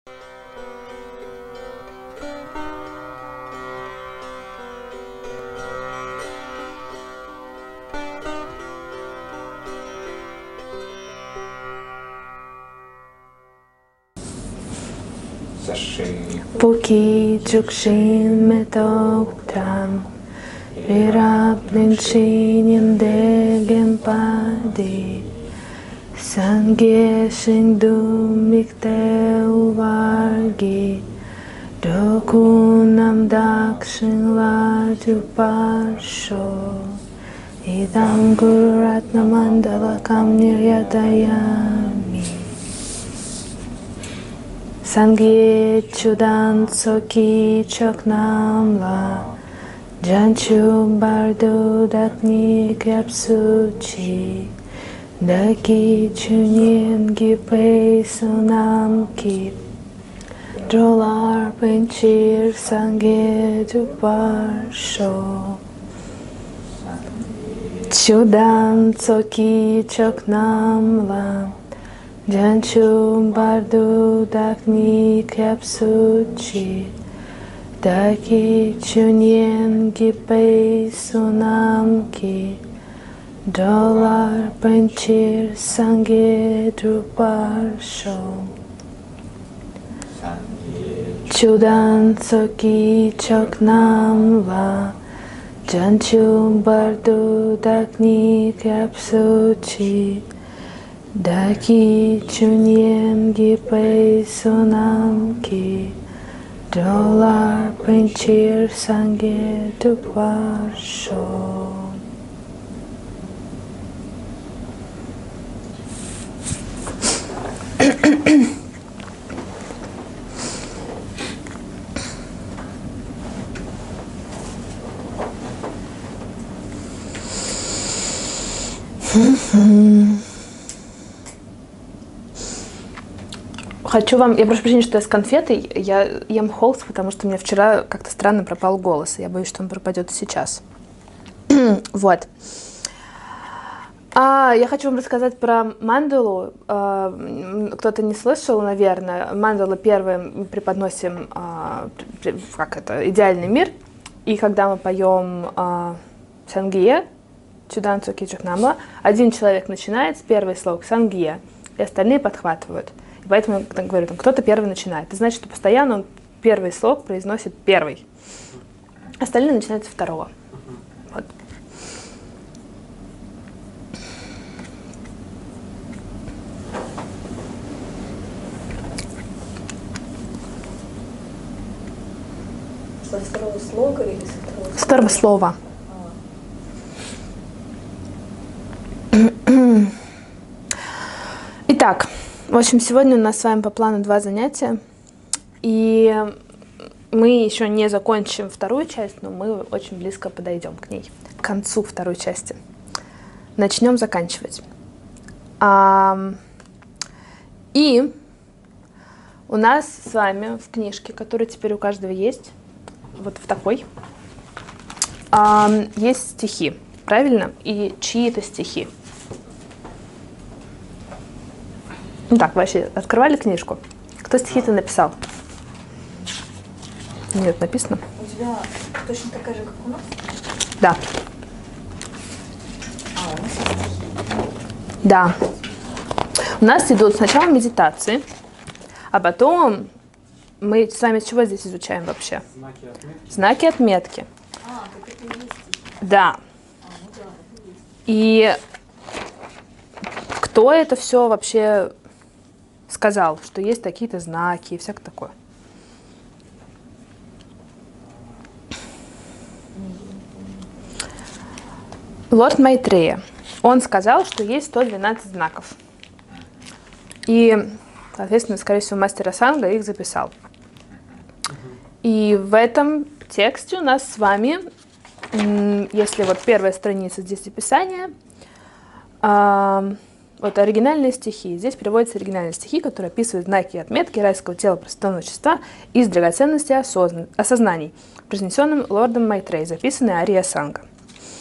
Puki Jukshin Metoktam Virapninchinim Degem Padi Sange Shindu Mikte Uvargi Dokunam Dakshin Laju Parsho Idam Gururatna Mandalakam Niryatayami Sangi Chudan Tsoki Choknamla Janchu Bardo Dakni Kyapsuchi Daki Chunin Gipe Sunam Kip Drolar Penchir Sange Duparsho Chudan Tsoki Choknamla Janchu Bardu Dakni Kyapsuchi Daki Chunyen Gipe Sunamki Dolar Panchir Sange Druparsho Chudan Tsoki Choknamla Janchu Bardu Dakni Kyapsuchi Daki Chunyen Gipe Sunamki Dolar Panchir Sange Duparsho. Хочу вам, я прошу прощения, что я с конфетой, я ем холст, потому что у меня вчера как-то странно пропал голос, я боюсь, что он пропадет и сейчас. Вот. Я хочу вам рассказать про мандалу. Кто-то не слышал, наверное. Мандалу первая мы преподносим, идеальный мир. И когда мы поем Сангия, Чудан Цоки Чокнамла, один человек начинает с первого слова Сангия, и остальные подхватывают. Поэтому я говорю, кто-то первый начинает. Это значит, что постоянно он первый слог произносит первый. Остальные начинают со второго. Вот. Со второго слога или со второго слова? С второго слова. Итак, в общем, сегодня у нас с вами по плану 2 занятия, и мы еще не закончим вторую часть, но мы очень близко подойдем к ней, к концу второй части. Начнем заканчивать. И у нас с вами в книжке, которая теперь у каждого есть, вот в такой, есть стихи, правильно? И чьи-то стихи. Ну так, вообще, открывали книжку? Кто стихи-то написал? Нет, написано. У тебя точно такая же, как у нас? Да. У нас есть стихи. Да. У нас идут сначала медитации, а потом мы с вами чего здесь изучаем вообще? Знаки отметки. Знаки отметки. Так это и есть стихи. Да. Ну да, это есть. И кто это все вообще сказал, что есть такие-то знаки и всякое такое? Лорд Майтрея. Он сказал, что есть 112 знаков. И, соответственно, скорее всего, мастер Асанга их записал. И в этом тексте у нас с вами, если вот первая страница здесь описание, вот оригинальные стихи. Здесь приводятся оригинальные стихи, которые описывают знаки и отметки райского тела простого существа из драгоценности осознаний, произнесенным лордом Майтрей, записанной Ария Санга.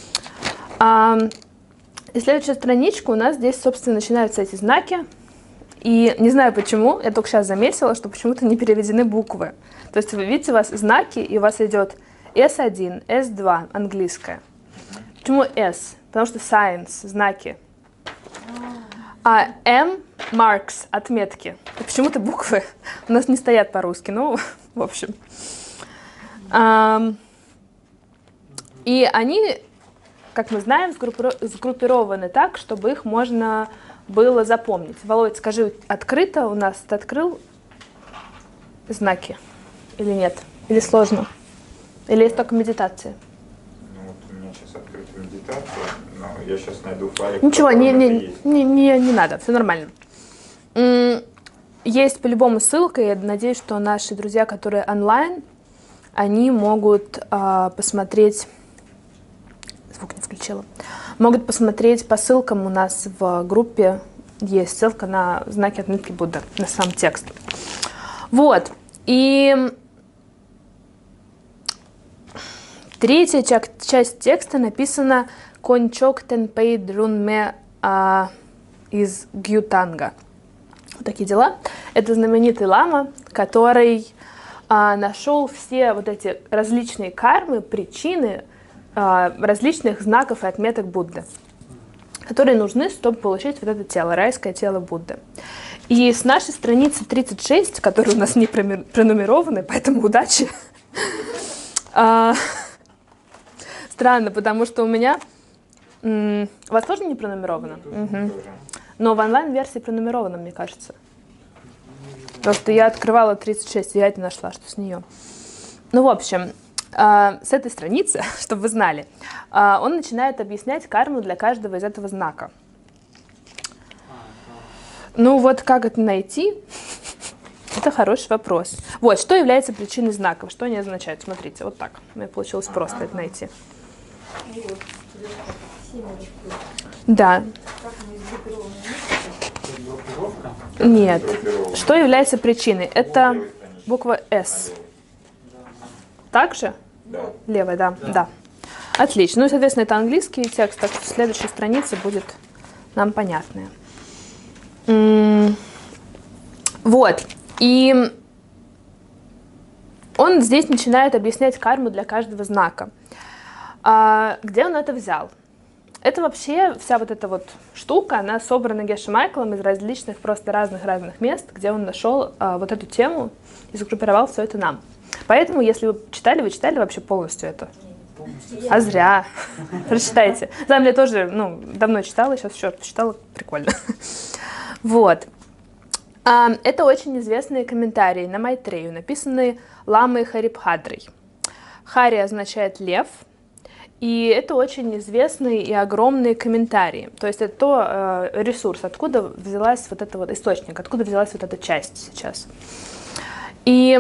И следующая страничка у нас здесь, собственно, начинаются эти знаки. И не знаю почему, я только сейчас заметила, что почему-то не переведены буквы. То есть вы видите, у вас знаки, и у вас идет S1, S2, английское. Почему S? Потому что science, знаки. А M, marks, отметки. И почему-то буквы у нас не стоят по-русски, ну, в общем. И они, как мы знаем, сгруппированы так, чтобы их можно было запомнить. Володь, скажи, открыто у нас, ты открыл знаки или нет? Или сложно? Или есть только медитация? Ну вот у меня сейчас открыта медитация, но я сейчас найду файлик. Ничего, не надо, все нормально. Есть по-любому ссылка, я надеюсь, что наши друзья, которые онлайн, они могут посмотреть, звук не включила, могут посмотреть по ссылкам у нас в группе, есть ссылка на знаки отметки Будды, на сам текст. Вот, и третья часть текста написана «Кончок тенпей друнме из Гьютанга». Вот такие дела. Это знаменитый лама, который нашел все вот эти различные кармы, причины различных знаков и отметок Будды, которые нужны, чтобы получить вот это тело, райское тело Будды. И с нашей страницы 36, которые у нас не пронумерованы, поэтому удачи. Странно, потому что у меня... У вас тоже не пронумеровано? Угу. Но в онлайн-версии пронумеровано, мне кажется. Потому что я открывала 36, и я это нашла, что с нее. Ну, в общем, с этой страницы, чтобы вы знали, он начинает объяснять карму для каждого из этого знака. Ну, вот как это найти? Это хороший вопрос. Вот, что является причиной знаков? Что они означают? Смотрите, вот так. Мне получилось просто это найти. Да. Нет. Что является причиной? Это буква S. Так же? Да. Левая, да. Да. Отлично. Ну и, соответственно, это английский текст, так что следующая страница будет нам понятная. Вот. И он здесь начинает объяснять карму для каждого знака. Где он это взял? Это вообще вся вот эта вот штука, она собрана Геши Майклом из различных, просто разных мест, где он нашел вот эту тему и загруппировал все это нам. Поэтому, если вы читали вообще полностью это. А зря. Прочитайте. Да, я тоже, давно читала, сейчас еще почитала, прикольно. Вот. Это очень известные комментарии на Майтрею, написанные Ламой Харибхадрой. Хари означает лев. И это очень известные и огромные комментарии. То есть это то ресурс, откуда взялась вот эта вот источник, откуда взялась вот эта часть сейчас. И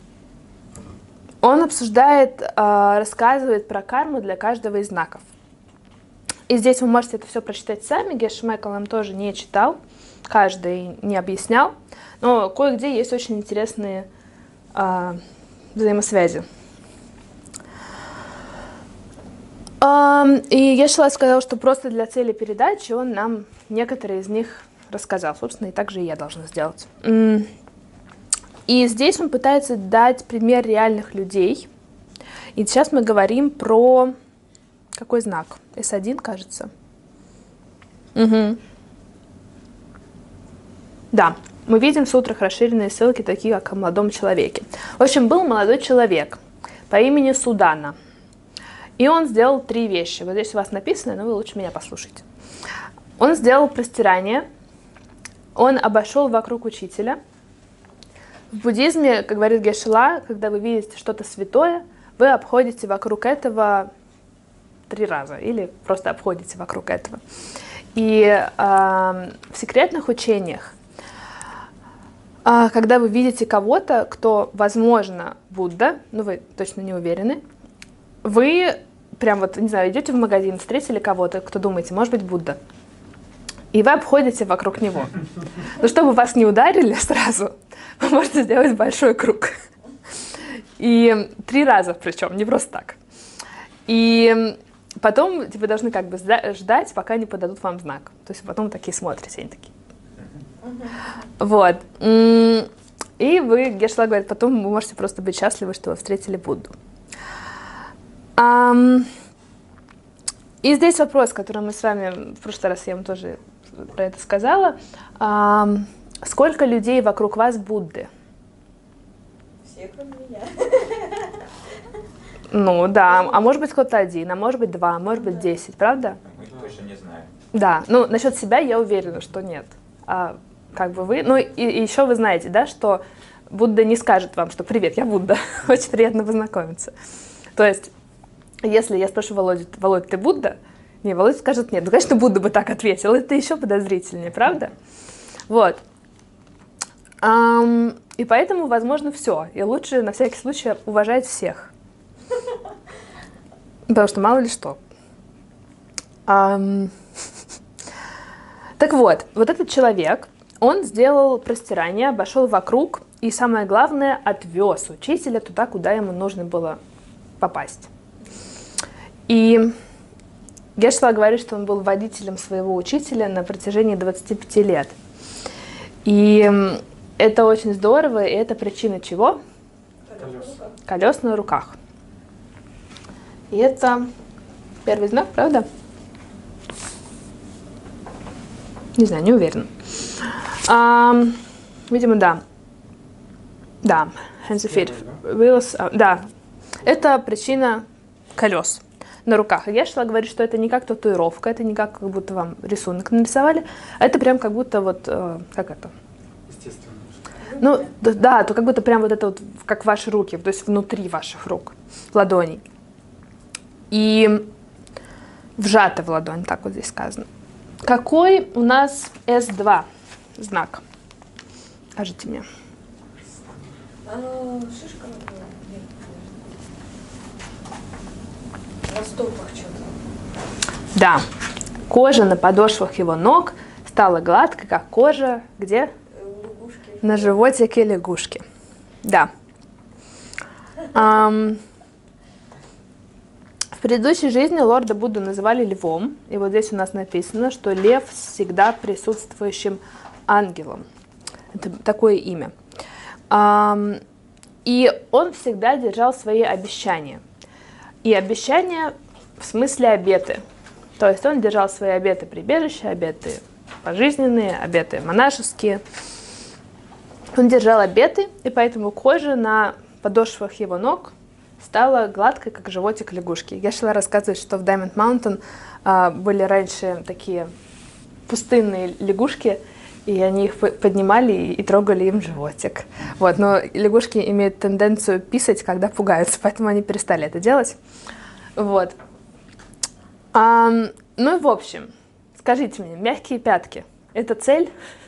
он обсуждает, рассказывает про карму для каждого из знаков. И здесь вы можете это все прочитать сами. Геши Майкл нам тоже не читал, каждый не объяснял. Но кое-где есть очень интересные взаимосвязи. И Геши сказал, что просто для цели передачи он нам некоторые из них рассказал. Собственно, и так же и я должна сделать. И здесь он пытается дать пример реальных людей. И сейчас мы говорим про... Какой знак? S1, кажется. Угу. Да, мы видим в сутрах расширенные ссылки, такие как о молодом человеке. В общем, был молодой человек по имени Судана. И он сделал 3 вещи. Вот здесь у вас написано, но вы лучше меня послушайте. Он сделал простирание, он обошел вокруг учителя. В буддизме, как говорит Гешела, когда вы видите что-то святое, вы обходите вокруг этого 3 раза или просто обходите вокруг этого. И в секретных учениях, когда вы видите кого-то, кто, возможно, Будда, но вы точно не уверены, вы прям вот, не знаю, идете в магазин, встретили кого-то, кто думаете, может быть, Будда, и вы обходите вокруг него. Но чтобы вас не ударили сразу, вы можете сделать большой круг. И 3 раза причем, не просто так. И потом вы должны как бы ждать, пока не подадут вам знак. То есть потом такие смотрите, они такие. Вот. И вы, Гешла говорит, потом вы можете просто быть счастливы, что вы встретили Будду. И здесь вопрос, который мы с вами, в прошлый раз я вам тоже про это сказала. Сколько людей вокруг вас Будды? Все, кроме меня. Ну да, а может быть кто-то один, а может быть 2, а может быть 10, правда? Мы точно не знаем. Да, ну насчет себя я уверена, что нет. А как бы вы, ну и еще вы знаете, да, что Будда не скажет вам, что «Привет, я Будда, очень приятно познакомиться». То есть, если я спрошу Володю, Володь, ты Будда? Не, Володя скажет нет. Ну, конечно, Будда бы так ответил, это еще подозрительнее, правда? Вот. И поэтому, возможно, все. И лучше на всякий случай уважать всех. Потому что мало ли что. Так вот, вот этот человек, он сделал простирание, обошел вокруг и, самое главное, отвез учителя туда, куда ему нужно было попасть. И Гешла говорит, что он был водителем своего учителя на протяжении 25 лет. И это очень здорово, и это причина чего? Колес на руках. И это первый знак, правда? Не знаю, не уверена. Видимо, да. Да, hands and feet. Wheels, да. Это причина колес на руках. И Гешла говорит, что это не как татуировка, это не как будто вам рисунок нарисовали, а это прям как будто вот, как это? Естественно. Ну, да, то как будто прям вот это вот, как ваши руки, то есть внутри ваших рук, ладоней. И вжато в ладонь, так вот здесь сказано. Какой у нас S2 знак? Скажите мне. Шишка нет. На стопах что-то. Да, кожа на подошвах его ног стала гладкой, как кожа, где? Лягушки. На животике лягушки. Да. В предыдущей жизни лорда Будду называли львом. И вот здесь у нас написано, что лев всегда присутствующим ангелом. Это такое имя. И он всегда держал свои обещания. И обещания в смысле обеты. То есть он держал свои обеты прибежища, обеты пожизненные, обеты монашеские. Он держал обеты, и поэтому кожа на подошвах его ног стала гладкой, как животик лягушки. Гешла рассказывает, что в Diamond Mountain были раньше такие пустынные лягушки, и они их поднимали и трогали им животик. Вот. Но лягушки имеют тенденцию писать, когда пугаются, поэтому они перестали это делать. Вот. Ну и в общем, скажите мне, мягкие пятки – это цель?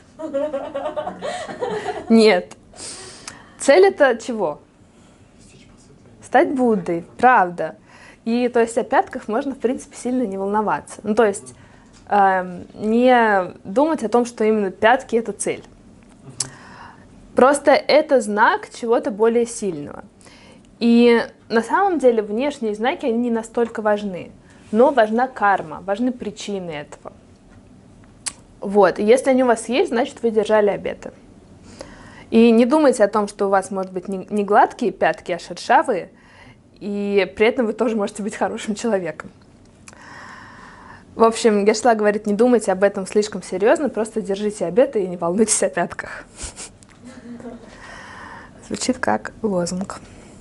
Нет. Цель – это чего? Стать Буддой, правда. И то есть о пятках можно, в принципе, сильно не волноваться. Ну, то есть не думать о том, что именно пятки – это цель. Просто это знак чего-то более сильного. И на самом деле внешние знаки, они не настолько важны. Но важна карма, важны причины этого. Вот. И если они у вас есть, значит, вы держали обеты. И не думайте о том, что у вас, может быть, не гладкие пятки, а шершавые, и при этом вы тоже можете быть хорошим человеком. В общем, Гешла говорит, не думайте об этом слишком серьезно, просто держите обеты и не волнуйтесь о пятках. Звучит как лозунг.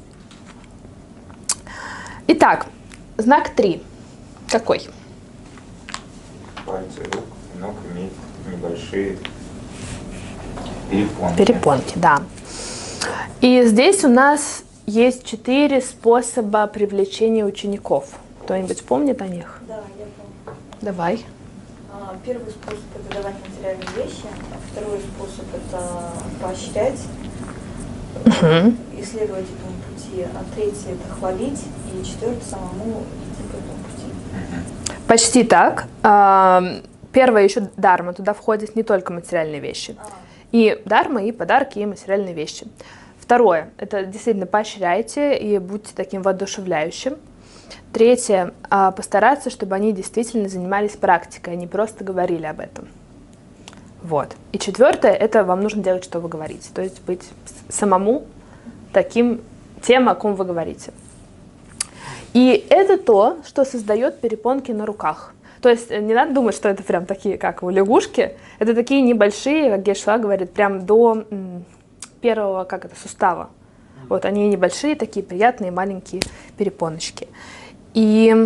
Итак, знак 3. Какой? Пальцы рук и ног имеют небольшие перепонки. Перепонки, да. И здесь у нас есть 4 способа привлечения учеников. Кто-нибудь помнит о них? Да, я помню. Давай. Первый способ – это давать материальные вещи. Второй способ – это поощрять, исследовать этому пути. А третий – это хвалить. И четвертый – самому идти по этому пути. Почти так. Первое еще дарма. Туда входят не только материальные вещи. И дарма, и подарки, и материальные вещи. Второе – это действительно поощряйте и будьте таким воодушевляющим. Третье – постараться, чтобы они действительно занимались практикой, а не просто говорили об этом. Вот. И четвертое, это вам нужно делать, что вы говорите. То есть быть самому тем, о ком вы говорите. И это то, что создает перепонки на руках. То есть не надо думать, что это прям такие, как у лягушки. Это такие небольшие, как Гешла говорит, прям до первого, сустава. Вот они небольшие, такие приятные маленькие перепоночки. И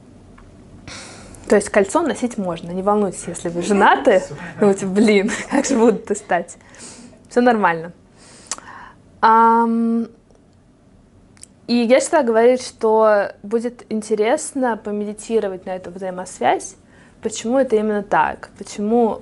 то есть кольцо носить можно, не волнуйтесь, если вы женаты, думаете, блин, как же будут стать. Все нормально. И Гештальт говорит, что будет интересно помедитировать на эту взаимосвязь, почему это именно так, почему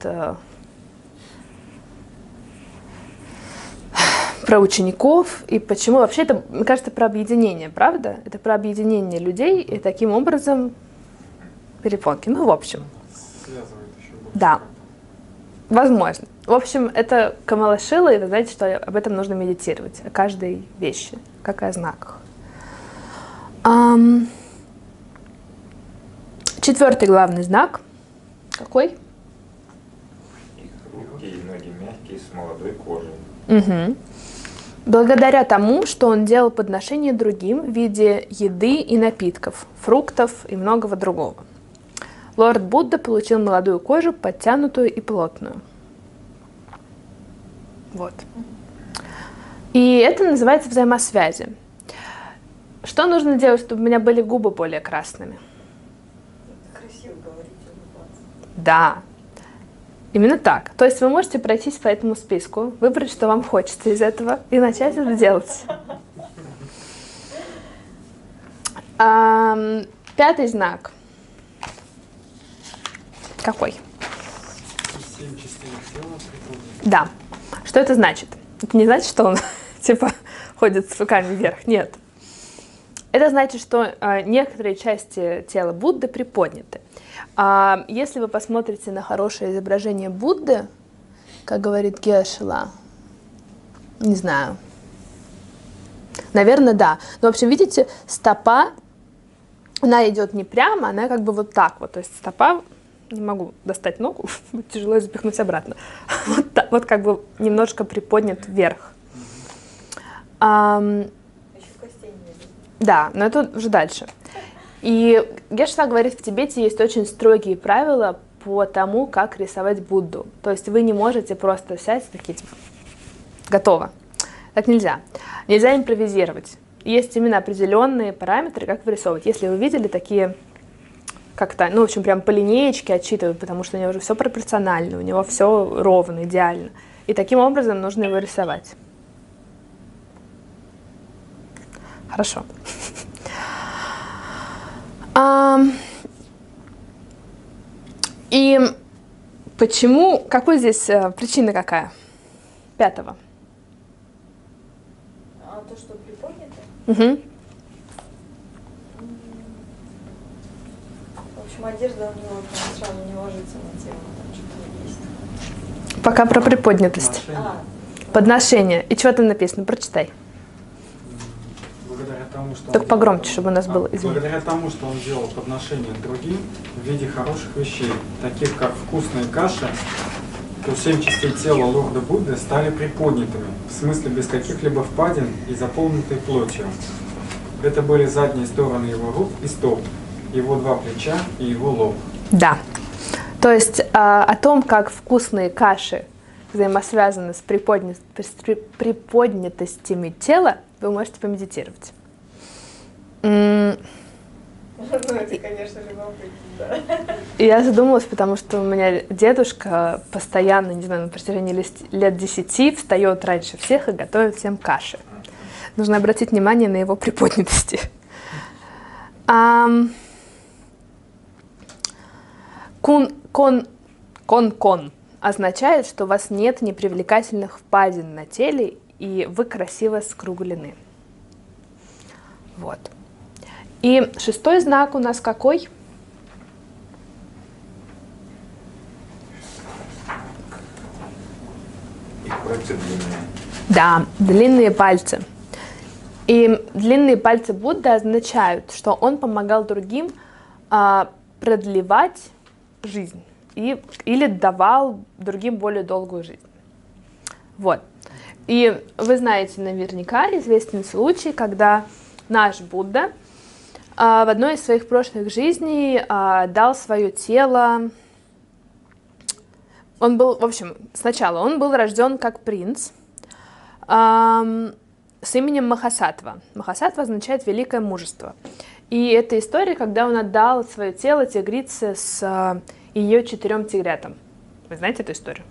про учеников, и почему вообще это, мне кажется, про объединение, правда? Это про объединение людей, и таким образом перепонки. Ну, в общем. Связывает еще больше. Да. Возможно. В общем, это Камала Шила, и вы знаете, что об этом нужно медитировать, о каждой вещи, как о знаках. Четвертый главный знак. Какой? Их руки и ноги мягкие, с молодой кожей. Угу. Благодаря тому, что он делал подношения другим в виде еды и напитков, фруктов и многого другого. Лорд Будда получил молодую кожу, подтянутую и плотную. Вот. И это называется взаимосвязи. Что нужно делать, чтобы у меня были губы более красными? Красиво говорить, улыбаться. Да. Именно так. То есть вы можете пройтись по этому списку, выбрать, что вам хочется из этого, и начать это делать. Пятый знак. Какой? 7 частей тела припомню. Да. Что это значит? Это не значит, что он типа ходит с руками вверх. Нет. Это значит, что некоторые части тела Будды приподняты. Если вы посмотрите на хорошее изображение Будды, как говорит Гешла, не знаю, наверное, да. Но, в общем, видите, стопа, она идет не прямо, она как бы вот так вот. То есть стопа, не могу достать ногу, будет тяжело ее запихнуть обратно. Вот, так, вот как бы немножко приподнят вверх. Еще костей не видно. Да, но это уже дальше. И Гешла говорит, в Тибете есть очень строгие правила по тому, как рисовать Будду. То есть вы не можете просто сесть такие, типа, готово. Так нельзя. Нельзя импровизировать. Есть именно определенные параметры, как вырисовывать. Если вы видели такие, как-то, ну, в общем, прям по линеечке отчитывают, потому что у него уже все пропорционально, у него все ровно, идеально. И таким образом нужно его рисовать. Хорошо. И почему, какой здесь причина какая? Пятого. То, что приподнято? Угу. В общем, одежда у него там сразу не ложится на тело, там что-то есть. Пока про приподнятость. Подношение. И что там написано? Прочитай. Благодаря тому, что Только погромче, чтобы у нас было, извини. Благодаря тому, что он делал подношения другим в виде хороших вещей, таких как вкусные каши, то 7 частей тела лорда Будды стали приподнятыми, в смысле без каких-либо впадин и заполненной плотью. Это были задние стороны его рук и стоп, его 2 плеча и его лоб. Да. То есть о том, как вкусные каши взаимосвязаны с приподнятостями тела, вы можете помедитировать. Ну, это, конечно, любопытно, да. И я задумалась, потому что у меня дедушка постоянно, не знаю, на протяжении лет 10 встает раньше всех и готовит всем каши. Нужно обратить внимание на его приподнятости. Кон означает, что у вас нет непривлекательных впадин на теле, и вы красиво скруглены. Вот. И 6-й знак у нас какой? И пальцы длинные. Да, длинные пальцы. И длинные пальцы Будды означают, что он помогал другим продлевать жизнь. или давал другим более долгую жизнь. Вот. И вы знаете наверняка известный случай, когда наш Будда в одной из своих прошлых жизней дал свое тело. Он был, в общем, сначала он был рожден как принц с именем Махасатва. Махасатва означает «великое мужество». И это история, когда он отдал свое тело тигрице с ее 4 тигрятам. Вы знаете эту историю?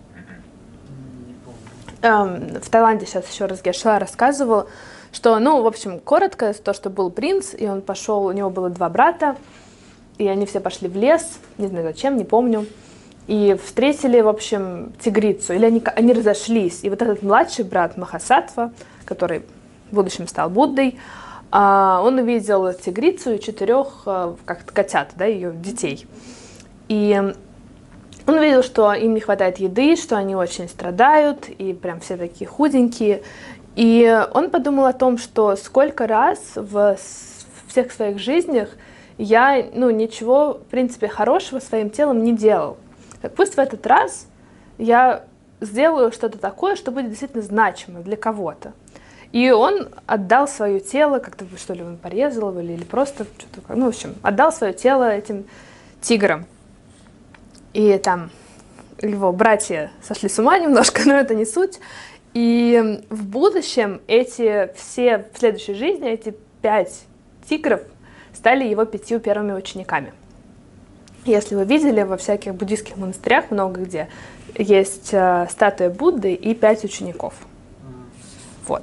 В Таиланде сейчас еще раз Гешла рассказывал, что, ну, в общем, коротко, то, что был принц, и он пошел, у него было 2 брата, и они все пошли в лес, не знаю зачем, не помню, и встретили, в общем, тигрицу, или они разошлись, и вот этот младший брат Махасатва, который в будущем стал Буддой, он увидел тигрицу и 4 как-то котят, да, ее детей, и он увидел, что им не хватает еды, что они очень страдают, и прям все такие худенькие. И он подумал о том, что сколько раз в всех своих жизнях я, ничего, в принципе, хорошего своим телом не делал. Так пусть в этот раз я сделаю что-то такое, что будет действительно значимо для кого-то. И он отдал свое тело, как-то, что ли, он порезал его, или просто что-то, в общем, отдал свое тело этим тиграм. И там его братья сошли с ума немножко, но это не суть. И в будущем в следующей жизни эти 5 тигров стали его 5 первыми учениками. Если вы видели, во всяких буддийских монастырях много где есть статуя Будды и 5 учеников. Вот.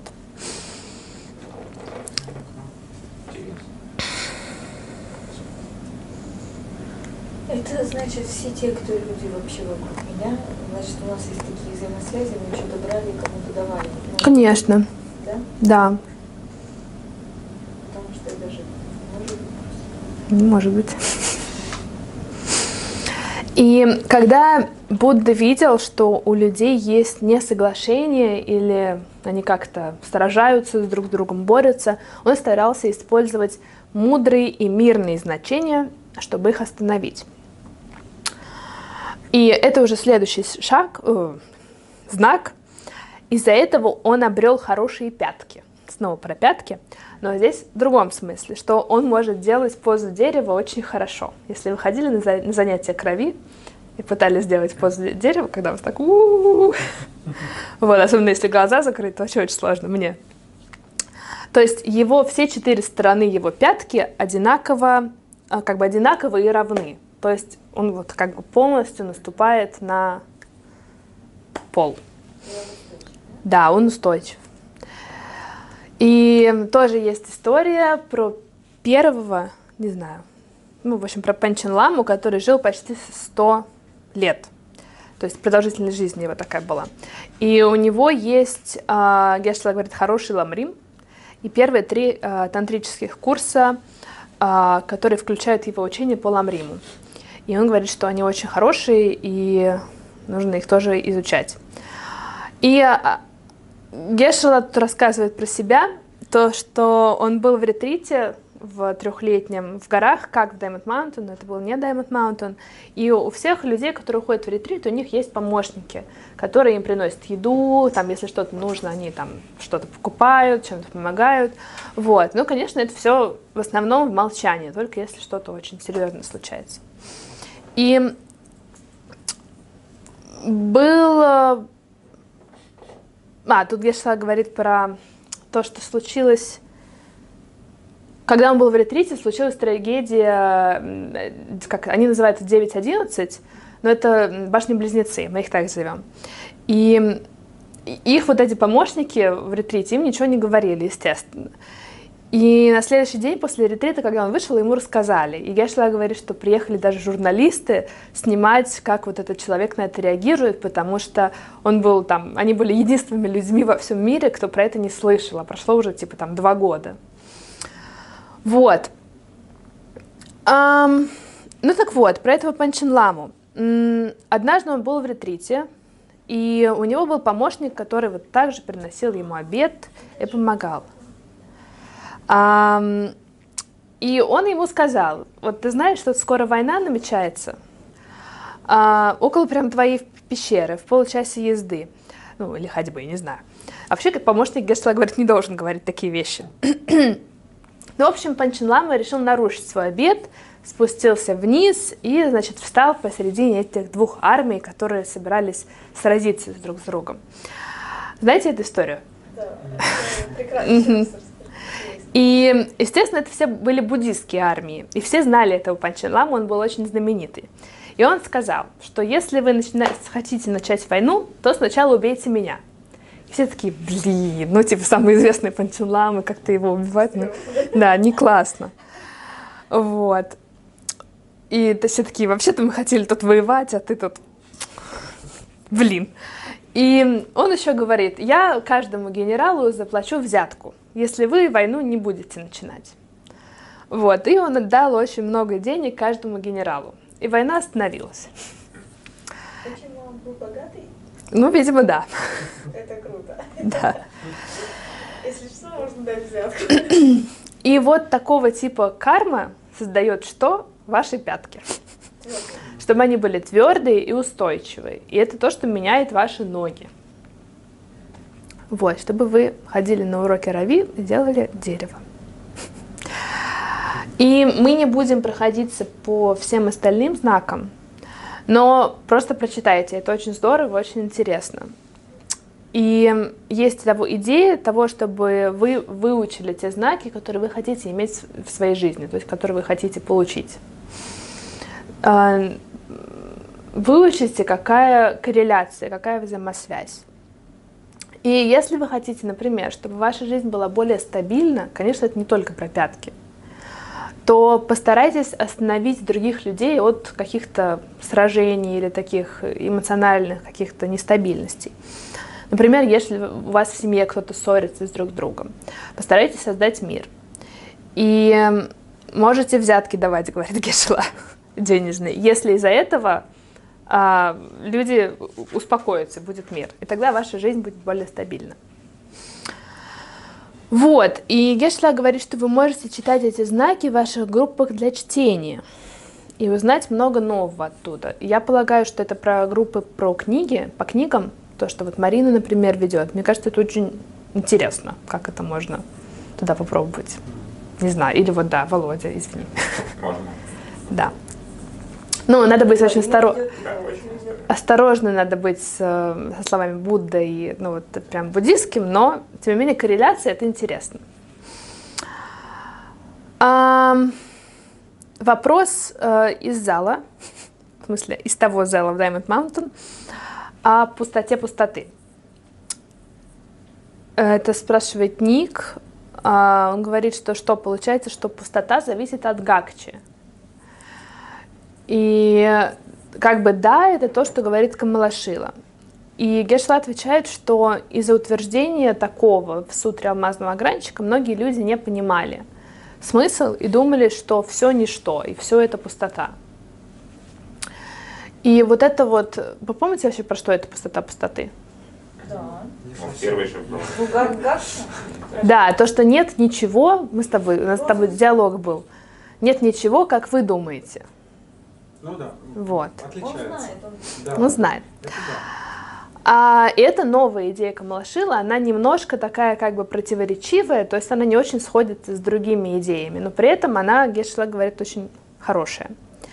Это значит, все те, кто люди вообще вокруг меня, значит, у нас есть такие взаимосвязи, мы что-то брали и кому-то давали. Конечно. Да? Да. Потому что это же может быть. Не может быть. И когда Будда видел, что у людей есть несоглашение или они как-то сражаются друг с другом, борются, он старался использовать мудрые и мирные значения, чтобы их остановить. И это уже следующий знак. Из-за этого он обрел хорошие пятки. Снова про пятки, но здесь в другом смысле, что он может делать позу дерева очень хорошо. Если вы ходили на занятия крови и пытались сделать позу дерева, когда вы так вот, особенно если глаза закрыты, то очень сложно мне. То есть все 4 стороны его пятки одинаковые и равны. То есть он полностью наступает на пол. Да, он устойчив. И тоже есть история про первого, не знаю, в общем, про Панчен Ламу, который жил почти 100 лет. То есть продолжительность жизни его такая была. И у него есть, Гешла говорит, хороший ламрим. И первые 3 тантрических курса, которые включают его учение по ламриму. И он говорит, что они очень хорошие, и нужно их тоже изучать. И Гешла тут рассказывает про себя, то, что он был в ретрите в 3-летнем в горах, как в Diamond Mountain, но это был не Diamond Mountain. И у всех людей, которые уходят в ретрит, у них есть помощники, которые им приносят еду, там, если что-то нужно, они там что-то покупают, чем-то помогают. Вот. Ну, конечно, это все в основном в молчании, только если что-то очень серьезное случается. И было... тут Гешла говорит про то, что случилось... Когда он был в ретрите, случилась трагедия, как они называются 9-11, но это башни-близнецы, мы их так зовем. И их вот эти помощники в ретрите, им ничего не говорили, естественно. И на следующий день после ретрита, когда он вышел, ему рассказали. И Гешла говорит, что приехали даже журналисты снимать, как вот этот человек на это реагирует, потому что они были единственными людьми во всем мире, кто про это не слышал, а прошло уже 2 года. Вот. Так вот, про этого Панчен Ламу. Однажды он был в ретрите, и у него был помощник, который вот также приносил ему обед и помогал. И он ему сказал: вот ты знаешь, что скоро война намечается, около прям твоей пещеры, в получасе езды. Ну, или ходьбы, не знаю. Вообще, как помощник Гештала говорит, не должен говорить такие вещи. Ну, в общем, Панчин Лама решил нарушить свой обет, спустился вниз и, значит, встал посередине этих двух армий, которые собирались сразиться друг с другом. Знаете эту историю? Да, прекрасно. И, естественно, это все были буддистские армии, и все знали этого Панчин Ламу, он был очень знаменитый. И он сказал, что если вы хотите начать войну, то сначала убейте меня. И все такие, блин, ну типа самый известный Панчин Лама, как-то его убивать, ну, да, не классно. Вот. И все такие, вообще-то мы хотели тут воевать, а ты тут, блин. И он еще говорит, я каждому генералу заплачу взятку, если вы войну не будете начинать. Вот, и он отдал очень много денег каждому генералу. И война остановилась. Почему он был богатый? Ну, видимо, да. Это круто. Да. Если что, можно дать взятку. И вот такого типа карма создает что? Ваши пятки. Чтобы они были твердые и устойчивые. И это то, что меняет ваши ноги. Вот, чтобы вы ходили на уроки Рави и делали дерево. И мы не будем проходиться по всем остальным знакам, но просто прочитайте, это очень здорово, очень интересно. И есть идея того, чтобы вы выучили те знаки, которые вы хотите иметь в своей жизни, то есть которые вы хотите получить. Выучите, какая корреляция, какая взаимосвязь. И если вы хотите, например, чтобы ваша жизнь была более стабильна, конечно, это не только про пятки, то постарайтесь остановить других людей от каких-то сражений или таких эмоциональных каких-то нестабильностей. Например, если у вас в семье кто-то ссорится с друг другом, постарайтесь создать мир. И можете взятки давать, говорит Гешла, денежные, если из-за этого люди успокоятся, будет мир. И тогда ваша жизнь будет более стабильна. Вот, и Гешла говорит, что вы можете читать эти знаки в ваших группах для чтения и узнать много нового оттуда. Я полагаю, что это про группы про книги, по книгам, то, что вот Марина, например, ведет. Мне кажется, это очень интересно, как это можно туда попробовать. Не знаю, или вот да, Володя, извини. Можно. Да. Ну, надо быть очень Да, очень осторожно надо быть со словами Будда и, ну, вот прям буддистским, но, тем не менее, корреляция — это интересно. Вопрос из зала, в смысле, из того зала в Diamond Mountain, о пустоте пустоты. Это спрашивает Ник. Он говорит, что получается, что пустота зависит от гакчи. И как бы да, это то, что говорит Камалашила. И Гешла отвечает, что из-за утверждения такого в сутре алмазного огранчика многие люди не понимали смысл и думали, что все ничто, и все это пустота. И вот это вот, вы помните вообще, про что это пустота пустоты? Да. Первый же был. Ну, гакша. Да, то, что нет ничего, у нас с тобой диалог был, нет ничего, как вы думаете. Ну да. Вот. Отличается. Он знает. Да. Он знает. Это да. Это новая идея Камалашила, она немножко такая как бы противоречивая, то есть она не очень сходится с другими идеями, но при этом она, Гешла говорит, очень хорошая.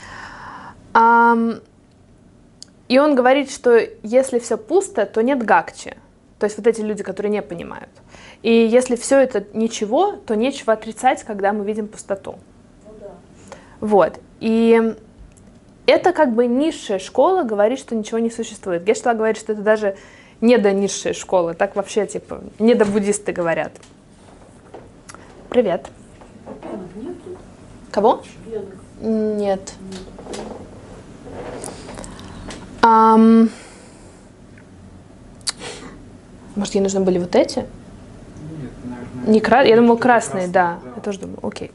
И он говорит, что если все пусто, то нет гакчи, то есть вот эти люди, которые не понимают. И если все это ничего, то нечего отрицать, когда мы видим пустоту. Ну да. Вот. И это как бы низшая школа говорит, что ничего не существует. Гешла говорит, что это даже недонизшая школа. Так вообще, типа, недобуддисты говорят. Привет. Кого? Нет. Может, ей нужны были вот эти? Нет, наверное. Я думала, красные, да. Я тоже думала, окей.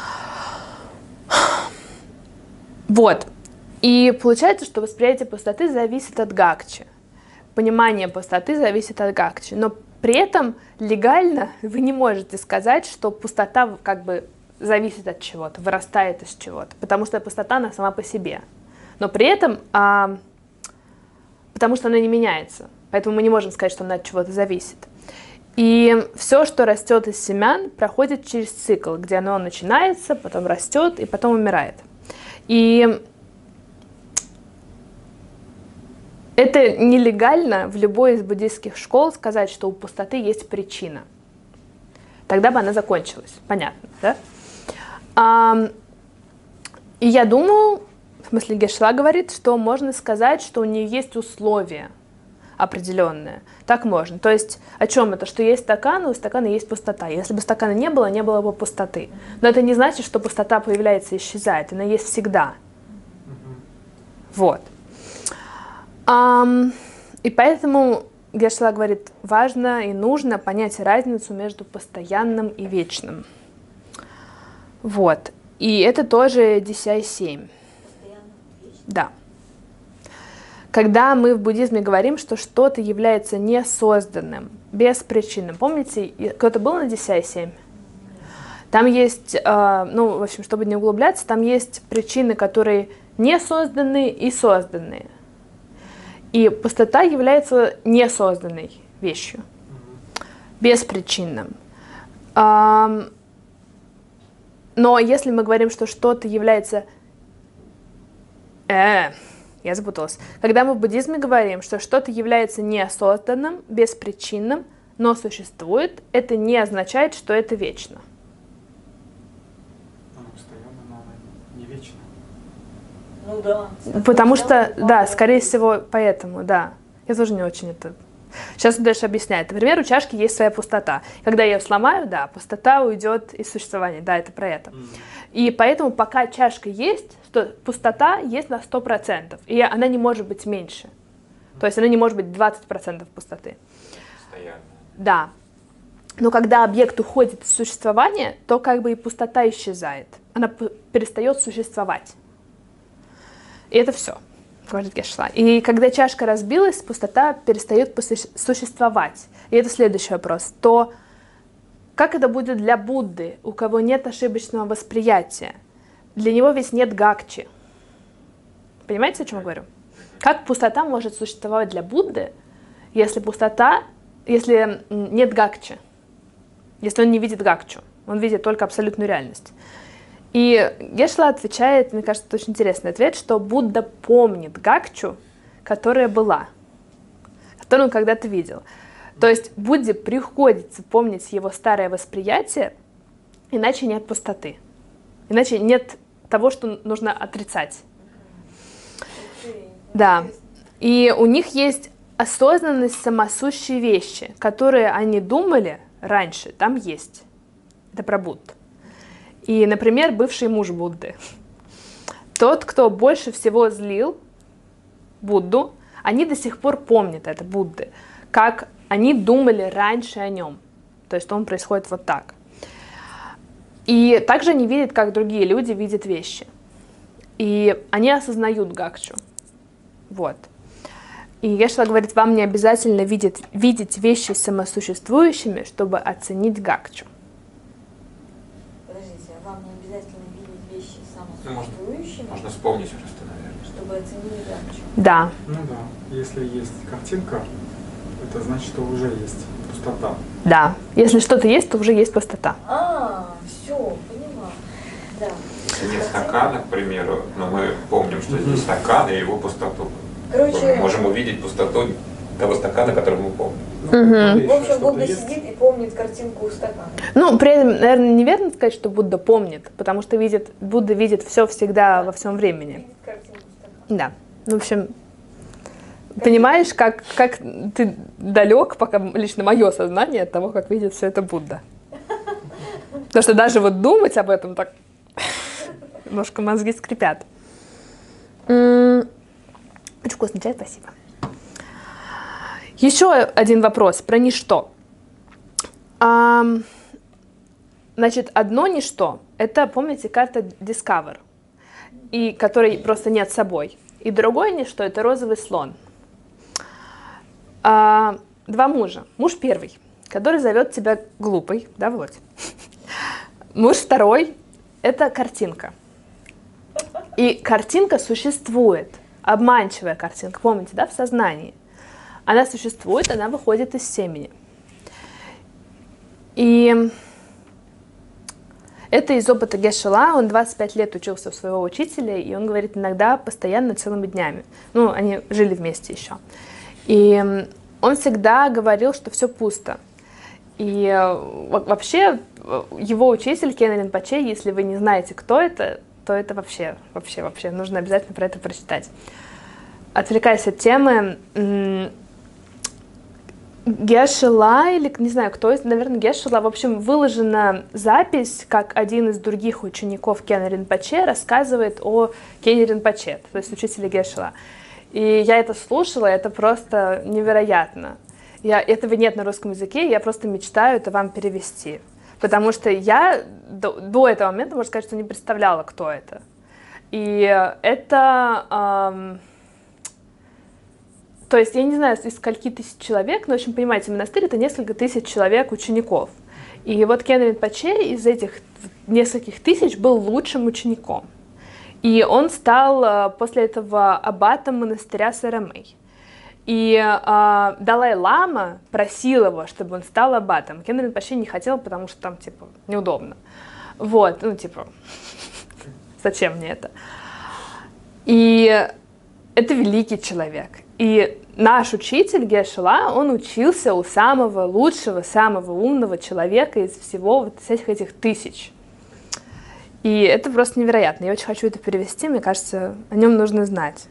Вот. И получается, что восприятие пустоты зависит от гакчи. Понимание пустоты зависит от гакчи. Но при этом легально вы не можете сказать, что пустота как бы зависит от чего-то, вырастает из чего-то. Потому что пустота, она сама по себе. Но при этом, потому что она не меняется, поэтому мы не можем сказать, что она от чего-то зависит. И все, что растет из семян, проходит через цикл, где оно начинается, потом растет и потом умирает. И это нелегально в любой из буддийских школ сказать, что у пустоты есть причина. Тогда бы она закончилась. Понятно, да? И я думаю, в смысле Гешла говорит, что можно сказать, что у нее есть условия определенные. Так можно. То есть о чем это? Что есть стакан, и у стакана есть пустота. Если бы стакана не было бы пустоты. Но это не значит, что пустота появляется и исчезает. Она есть всегда. Вот. И поэтому Гешла говорит, важно и нужно понять разницу между постоянным и вечным. Вот. И это тоже DCI-7. Да. Когда мы в буддизме говорим, что что-то является несозданным, беспричинным. Помните, кто-то был на DCI-7? Там есть, в общем, чтобы не углубляться, там есть причины, которые не созданы и созданные. И пустота является несозданной вещью, беспричинным. Но если мы говорим, что что-то является... Я запуталась. Когда мы в буддизме говорим, что что-то является неосознанным, беспричинным, но существует, это не означает, что это вечно. Оно постоянно, но оно не вечно. Ну да. Потому что, да, скорее всего, поэтому, да. Я тоже не очень это... Сейчас дальше объясняю. Например, у чашки есть своя пустота. Когда я ее сломаю, да, пустота уйдет из существования. Да, это про это. И поэтому, пока чашка есть, то пустота есть на 100%. И она не может быть меньше. То есть она не может быть 20% пустоты. Постоянно. Да. Но когда объект уходит из существования, то как бы и пустота исчезает. Она перестает существовать. И это все, говорит Гешла. И когда чашка разбилась, пустота перестает существовать. И это следующий вопрос. То как это будет для Будды, у кого нет ошибочного восприятия? Для него ведь нет гакчи. Понимаете, о чем я говорю? Как пустота может существовать для Будды, если нет гакчи? Если он не видит гакчу, он видит только абсолютную реальность. И Гешла отвечает, мне кажется, это очень интересный ответ, что Будда помнит гакчу, которая была, которую он когда-то видел. То есть Будде приходится помнить его старое восприятие, иначе нет пустоты. Иначе нет того, что нужно отрицать. Да. И у них есть осознанность самосущей вещи, которые они думали раньше, там есть. Это про Будду. И, например, бывший муж Будды. Тот, кто больше всего злил Будду, они до сих пор помнят это Будды, как они думали раньше о нем. То есть он происходит вот так. И также они видят, как другие люди видят вещи. И они осознают гакчу. Вот. И Гешла говорит, вам не обязательно видеть вещи самосуществующими, чтобы оценить гакчу. Подождите, а вам не обязательно видеть вещи самосуществующими? Можно вспомнить просто, наверное. Чтобы оценить гакчу. Да. Ну да, если есть картинка, это значит, что уже есть пустота. Да. Если что-то есть, то уже есть пустота. Все, поняла. Да. Если нет стакана, к примеру, но мы помним, что здесь стакан и его пустоту. Короче, Мы можем увидеть пустоту того стакана, который мы помним. в общем, Будда сидит и помнит картинку у стакана. Ну, при этом, наверное, неверно сказать, что Будда помнит, потому что Будда видит все всегда во всем времени. Видит картинку стакана. Да. В общем, понимаешь, как ты далек, пока лично мое сознание от того, как видит все это Будда. Потому что даже вот думать об этом так немножко мозги скрипят. Очень вкусный чай, спасибо. Еще один вопрос про ничто. Значит, одно ничто, это, помните, карта Discover, и которой просто нет с собой. И другое ничто, это розовый слон. Два мужа. Муж первый, который зовет тебя глупой, да, Володь? Муж второй, это картинка. И картинка существует, обманчивая картинка, помните, да, в сознании. Она существует, она выходит из семени. И это из опыта Гешела, он 25 лет учился у своего учителя, и он говорит, иногда постоянно целыми днями. Ну, они жили вместе еще. И он всегда говорил, что все пусто. И вообще, его учитель Кhenpo Ринпоче, если вы не знаете, кто это, то это вообще, нужно обязательно про это прочитать. Отвлекаясь от темы, Гешела, или не знаю, кто это, наверное, Гешела, в общем, выложена запись, как один из других учеников Кhenpo Ринпоче рассказывает о Кhenpo Ринпоче, то есть учителе Гешела. И я это слушала, это просто невероятно. Этого нет на русском языке, я просто мечтаю это вам перевести. Потому что я до этого момента, можно сказать, что не представляла, кто это. И это... то есть, я не знаю, из скольки тысяч человек, но, в общем, понимаете, монастырь — это несколько тысяч человек, учеников. И вот Кhenpo Ринпоче из этих нескольких тысяч был лучшим учеником. И он стал после этого аббатом монастыря Сарамэй. И Далай-лама просил его, чтобы он стал аббатом. Кhenpo Ринпоче не хотел, потому что там, типа, неудобно. Вот, ну, типа, зачем мне это? И это великий человек. И наш учитель Гешела, он учился у самого лучшего, самого умного человека из всего вот всех этих тысяч. И это просто невероятно. Я очень хочу это перевести, мне кажется, о нем нужно знать.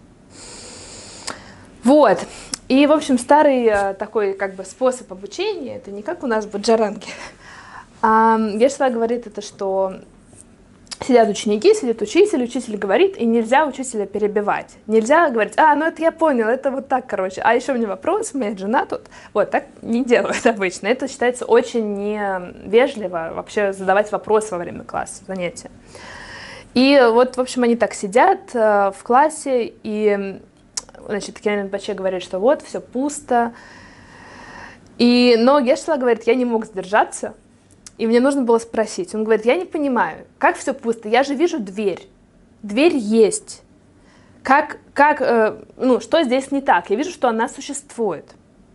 Вот. И, в общем, старый такой как бы способ обучения, это не как у нас в Баджаранге. Гешела говорит это, что сидят ученики, сидит учитель говорит, и нельзя учителя перебивать. Нельзя говорить, ну это я понял, это вот так, короче. А еще у меня вопрос, у меня жена тут. Вот, так не делают обычно. Это считается очень невежливо вообще задавать вопросы во время класса, занятия. И вот, в общем, они так сидят в классе, и, значит, Кhenpo Ринпоче говорит, что вот, все пусто. Но Гешела говорит, я не мог сдержаться. И мне нужно было спросить. Он говорит, я не понимаю, как все пусто? Я же вижу дверь. Дверь есть. Что здесь не так? Я вижу, что она существует.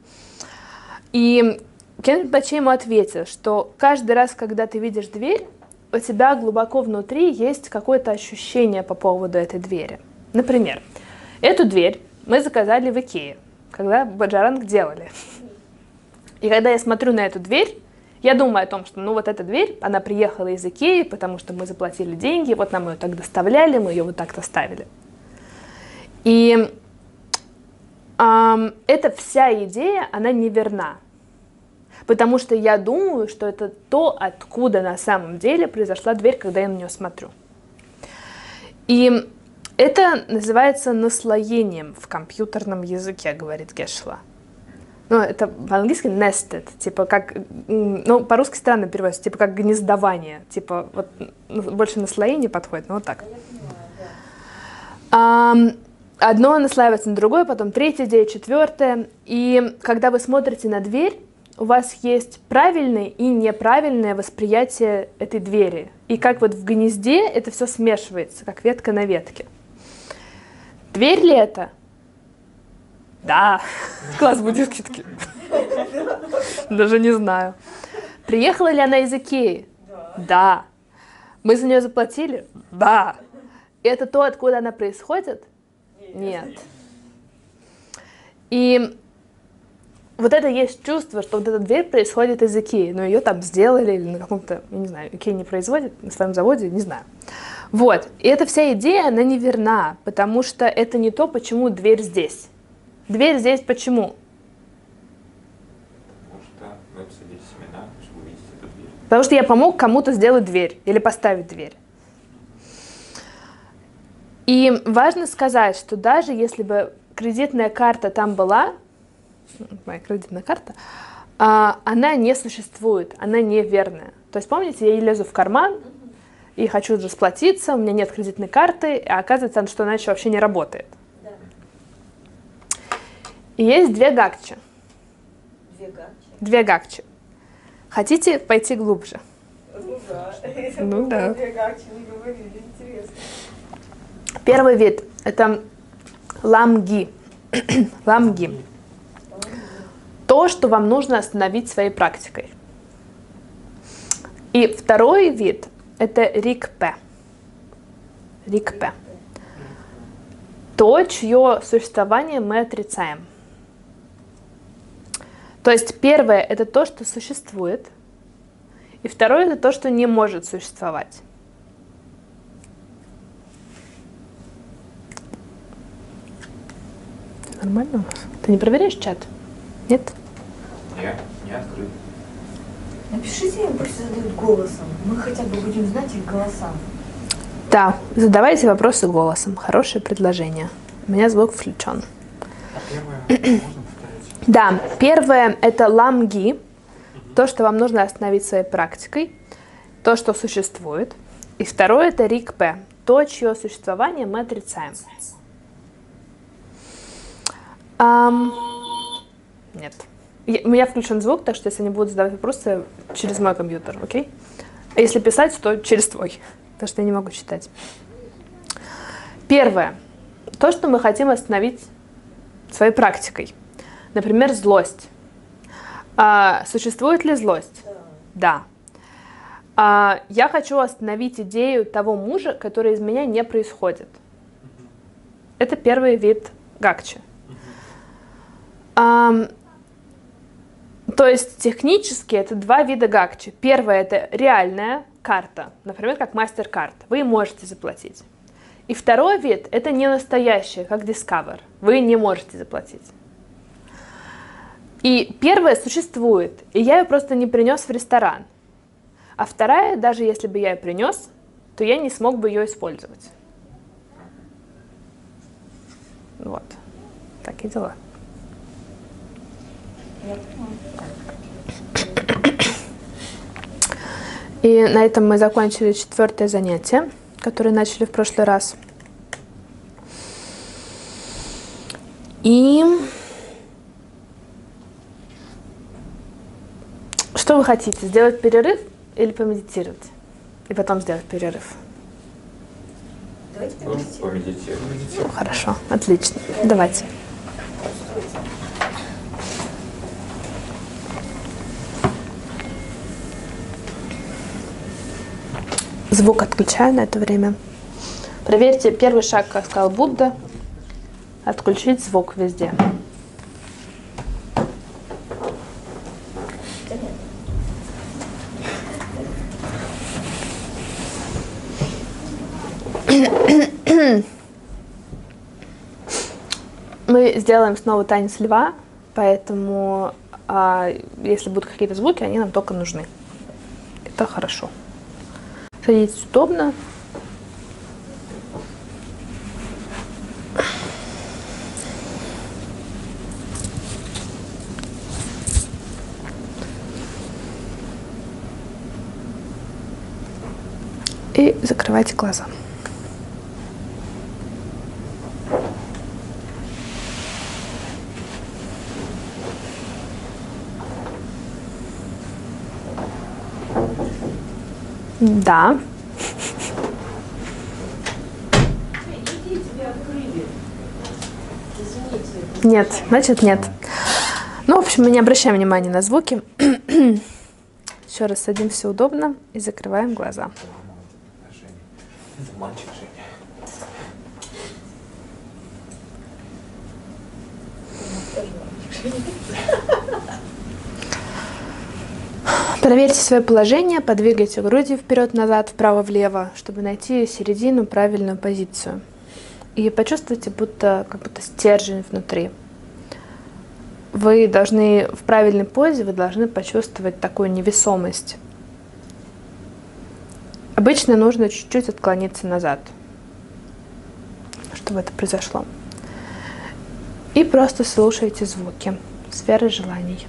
И Кhenpo Ринпоче ему ответил, что каждый раз, когда ты видишь дверь, у тебя глубоко внутри есть какое-то ощущение по поводу этой двери. Например, эту дверь мы заказали в Икее, когда Баджаранг делали. И когда я смотрю на эту дверь, я думаю о том, что вот эта дверь, она приехала из Икеи, потому что мы заплатили деньги, вот нам ее так доставляли, мы ее вот так-то ставили. И эта вся идея, она неверна. Потому что я думаю, что это то, откуда на самом деле произошла дверь, когда я на нее смотрю. И это называется наслоением в компьютерном языке, говорит Гешела. Это по-английски nested, типа как, по-русски странно переводится, типа как гнездование, типа вот больше наслоение подходит, вот так. Одно наслаивается на другое, потом третье идея, четвертое. И когда вы смотрите на дверь, у вас есть правильное и неправильное восприятие этой двери. И как вот в гнезде это все смешивается, как ветка на ветке. Дверь ли это? Да. Класс буддистский такие. Даже не знаю. Приехала ли она из Икеи? Да. Мы за нее заплатили? Да. И это то, откуда она происходит? Нет. И вот это есть чувство, что вот эта дверь происходит из Икеи, но ее там сделали или на каком-то, я не знаю, Икея не производит, на своем заводе, не знаю. Вот. И эта вся идея, она неверна, потому что это не то, почему дверь здесь. Дверь здесь почему? Потому что вы посадили семена, чтобы увидеть эту дверь. Потому что я помог кому-то сделать дверь или поставить дверь. И важно сказать, что даже если бы кредитная карта там была, моя кредитная карта, она не существует, она неверная. То есть, помните, я лезу в карман и хочу расплатиться, у меня нет кредитной карты, а оказывается, что она еще вообще не работает. И есть две гакчи. Две гакчи. Хотите пойти глубже? Ну да. Ну да. Две гакчи не говорили, интересно. Первый вид – это ламги. Ламги. То, что вам нужно остановить своей практикой. И второй вид – это рикпе. Рикпе. То, чье существование мы отрицаем. То есть первое – это то, что существует, и второе – это то, что не может существовать. Нормально у вас? Ты не проверяешь чат? Нет? Нет, не открыт. Напишите им, пусть задают голосом. Мы хотя бы будем знать их голоса. Да, задавайте вопросы голосом. Хорошее предложение. У меня звук включен. А первое можно повторить? Да, первое – это ламги, то, что вам нужно остановить своей практикой, то, что существует. И второе – это рикпе, то, чье существование мы отрицаем. Нет. У меня включен звук, так что если они будут задавать вопросы через мой компьютер, окей? А если писать, то через твой, потому что я не могу читать. Первое. То, что мы хотим остановить своей практикой. Например, злость. Существует ли злость? Да. Я хочу остановить идею того мужа, который из меня не происходит. Это первый вид гакчи. То есть технически это два вида гакчи. Первое – это реальная карта, например, как мастер-карт. Вы можете заплатить. И второй вид – это не настоящее, как Discover. Вы не можете заплатить. И первая существует, и я ее просто не принес в ресторан. А вторая, даже если бы я ее принес, то я не смог бы ее использовать. Вот. Такие дела. И на этом мы закончили 4-е занятие, которое начали в прошлый раз. И что вы хотите? Сделать перерыв или помедитировать? И потом сделать перерыв? Давайте Ну, помедитируем. Хорошо, отлично. Давайте. Звук отключаю на это время. Проверьте первый шаг, как сказал Будда. Отключить звук везде. Мы сделаем снова танец льва, поэтому если будут какие-то звуки, они нам только нужны. Это хорошо. Садитесь удобно. И закрывайте глаза. Да. Нет, значит нет. Ну, в общем, мы не обращаем внимания на звуки. Еще раз садимся удобно и закрываем глаза. Мальчик Женя. Проверьте свое положение, подвигайте грудью вперед-назад, вправо-влево, чтобы найти середину, правильную позицию. И почувствуйте, как будто стержень внутри. Вы должны в правильной позе, вы должны почувствовать такую невесомость. Обычно нужно чуть-чуть отклониться назад, чтобы это произошло. И просто слушайте звуки сферы желаний.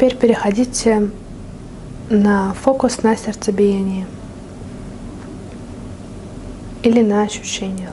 Теперь переходите на фокус на сердцебиении или на ощущениях.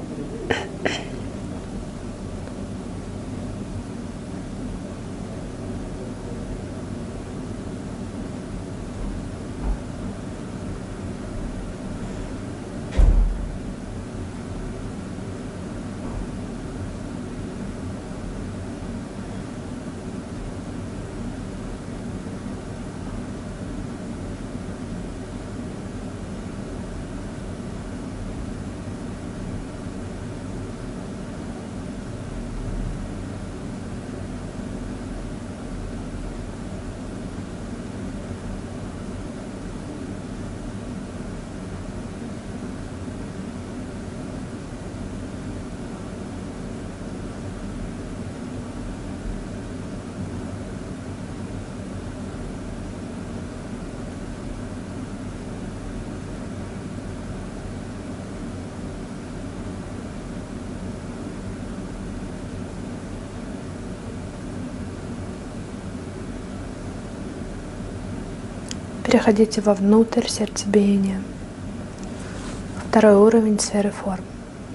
Переходите вовнутрь сердцебиения. Второй уровень сферы форм.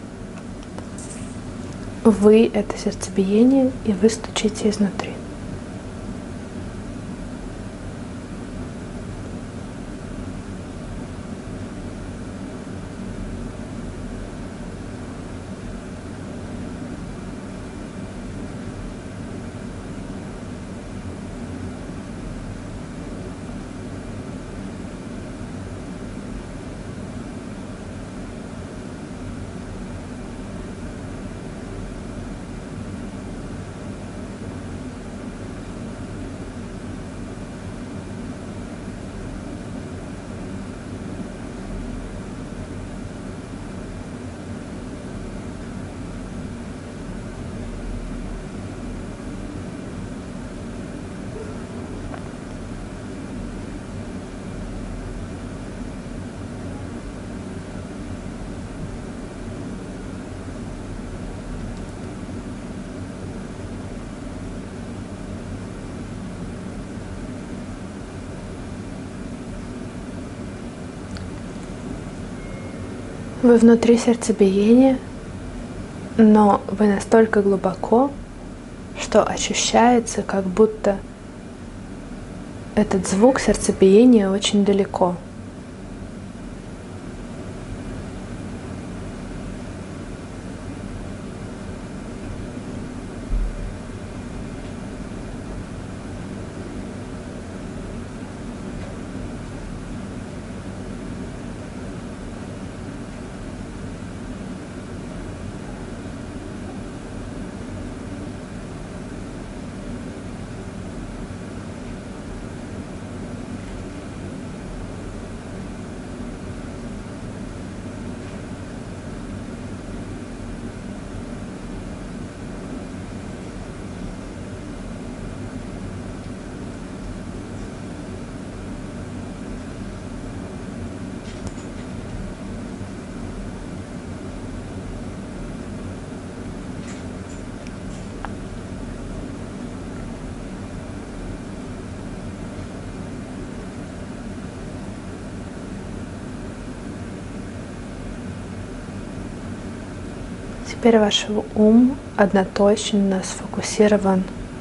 Вы — это сердцебиение, и вы стучите изнутри. Вы внутри сердцебиения, но вы настолько глубоко, что ощущается, как будто этот звук сердцебиения очень далеко. Теперь ваш ум одноточно сфокусирован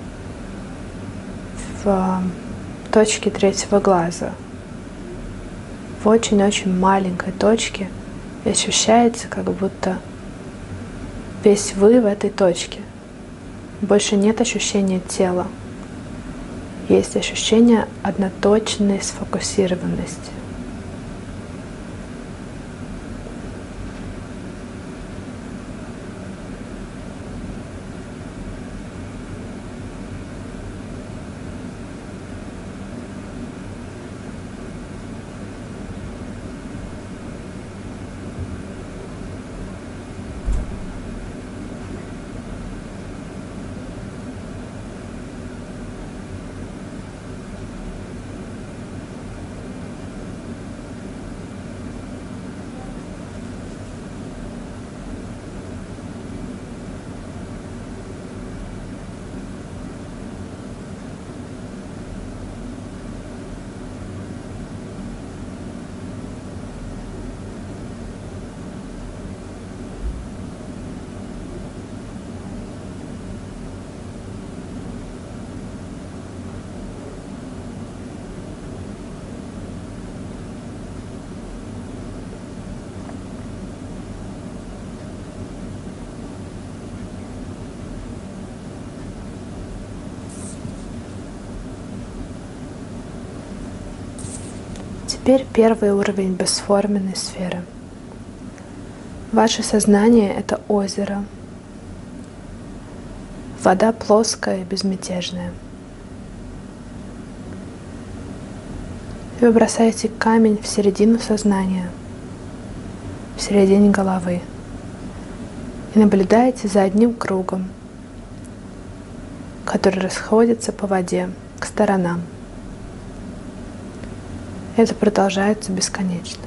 в точке третьего глаза, в очень-очень маленькой точке, и ощущается, как будто весь вы в этой точке. Больше нет ощущения тела. Есть ощущение одноточной сфокусированности. Теперь первый уровень бесформенной сферы. Ваше сознание — это озеро. Вода плоская и безмятежная. Вы бросаете камень в середину сознания, в середине головы, и наблюдаете за одним кругом, который расходится по воде к сторонам. Это продолжается бесконечно.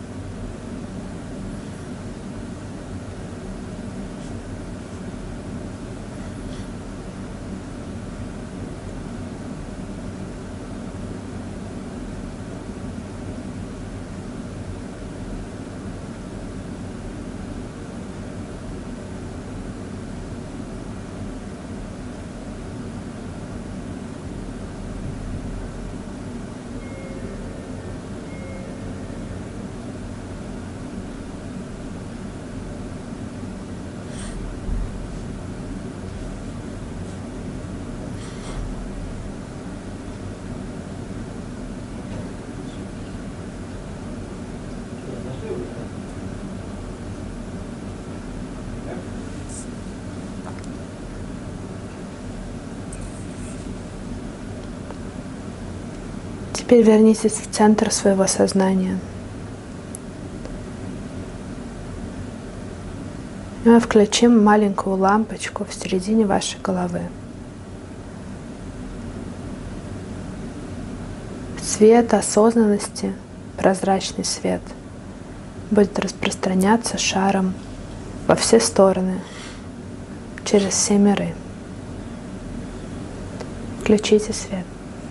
Теперь вернитесь в центр своего сознания. И мы включим маленькую лампочку в середине вашей головы. Свет осознанности, прозрачный свет, будет распространяться шаром во все стороны, через все миры. Включите свет.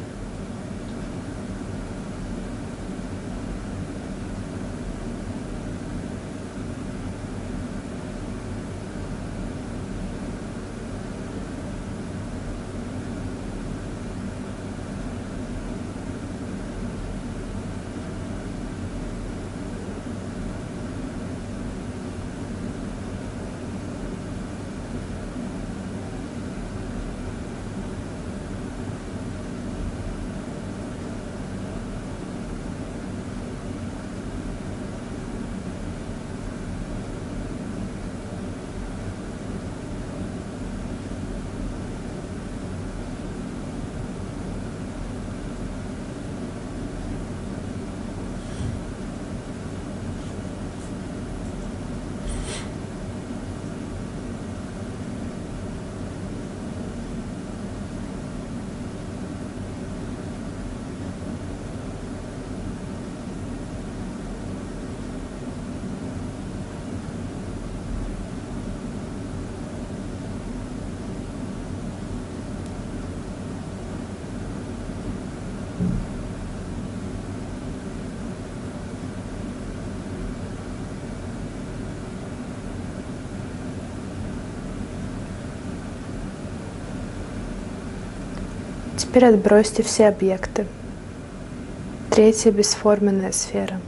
Теперь отбросьте все объекты. Третья бесформенная сфера.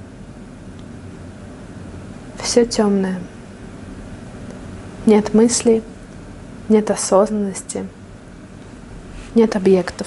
Все темное. Нет мыслей, нет осознанности, нет объектов.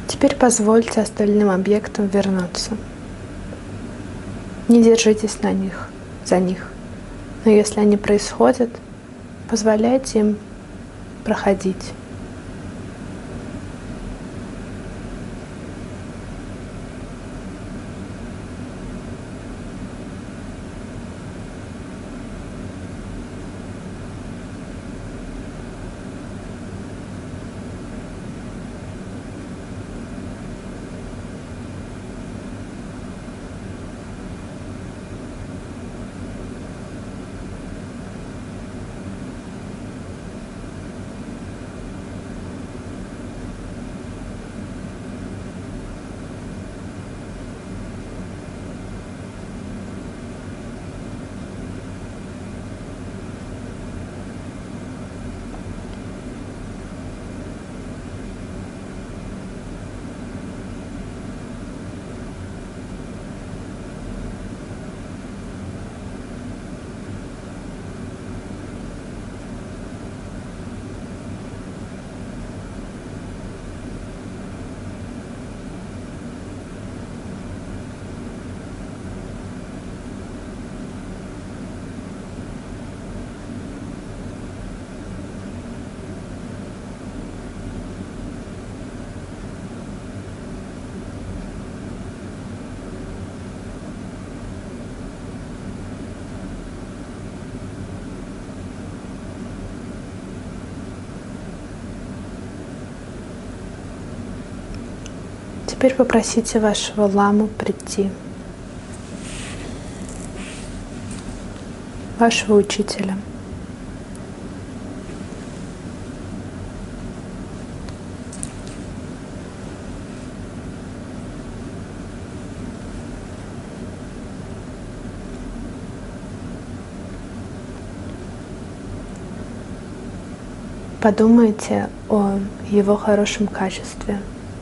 Теперь позвольте остальным объектам вернуться. Не держитесь за них. Но если они происходят, позволяйте им проходить. Теперь попросите вашего ламу прийти, вашего учителя. Подумайте о его хорошем качестве,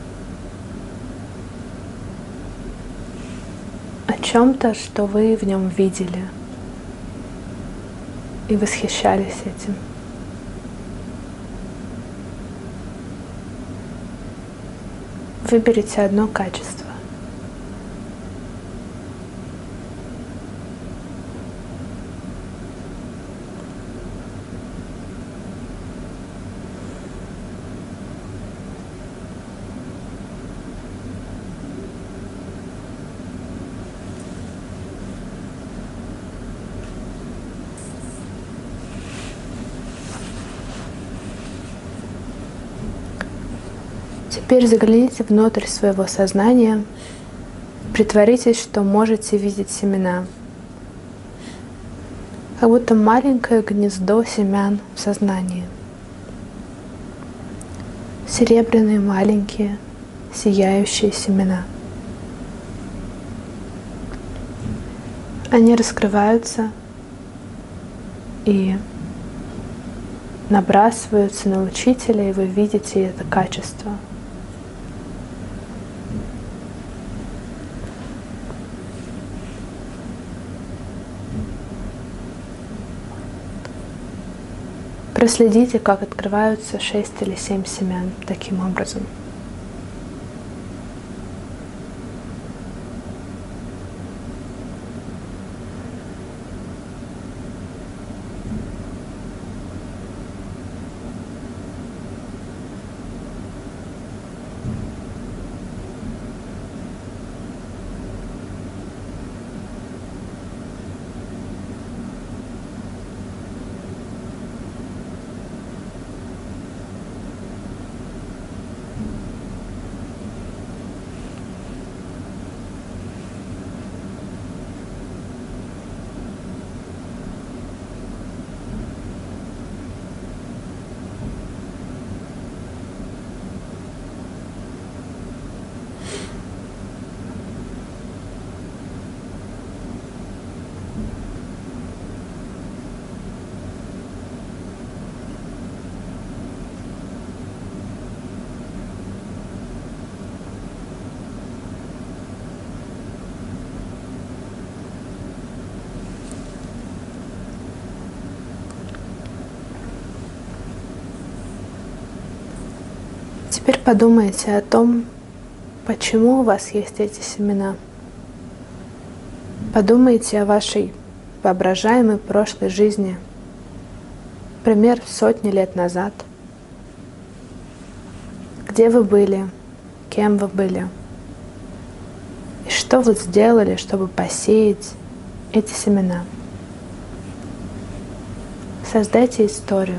о чем-то, что вы в нем видели и восхищались этим. Выберите одно качество. Теперь загляните внутрь своего сознания, притворитесь, что можете видеть семена, как будто маленькое гнездо семян в сознании. Серебряные маленькие сияющие семена. Они раскрываются и набрасываются на учителя, и вы видите это качество. Проследите, как открываются 6 или 7 семян таким образом. Теперь подумайте о том, Почему у вас есть эти семена? Подумайте о вашей воображаемой прошлой жизни, например, сотни лет назад. Где вы были? Кем вы были? И что вы сделали, чтобы посеять эти семена? Создайте историю.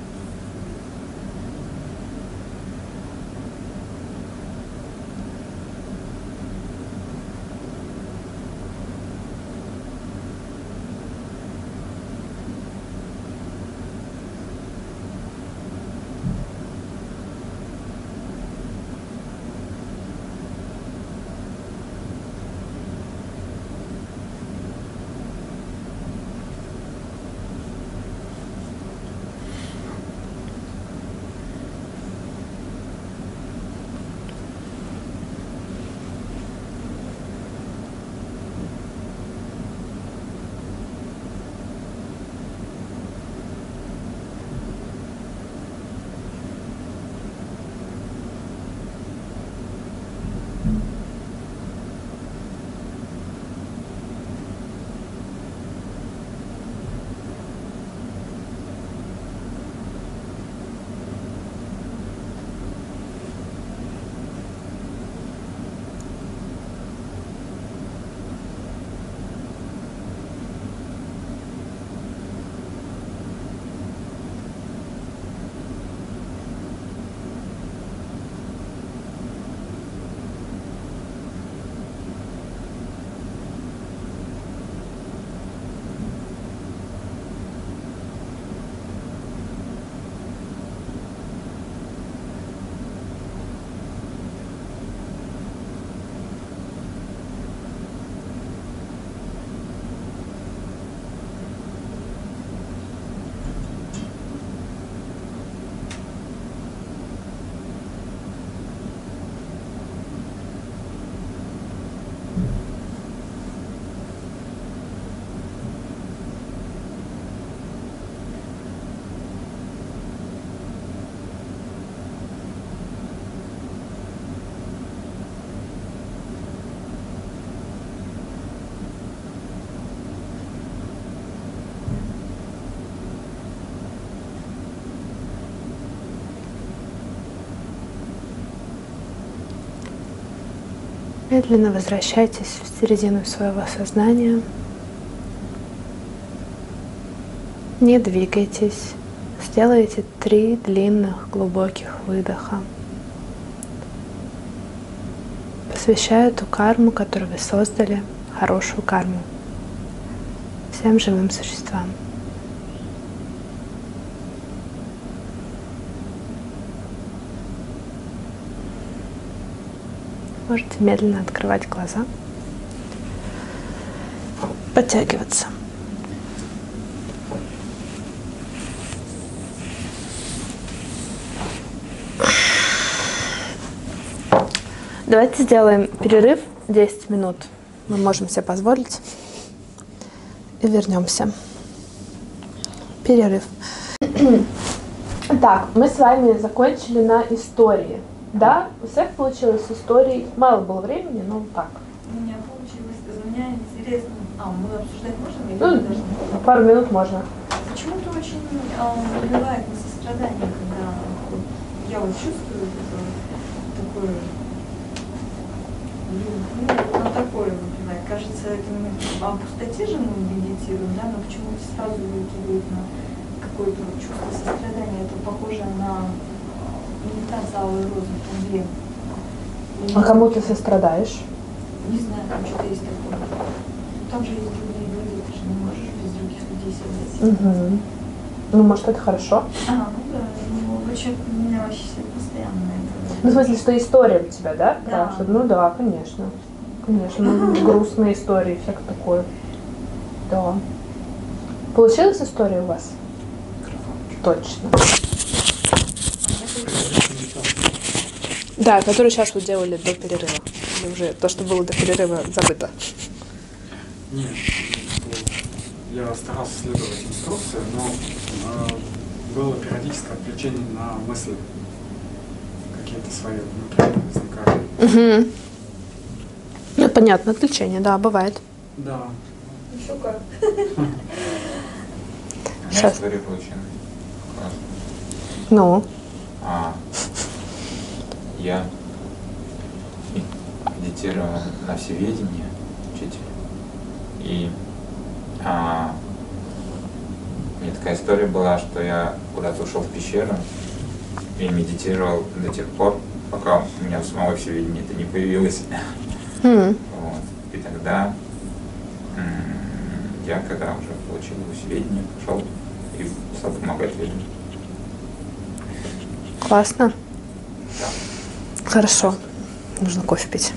Медленно возвращайтесь в середину своего сознания. Не двигайтесь. Сделайте 3 длинных, глубоких выдоха. Посвящаю ту карму, которую вы создали, хорошую карму, всем живым существам. Можете медленно открывать глаза, подтягиваться. Давайте сделаем перерыв 10 минут. Мы можем себе позволить. И вернемся. Перерыв. Так, мы с вами закончили на истории. Да, у всех получилось историй. Мало было времени, но так. У меня получилось, у меня интересно. Мы обсуждать можем? Или Ну, должны? пару минут можно. Почему-то очень убивает на сострадание, когда я вот чувствую такое, такое убивает. Кажется, это о пустоте же мы медитируем, да, но почему-то сразу выкидывает на какое-то чувство сострадания. Это похоже на медитация алой розы, проблем. А кому ты сострадаешь? Не знаю, там что-то есть такое. Там же есть другие люди, ты же не можешь без других людей создать. Угу. Ну, может, это хорошо? Ну да, вообще, у меня вообще постоянно это. Ну, в смысле, что история у тебя, да? Да. Что, ну да, конечно. Конечно, грустные истории, всякое такое. Да. Получилась история у вас? Точно. Да, которую сейчас вы делали до перерыва. Или уже то, что было до перерыва, забыто. Нет, я старался следовать инструкции, но было периодическое отвлечение на мысли. Какие-то свои внутренние возникали. Угу. Ну, понятно, отвлечение, да, бывает. Да. Еще как. У меня Сейчас. история получена. Классно. Ну, Я медитировал на всеведение, учитель. И у меня такая история была, что я куда-то ушел в пещеру и медитировал до тех пор, пока у меня в самого всеведения это не появилось. м, Вот. И тогда я, когда уже получил всеведение, пошел и стал помогать людям. классно. Да. Хорошо. Нужно кофе пить.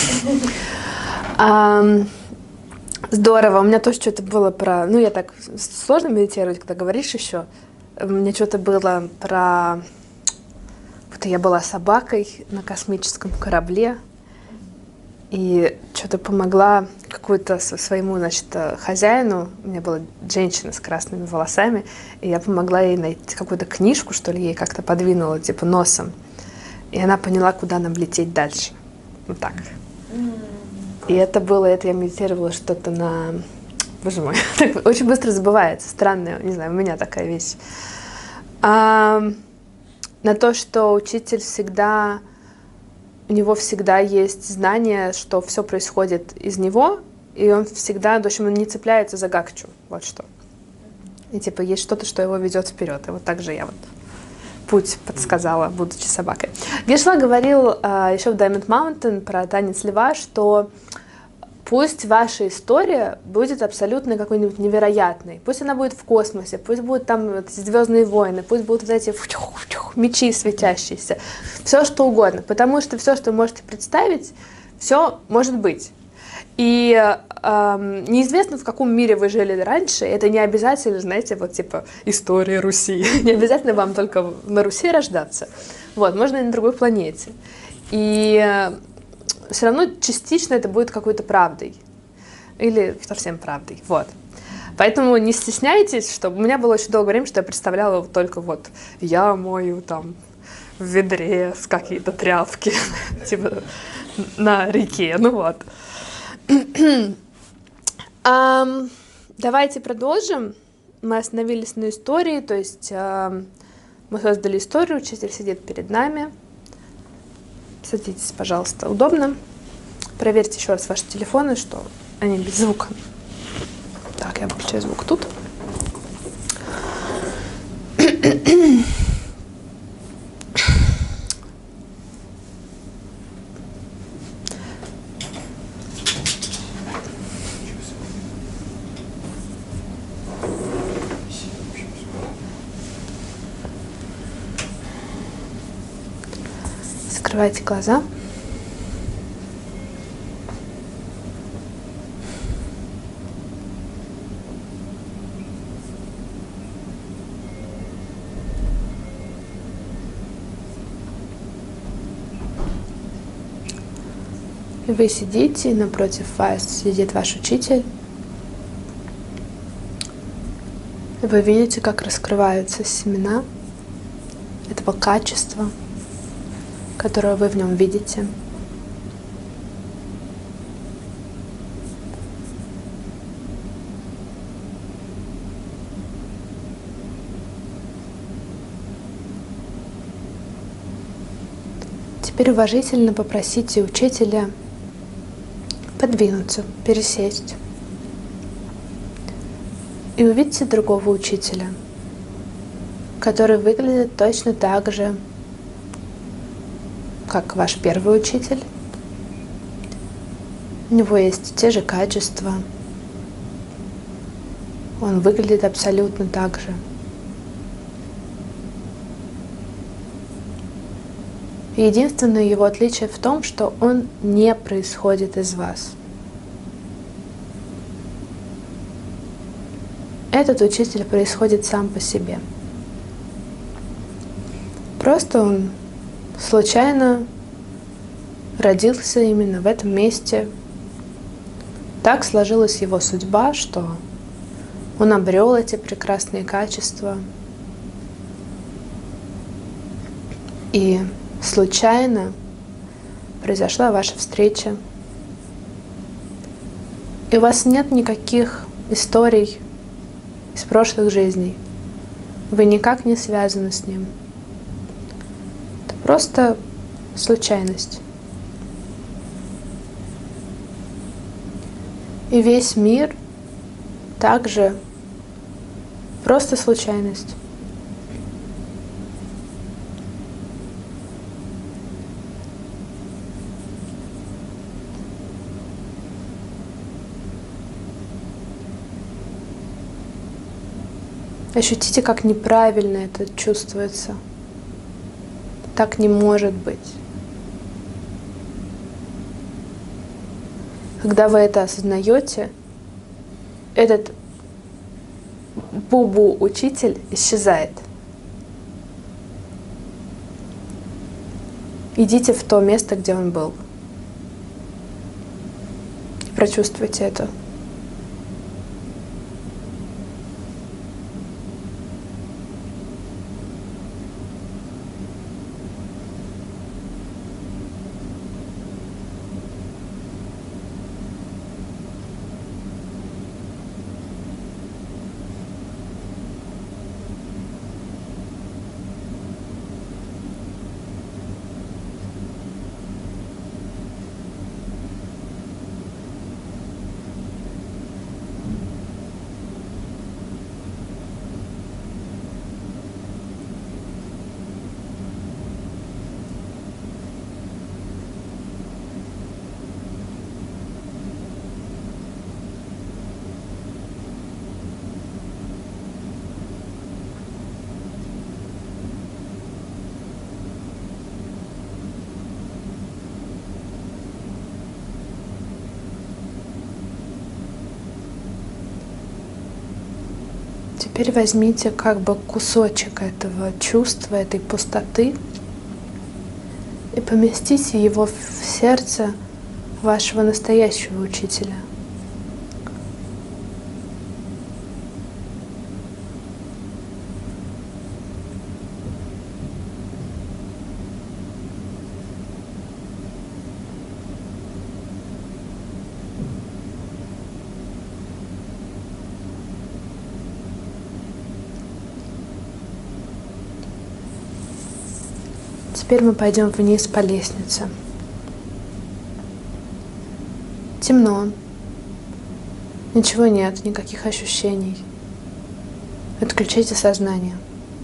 Здорово. У меня тоже что-то было про... Ну, я так... Сложно медитировать, когда говоришь еще. У меня что-то было про... Вот я была собакой на космическом корабле. И что-то помогла какую-то своему, значит, хозяину. У меня была женщина с красными волосами. И я помогла ей найти какую-то книжку, что ли, ей как-то подвинула, типа, носом. И она поняла, куда нам лететь дальше. Вот так. И это я медитировала что-то на... Боже мой, так очень быстро забывается. Странная, не знаю, у меня такая вещь. На то, что учитель всегда... У него всегда есть знание, что все происходит из него, и он всегда, в общем, он не цепляется за гакчу. Вот что. И типа есть что-то, что его ведет вперед. И вот так же я вот путь подсказала, будучи собакой. Гешла говорил еще в Diamond Mountain про танец льва, что пусть ваша история будет абсолютно какой-нибудь невероятной. Пусть она будет в космосе, пусть будут там звездные войны, пусть будут вот эти мечи светящиеся. Все что угодно. Потому что все, что вы можете представить, все может быть. И неизвестно, в каком мире вы жили раньше. Это не обязательно, знаете, вот типа история Руси. Не обязательно вам только на Руси рождаться. Вот, можно и на другой планете. И все равно частично это будет какой-то правдой. Или совсем правдой. Вот. Поэтому не стесняйтесь, что у меня было очень долгое время, что я представляла только вот я мою там в ведре с какие-то тряпки типа на реке. Ну вот. Давайте продолжим. Мы остановились на истории, то есть мы создали историю, учитель сидит перед нами. Садитесь, пожалуйста, удобно. Проверьте еще раз ваши телефоны, что они без звука. Так, я включаю звук тут. Закрывайте глаза. И вы сидите, напротив вас сидит ваш учитель. И вы видите, как раскрываются семена этого качества, которое вы в нем видите. Теперь уважительно попросите учителя подвинуться, пересесть. И увидите другого учителя, который выглядит точно так же, как ваш первый учитель. У него есть те же качества. Он выглядит абсолютно так же. Единственное его отличие в том, что он не происходит из вас. Этот учитель происходит сам по себе. Просто он случайно родился именно в этом месте. Так сложилась его судьба, что он обрел эти прекрасные качества. И случайно произошла ваша встреча, и у вас нет никаких историй из прошлых жизней. Вы никак не связаны с ним. Это просто случайность. И весь мир также просто случайность. Ощутите, как неправильно это чувствуется. Так не может быть. Когда вы это осознаете, этот бубу-учитель исчезает. Идите в то место, где он был. Прочувствуйте это. Теперь возьмите как бы кусочек этого чувства, этой пустоты и поместите его в сердце вашего настоящего учителя. Теперь мы пойдем вниз по лестнице. Темно. Ничего нет, никаких ощущений. Отключите сознание.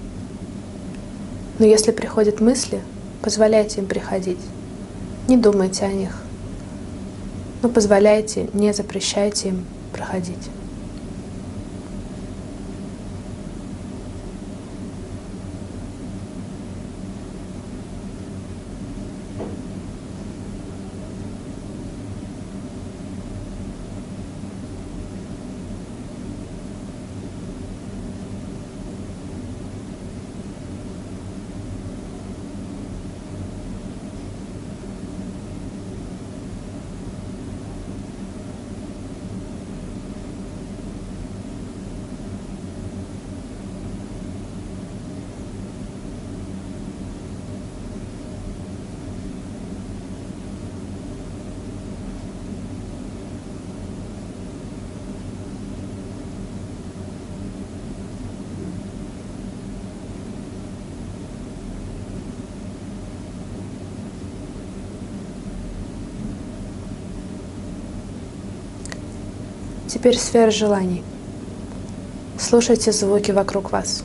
Но если приходят мысли, позволяйте им приходить. Не думайте о них. Но позволяйте, не запрещайте им проходить. Теперь сфера желаний. Слушайте звуки вокруг вас.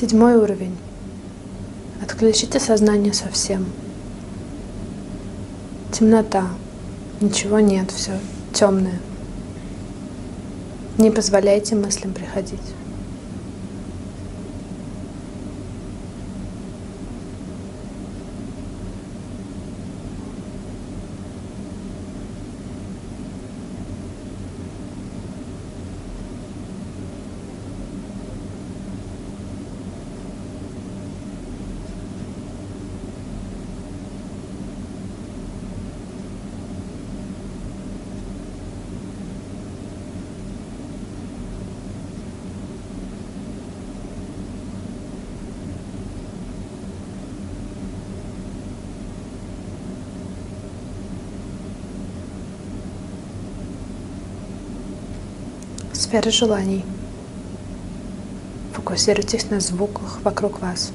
7-й уровень. Отключите сознание совсем. Темнота. Ничего нет, все темное. Не позволяйте мыслям приходить. Сфера желаний. Фокусируйтесь на звуках вокруг вас.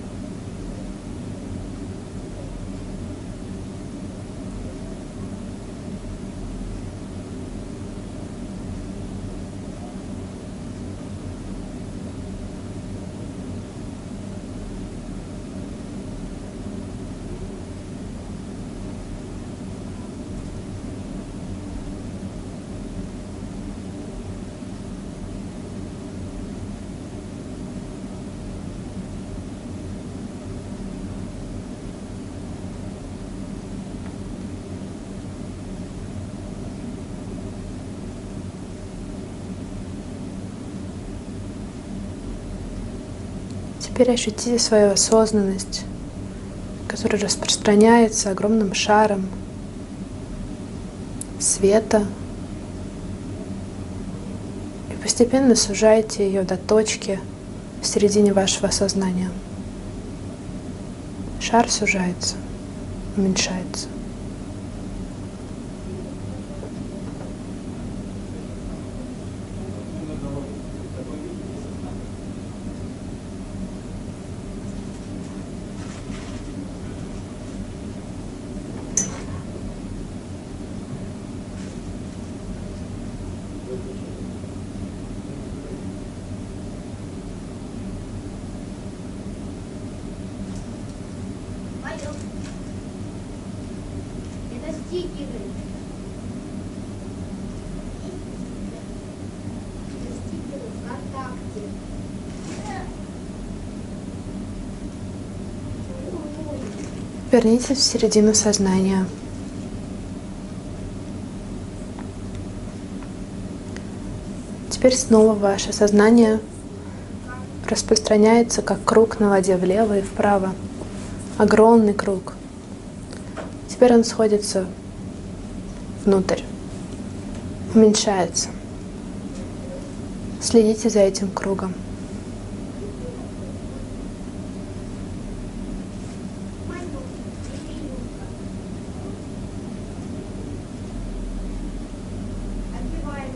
Теперь ощутите свою осознанность, которая распространяется огромным шаром света, и постепенно сужайте ее до точки в середине вашего сознания. Шар сужается, уменьшается. Это стикеры. Это стикеры ВКонтакте. Вернитесь в середину сознания. Теперь снова ваше сознание распространяется как круг на воде влево и вправо. Огромный круг. Теперь он сходится внутрь, уменьшается. Следите за этим кругом. Отбиваем.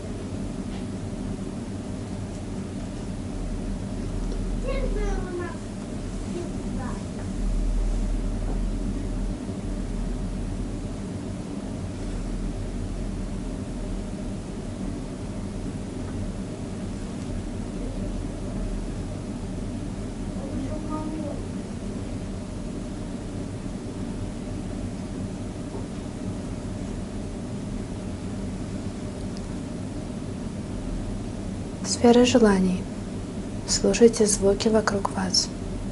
Сфера желаний. Слушайте звуки вокруг вас.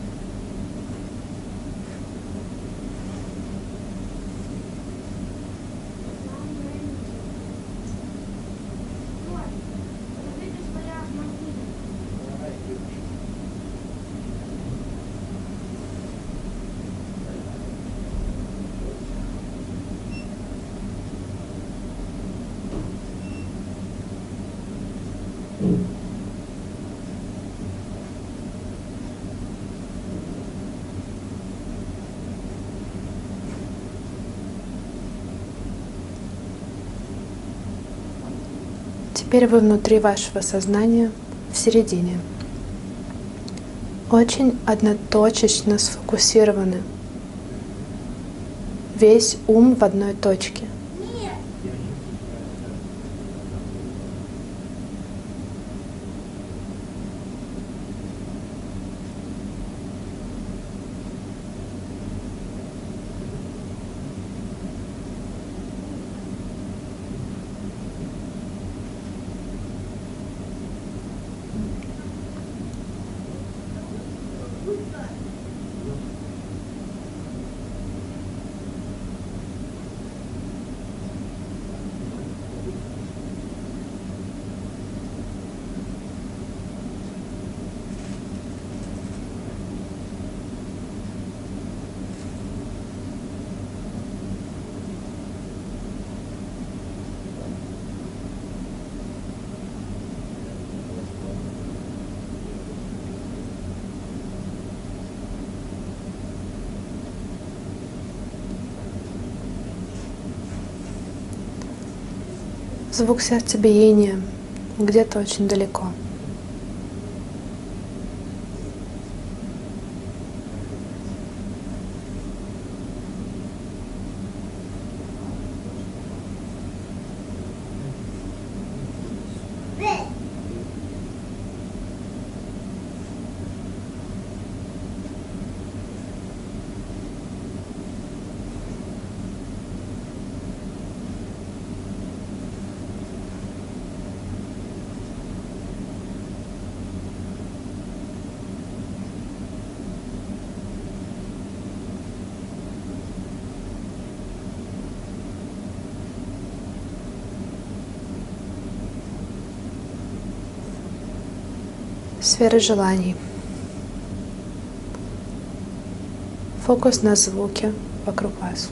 Теперь вы внутри вашего сознания, в середине. Очень одноточечно сфокусированы. Весь ум в одной точке. Звук сердцебиения где-то очень далеко. Сферы желаний. Фокус на звуке вокруг вас.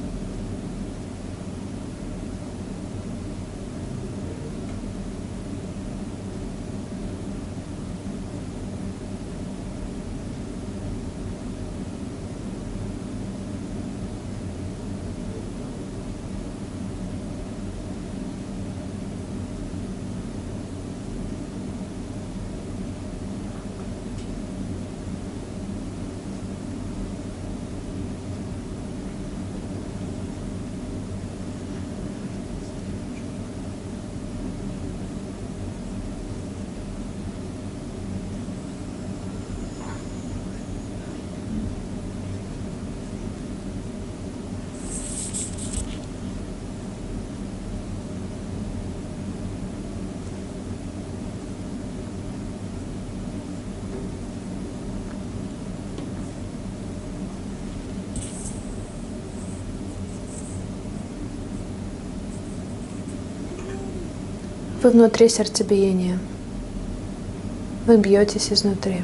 Вы внутри сердцебиения. Вы бьетесь изнутри.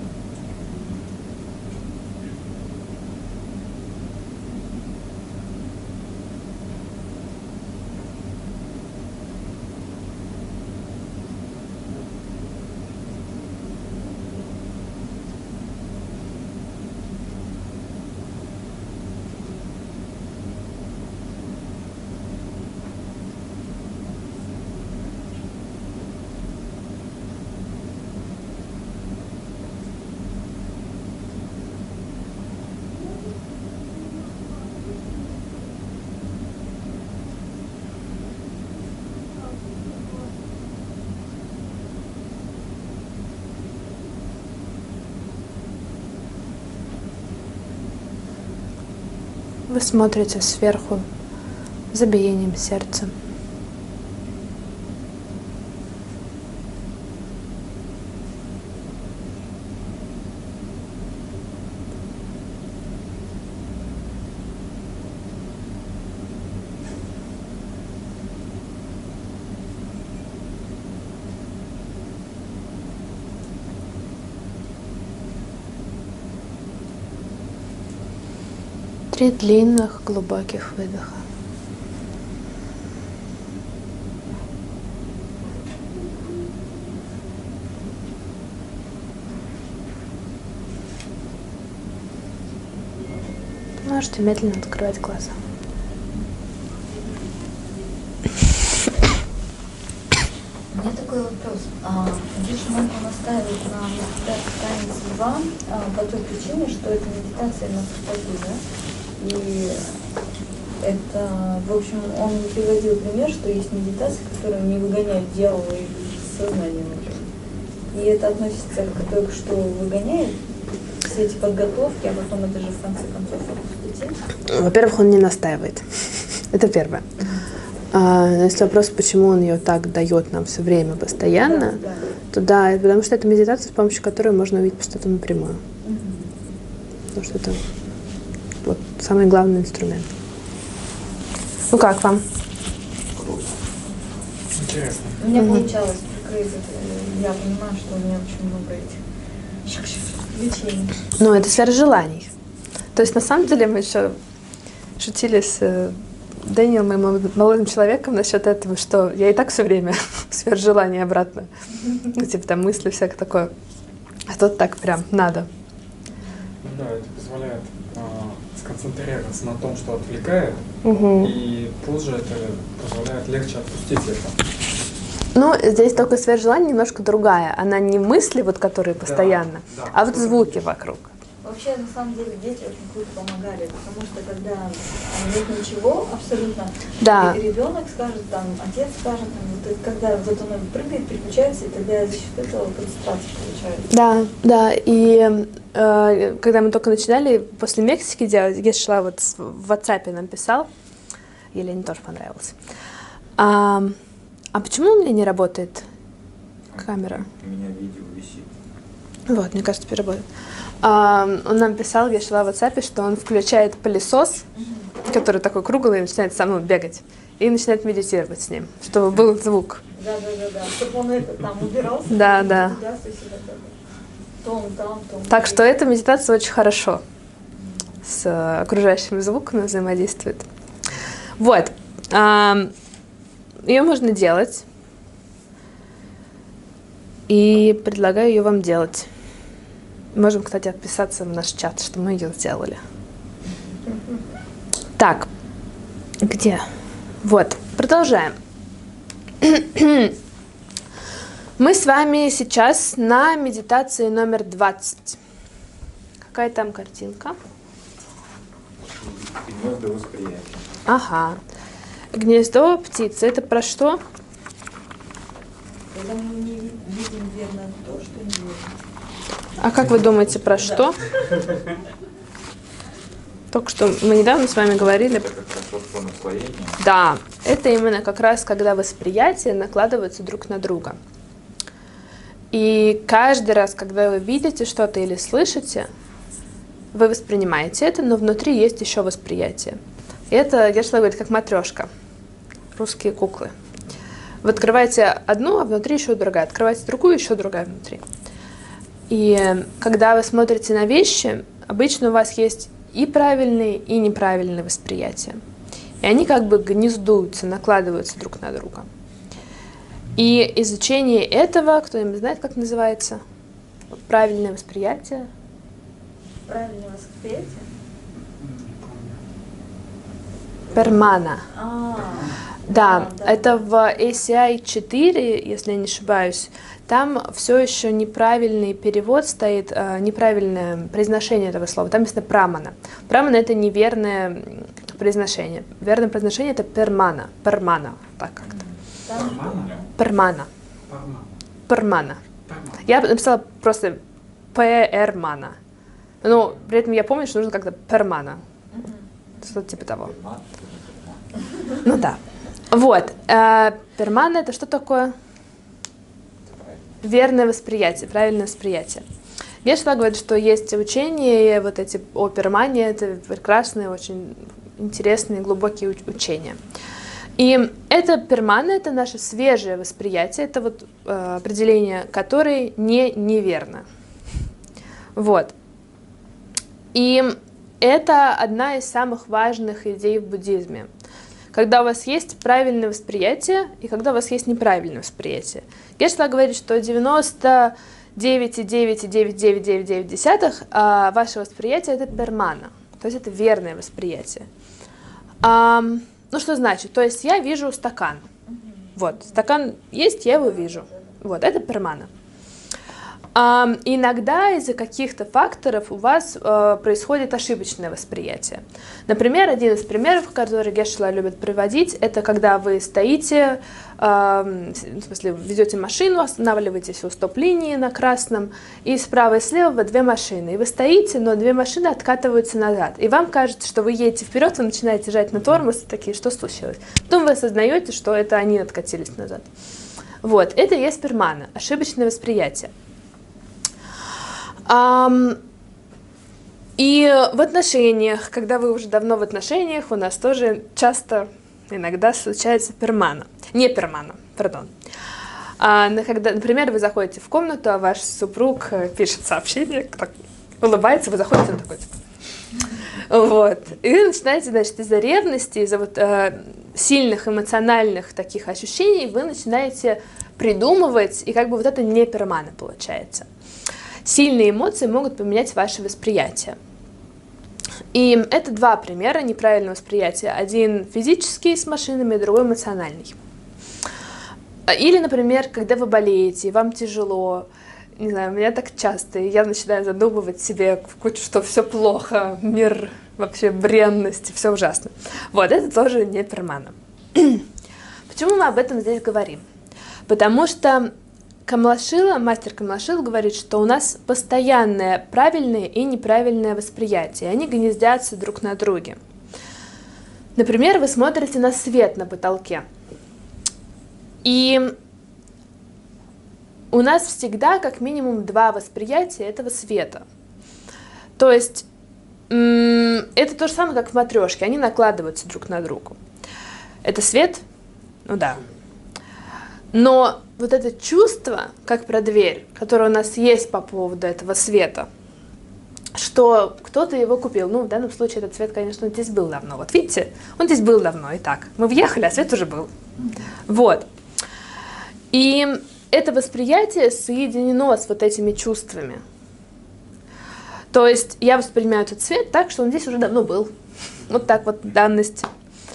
Вы смотрите сверху за биением сердца. Три длинных, глубоких выдоха. Можете медленно открывать глаза. У меня такой вопрос. Вишну настаивает на медитации танец льва по той причине, что это медитация на пустоту, да? И это, в общем, он приводил пример, что есть медитации, которые не выгоняют дьявола из сознания. И это относится к той, что выгоняет все эти подготовки, а потом это же в конце концов о пустоте. Во-первых, он не настаивает. Это первое. Если вопрос, почему он ее так дает нам все время, постоянно, то да, потому что это медитация, с помощью которой можно увидеть пустоту напрямую. Потому что это вот самый главный инструмент. Ну как вам? Интересно. У меня получалось прикрыть, я понимаю, что у меня очень много этих включений. Ну, это сфера желаний. То есть, на самом деле, мы еще шутили с Дэниелом, моим молодым человеком, насчет этого, что я и так все время в сфере желаний обратно. Ну, типа там мысли, всякое такое. А тут так прям надо. Да, это позволяет сконцентрироваться на том, что отвлекает, Угу. и позже это позволяет легче отпустить это. Ну, здесь только сфера желания немножко другая. Она не мысли, вот, которые постоянно, да, а вот звуки вокруг. Вообще, на самом деле, дети очень круто помогали, потому что когда нет ничего абсолютно, Да. и ребенок скажет, там, отец скажет, там, вот, когда вот он прыгает, переключается, и тогда за счет этого концентрация получается. Да, да, и когда мы только начинали после Мексики делать, я шла вот в WhatsApp нам писал, Елене тоже понравилось. А почему у меня не работает камера? У меня видео висит. Вот, мне кажется, теперь работает. Он нам писал, я шла в WhatsApp, что он включает пылесос, который такой круглый, и начинает со мной бегать. И начинает медитировать с ним, чтобы был звук. Да, чтобы он это там убирался. Да. Туда, то он там. Так что эта медитация очень хорошо с окружающими звуками взаимодействует. Вот. Ее можно делать. И предлагаю ее вам делать. Можем, кстати, отписаться в наш чат, что мы ее сделали. Так. Где? Вот. Продолжаем. Мы с вами сейчас на медитации номер 20. Какая там картинка? Гнезда восприятия. Ага. Гнездо птицы. Это про что? Когда мы не видим верно то, что не видим. А как вы думаете, про что? Только что мы недавно с вами говорили. Это как раз вот по наслоению. Да, это именно как раз, когда восприятия накладываются друг на друга. И каждый раз, когда вы видите что-то или слышите, вы воспринимаете это, но внутри есть еще восприятие. И это, я шла говорить, как матрешка. Русские куклы. Вы открываете одну, а внутри еще другая. Открываете другую, еще другая внутри. И когда вы смотрите на вещи, обычно у вас есть и правильные, и неправильные восприятия. И они как бы гнездуются, накладываются друг на друга. И изучение этого, кто-нибудь знает, как называется? Правильное восприятие. Правильное восприятие? Пермана. Да, да. это в ACI 4, если я не ошибаюсь. Там все еще неправильный перевод стоит, неправильное произношение этого слова. Там написано прамана. Прамана — это неверное произношение. Верное произношение — это пермана. Пермана, так как-то. Пермана. Пермана. Я написала просто пермана. Но при этом я помню, что нужно как-то пермана. Что-то типа того. Ну да. Вот. Пермана — это что такое? Верное восприятие, правильное восприятие. Гештальт говорит, что есть учения, вот эти о пермане, это прекрасные, очень интересные, глубокие учения. И это пермана, это наше свежее восприятие, это вот определение, которое неверно. Вот. И это одна из самых важных идей в буддизме. Когда у вас есть правильное восприятие и когда у вас есть неправильное восприятие. Гештальт говорит, что 99,99999% ваше восприятие — это пермана, то есть это верное восприятие. Ну что значит? То есть я вижу стакан. Вот, стакан есть, я его вижу. Вот, это пермана. Иногда из-за каких-то факторов у вас происходит ошибочное восприятие. Например, один из примеров, который Гештальт любит приводить, это когда вы стоите, в смысле, ведете машину, останавливаетесь у стоп-линии на красном, и справа и слева две машины. И вы стоите, но две машины откатываются назад. И вам кажется, что вы едете вперед, вы начинаете жать на тормоз, и такие, что случилось? Потом вы осознаете, что это они откатились назад. Вот, это и есть пермана, ошибочное восприятие. И в отношениях, когда вы уже давно в отношениях, у нас тоже часто, иногда случается пермана. Не пермана, пардон. Когда, например, вы заходите в комнату, а ваш супруг пишет сообщение, так, улыбается, вы заходите, он такой, типа. Вот. И вы начинаете, значит, из-за ревности, из-за вот, сильных эмоциональных таких ощущений, вы начинаете придумывать, и как бы вот это не пермана получается. Сильные эмоции могут поменять ваше восприятие. И это два примера неправильного восприятия. Один физический с машинами, другой эмоциональный. Или, например, когда вы болеете, и вам тяжело, не знаю, у меня так часто, и я начинаю задумывать себе в кучу, что все плохо, мир вообще бренность, все ужасно. Вот, это тоже не пермана. Почему мы об этом здесь говорим? Потому что мастер Камлашила говорит, что у нас постоянное правильное и неправильное восприятие, они гнездятся друг на друге. Например, вы смотрите на свет на потолке, и у нас всегда как минимум 2 восприятия этого света. То есть это то же самое, как в матрешке, они накладываются друг на друга. Это свет? Ну да. Но вот это чувство, как про дверь, которое у нас есть по поводу этого света, что кто-то его купил. Ну, в данном случае этот свет, конечно, здесь был давно. Вот видите, он здесь был давно. Итак, мы въехали, а свет уже был. Вот. И это восприятие соединено с вот этими чувствами. То есть я воспринимаю этот свет так, что он здесь уже давно был. Вот так вот данность.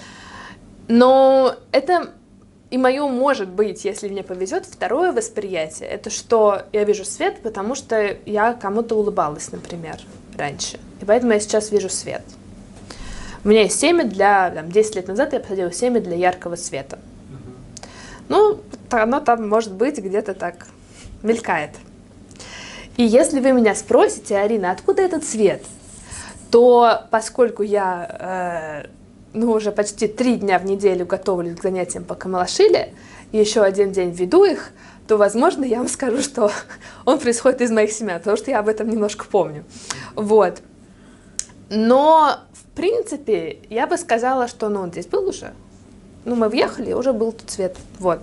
Но это и мое может быть, если мне повезет, второе восприятие. Это что я вижу свет, потому что я кому-то улыбалась, например, раньше. И поэтому я сейчас вижу свет. У меня есть семя для... 10 лет назад я посадила семя для яркого света. Ну, оно там, может быть, где-то так мелькает. И если вы меня спросите, Арина, откуда этот цвет, то поскольку я уже почти 3 дня в неделю готовлюсь к занятиям по Камлашиле, и еще 1 день веду их, то, возможно, я вам скажу, что он происходит из моих семян, потому что я об этом немножко помню. Вот. Но, в принципе, я бы сказала, что он здесь был уже. Мы въехали, уже был тут цвет. Вот.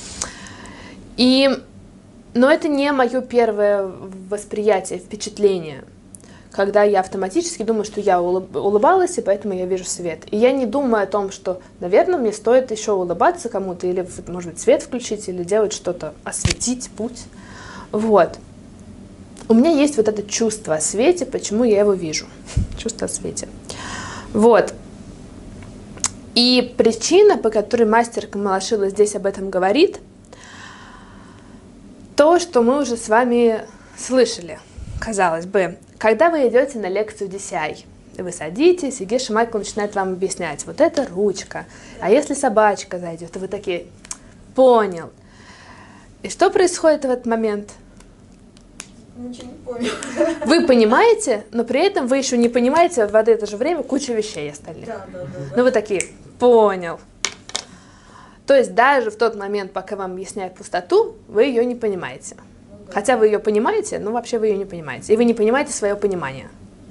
Но это не мое первое восприятие, впечатление, когда я автоматически думаю, что я улыбалась, и поэтому я вижу свет. И я не думаю о том, что, наверное, мне стоит еще улыбаться кому-то, или, может быть, свет включить, или делать что-то, осветить путь. Вот. У меня есть вот это чувство о свете, почему я его вижу. Чувство о свете. Вот. И причина, по которой мастер Камлашила здесь об этом говорит, то, что мы уже с вами слышали, казалось бы. Когда вы идете на лекцию DCI, вы садитесь, и Геша Майкл начинает вам объяснять, вот это ручка, а если собачка зайдет, то вы такие, понял. И что происходит в этот момент? Ничего не понял. Вы понимаете, но при этом вы еще не понимаете в это же время кучу вещей остальных. Да. Ну вы такие, понял. То есть даже в тот момент, пока вам объясняют пустоту, вы ее не понимаете. Хотя вы ее понимаете, но вообще вы ее не понимаете. И вы не понимаете свое понимание.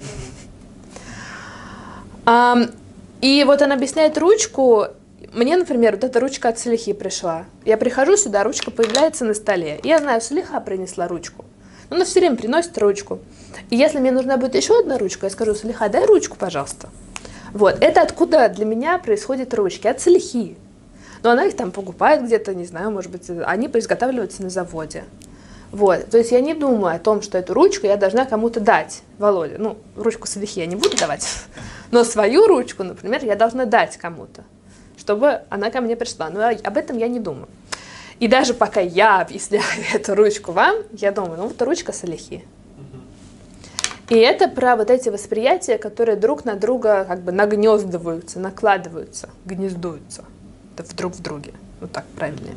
И вот он объясняет ручку. Мне, например, вот эта ручка от Салихи пришла. Я прихожу сюда, ручка появляется на столе. И я знаю, Салиха принесла ручку. Но она все время приносит ручку. И если мне нужна будет еще одна ручка, я скажу, Салиха, дай ручку, пожалуйста. Вот. Это откуда для меня происходят ручки? От Салихи. Но она их там покупает где-то, не знаю, может быть, они изготавливаются на заводе. Вот. То есть я не думаю о том, что эту ручку я должна кому-то дать, Володя. Ручку Салихи я не буду давать, но свою ручку, например, я должна дать кому-то, чтобы она ко мне пришла. Но об этом я не думаю. И даже пока я объясняю эту ручку вам, я думаю, вот ручка Салихи. И это про вот эти восприятия, которые друг на друга как бы нагнездываются, накладываются, гнездуются друг в друге. Вот так правильнее.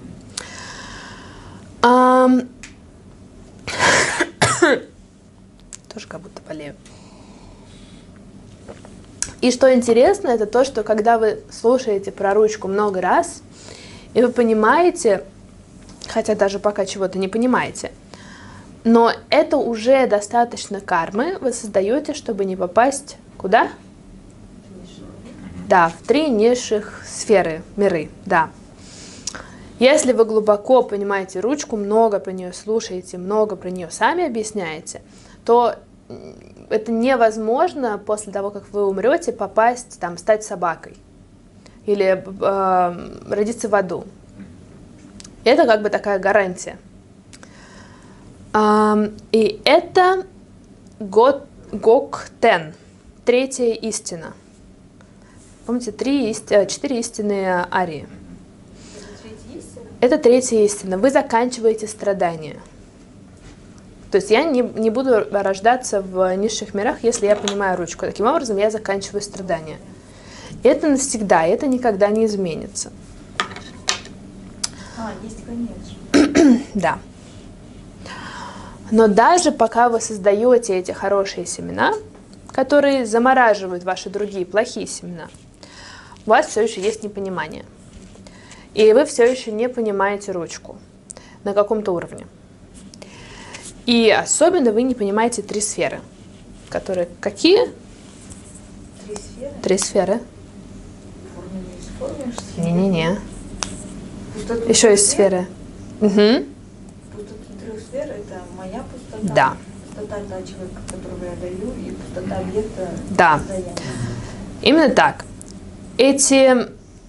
Тоже как будто болею. И что интересно, это то, что когда вы слушаете про ручку много раз, и вы понимаете, хотя даже пока чего-то не понимаете, но это уже достаточно кармы вы создаете, чтобы не попасть куда? Да, в 3 низших сферы, миры, да. Если вы глубоко понимаете ручку, много про нее слушаете, много про нее сами объясняете, то это невозможно после того, как вы умрете, попасть, стать собакой или родиться в аду. Это как бы такая гарантия. И это Гок-Тен, 3-я истина. Помните, 4 истины Арии. Это 3-я истина? Это третья истина. Вы заканчиваете страдания. То есть я не буду рождаться в низших мирах, если я понимаю ручку. Таким образом, я заканчиваю страдания. Это навсегда, это никогда не изменится. Есть конец. Да. Но даже пока вы создаете эти хорошие семена, которые замораживают ваши другие плохие семена, у вас все еще есть непонимание. И вы все еще не понимаете ручку на каком-то уровне. И особенно вы не понимаете 3 сферы. Которые какие? 3 сферы? 3 сферы. Формы не используешь? Не-не-не. Пустоту Еще трех есть сфер? сферы. Угу. Пустоту 3 сфер — это моя пустота, Да. пустота того человека, которого я даю, и пустота объекта Да. создаяния. Именно так. Эти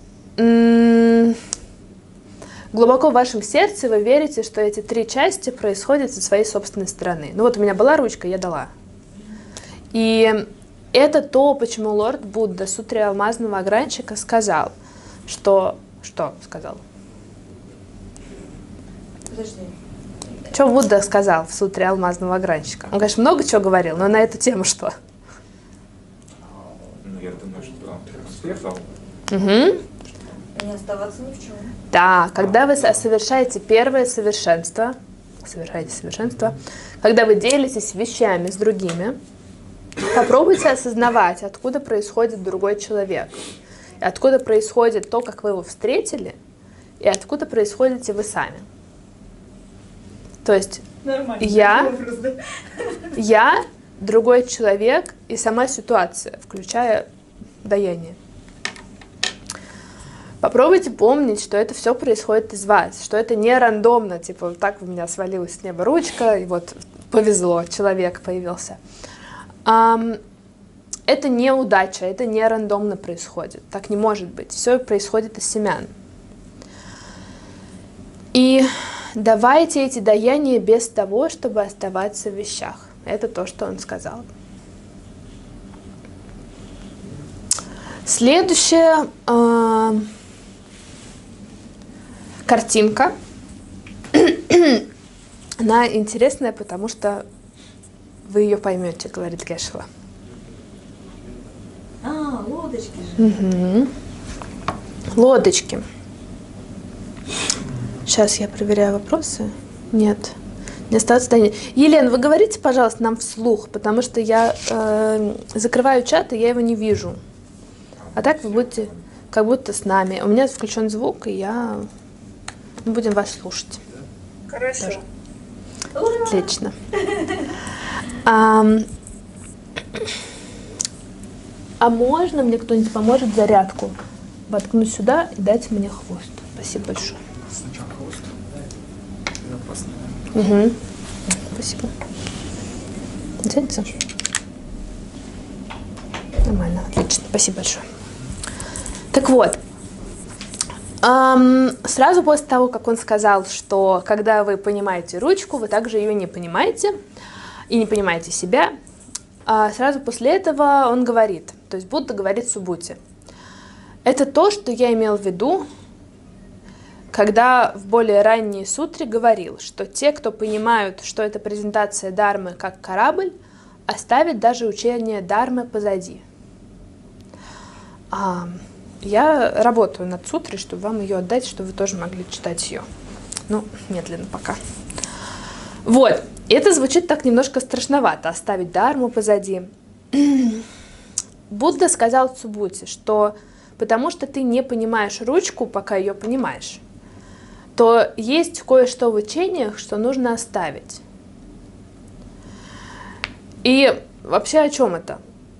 глубоко в вашем сердце вы верите, что эти 3 части происходят со своей собственной стороны. Ну вот у меня была ручка, я дала. И это то, почему лорд Будда в сутре алмазного огранчика сказал, что... Что сказал? Подожди. Что Будда сказал в сутре алмазного огранчика? Он, конечно, много чего говорил, но на эту тему что? Ну, я думаю, что сказал. Угу. Не оставаться ни в чем. Да, когда вы совершаете первое совершенство, когда вы делитесь вещами с другими, попробуйте осознавать, откуда происходит другой человек, и откуда происходит то, как вы его встретили, и откуда происходите вы сами. То есть Нормально. я другой человек и сама ситуация, включая даяние. Попробуйте помнить, что это все происходит из вас, что это не рандомно, типа вот так у меня свалилась с неба ручка, и вот повезло, человек появился. Это не удача, это не рандомно происходит, так не может быть. Все происходит из семян. И давайте эти даяния без того, чтобы оставаться в вещах. Это то, что он сказал. Следующая картинка. Она интересная, потому что вы ее поймете, говорит Гешела. Лодочки же. Угу. Лодочки. Сейчас я проверяю вопросы. Нет. Не осталось здания. Елена, вы говорите, пожалуйста, нам вслух, потому что я закрываю чат, и я его не вижу. А так вы будете как будто с нами. У меня включен звук, и мы будем вас слушать. Хорошо. Тоже. Ура! Отлично. А можно мне кто-нибудь поможет зарядку воткнуть сюда и дать мне хвост? Спасибо большое. Сначала хвост. Безопасно. Угу. Спасибо. Тянется? Нормально, отлично. Спасибо большое. Так вот, сразу после того, как он сказал, что когда вы понимаете ручку, вы также ее не понимаете и не понимаете себя, сразу после этого он говорит, то есть Будда говорит Субботе. Это то, что я имел в виду, когда в более ранней сутре говорил, что те, кто понимают, что это презентация Дharмы как корабль, оставят даже учение Дharмы позади. Я работаю над сутрой, чтобы вам ее отдать, чтобы вы тоже могли читать ее. Ну, медленно пока. Вот. Это звучит так немножко страшновато, оставить Дharму позади. Будда сказал Цубути, что потому что ты не понимаешь ручку, пока ее понимаешь, то есть кое-что в учениях, что нужно оставить. И вообще о чем это?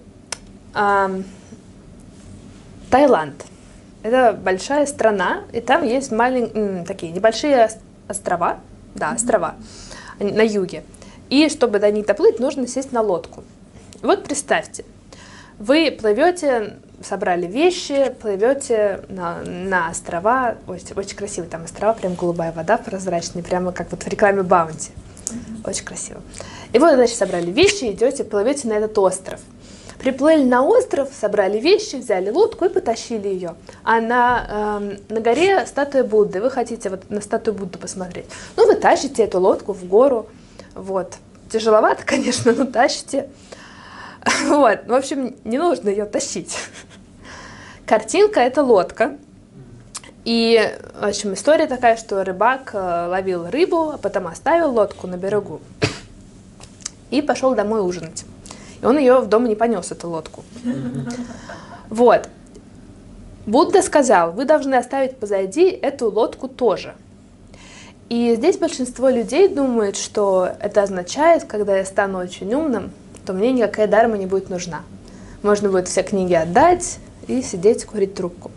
Таиланд. Это большая страна, и там есть такие небольшие острова, да, острова на юге. И чтобы до них доплыть, нужно сесть на лодку. Вот представьте, вы плывете, собрали вещи, плывете на острова, очень красивые там острова, прям голубая вода прозрачная, прямо как вот в рекламе Баунти. Очень красиво. И вот, значит, собрали вещи, идете, плывете на этот остров. Приплыли на остров, собрали вещи, взяли лодку и потащили ее. А на горе статуя Будды. Вы хотите вот на статую Будды посмотреть. Ну, вы тащите эту лодку в гору. Вот. Тяжеловато, конечно, но тащите. Вот. В общем, не нужно ее тащить. Картинка – это лодка. И, в общем, история такая, что рыбак ловил рыбу, а потом оставил лодку на берегу и пошел домой ужинать. И он ее в дом не понес, эту лодку. Вот. Будда сказал, вы должны оставить позади эту лодку тоже. И здесь большинство людей думает, что это означает, когда я стану очень умным, то мне никакая дарма не будет нужна. Можно будет все книги отдать и сидеть, курить трубку.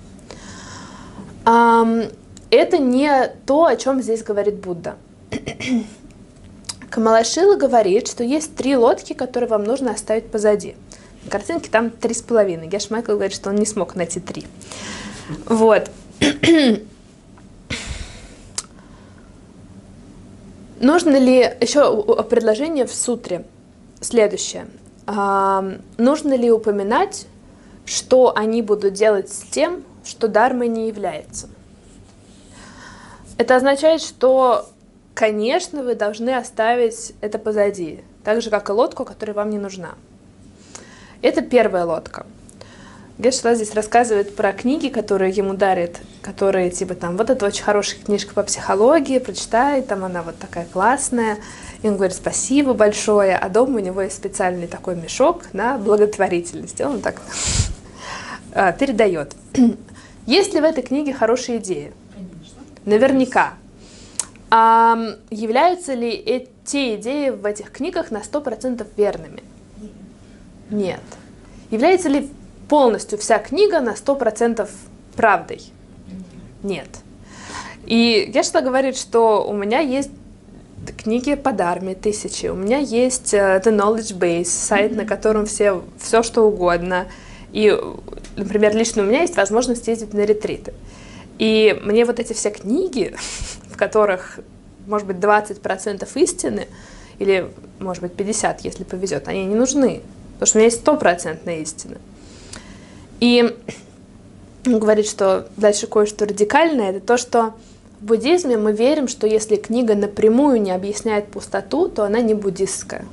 Это не то, о чем здесь говорит Будда. Камалашила говорит, что есть 3 лодки, которые вам нужно оставить позади. На картинке там 3,5. Геш Майкл говорит, что он не смог найти 3. Вот. Нужно ли... Еще предложение в сутре следующее. Нужно ли упоминать, что они будут делать с тем, что дармой не является? Это означает, что, конечно, вы должны оставить это позади, так же, как и лодку, которая вам не нужна. Это первая лодка. Геш-Ла здесь рассказывает про книги, которые ему дарят, которые типа там, вот это очень хорошая книжка по психологии, прочитай, там она вот такая классная. И он говорит, спасибо большое, а дома у него есть специальный такой мешок на благотворительность. Он так передает. Есть ли в этой книге хорошие идеи? Конечно. Наверняка. Являются ли те идеи в этих книгах на 100% верными? Нет. Является ли полностью вся книга на 100% правдой? Нет. И Геш-Ла говорит, что у меня есть книги по дарме 1000, у меня есть The Knowledge Base, сайт, на котором все что угодно. И, например, лично у меня есть возможность ездить на ретриты. И мне вот эти все книги, в которых, может быть, 20% истины, или, может быть, 50%, если повезет, они не нужны, потому что у меня есть 100% истина. И он говорит, что дальше кое-что радикальное, это то, что в буддизме мы верим, что если книга напрямую не объясняет пустоту, то она не буддистская.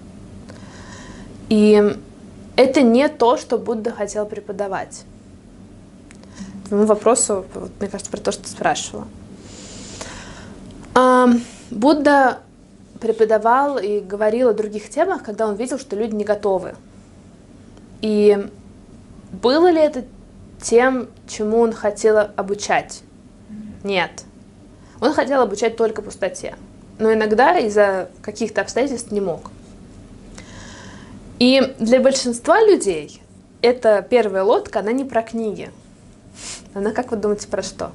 И это не то, что Будда хотел преподавать. К твоему вопросу, вот, мне кажется, про то, что ты спрашивала. Будда преподавал и говорил о других темах, когда он видел, что люди не готовы. И было ли это тем, чему он хотел обучать? Нет. Он хотел обучать только пустоте. Но иногда из-за каких-то обстоятельств не мог. И для большинства людей эта первая лодка, она не про книги. Она, как вы думаете, про что?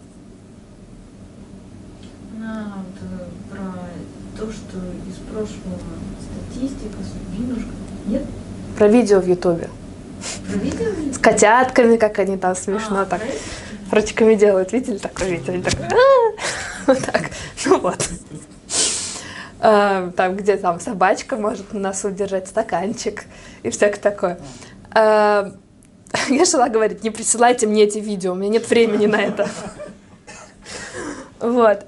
Она вот, про то, что из прошлого статистика, судьбинушка. Нет? Про видео в Ютубе. Про видео? С котятками, как они там смешно так ручками делают. Видели такое видео? Они так, вот так. Ну вот. Там, где там собачка может на носу держать стаканчик и всякое такое. Геш-Ла говорит, не присылайте мне эти видео, у меня нет времени на это. Вот.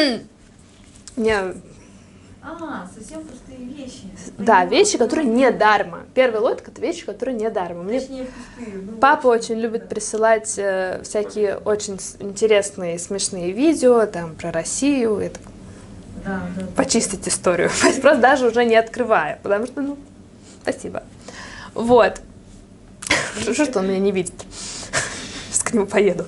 Совсем простые вещи. Да, вещи, которые не дарма. Первая лодка — это вещи, которые не дарма. Мне Точнее, пустые. папа очень любит присылать всякие очень интересные, смешные видео там про Россию. Это Да. почистить историю. Просто даже уже не открывая, потому что, спасибо. Вот. Хорошо, что он меня не видит. Сейчас к нему поеду.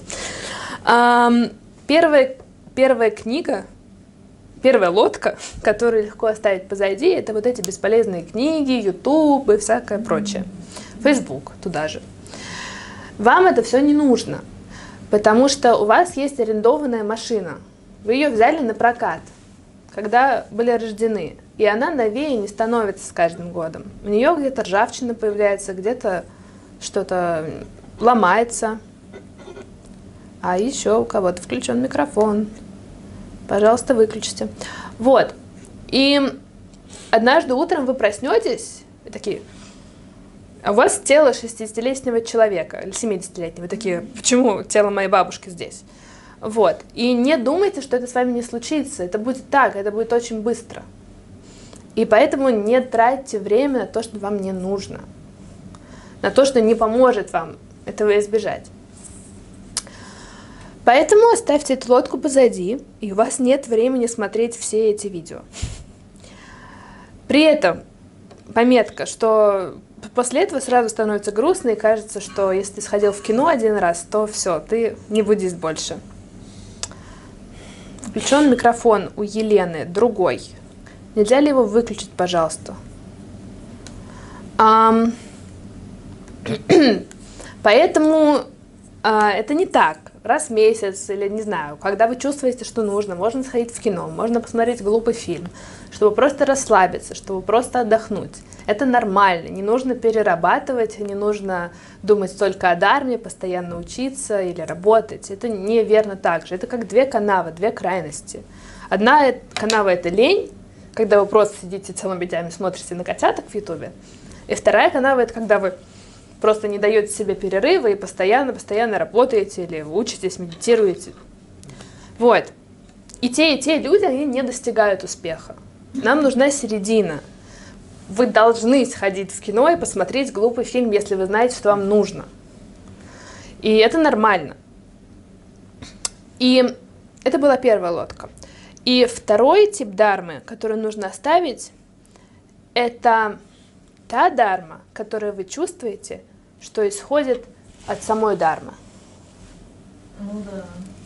Первая книга, первая лодка, которую легко оставить позади, это вот эти бесполезные книги, YouTube и всякое прочее. Facebook туда же. Вам это все не нужно, потому что у вас есть арендованная машина. Вы ее взяли на прокат, когда были рождены, и она новее не становится с каждым годом. У нее где-то ржавчина появляется, где-то что-то ломается. А еще у кого-то включен микрофон. Пожалуйста, выключите. Вот. И однажды утром вы проснетесь и такие: А у вас тело 60-летнего человека или 70-летнего. Вы такие, почему тело моей бабушки здесь? Вот. И не думайте, что это с вами не случится. Это будет так, это будет очень быстро. И поэтому не тратьте время на то, что вам не нужно. На то, что не поможет вам этого избежать. Поэтому оставьте эту лодку позади, и у вас нет времени смотреть все эти видео. При этом пометка, что после этого сразу становится грустно, и кажется, что если ты сходил в кино один раз, то все, ты не буддист больше. Включен микрофон у Елены, другой. Нельзя ли его выключить, пожалуйста? Поэтому это не так. Раз в месяц или, не знаю, когда вы чувствуете, что нужно, можно сходить в кино, можно посмотреть глупый фильм, чтобы просто расслабиться, чтобы просто отдохнуть. Это нормально, не нужно перерабатывать, не нужно думать только о дхарме, постоянно учиться или работать. Это неверно так же. Это как две канавы, две крайности. Одна канава — это лень, когда вы просто сидите целыми днями, смотрите на котяток в Ютубе. И вторая канава — это когда вы просто не даете себе перерыва и постоянно работаете или учитесь, медитируете. Вот. И те люди, они не достигают успеха. Нам нужна середина. Вы должны сходить в кино и посмотреть глупый фильм, если вы знаете, что вам нужно. И это нормально. И это была первая лодка. И второй тип дхармы, который нужно оставить, это та дхарма, которую вы чувствуете, что исходит от самой дхармы. Ну да.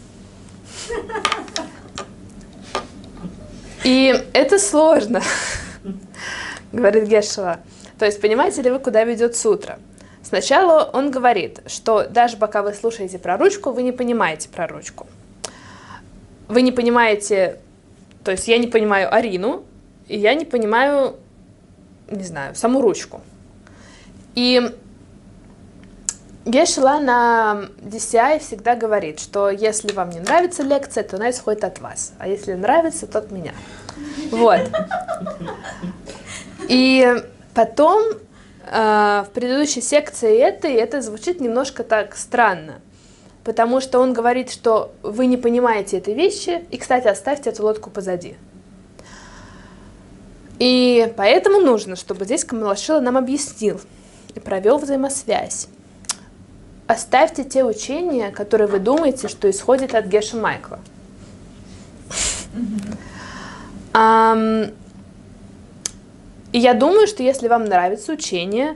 И это сложно, говорит Гешела. То есть, понимаете ли вы, куда ведет сутра? Сначала он говорит, что даже пока вы слушаете про ручку, вы не понимаете про ручку. Вы не понимаете, то есть я не понимаю Арину, и я не понимаю, не знаю, саму ручку. И Гешела на DCI всегда говорит, что если вам не нравится лекция, то она исходит от вас, а если нравится, то от меня. Вот. И потом в предыдущей секции это звучит немножко так странно, потому что он говорит, что вы не понимаете этой вещи, и, кстати, оставьте эту лодку позади. И поэтому нужно, чтобы здесь Камалашила нам объяснил и провел взаимосвязь. Оставьте те учения, которые вы думаете, что исходят от Геша Майкла. И я думаю, что если вам нравится учение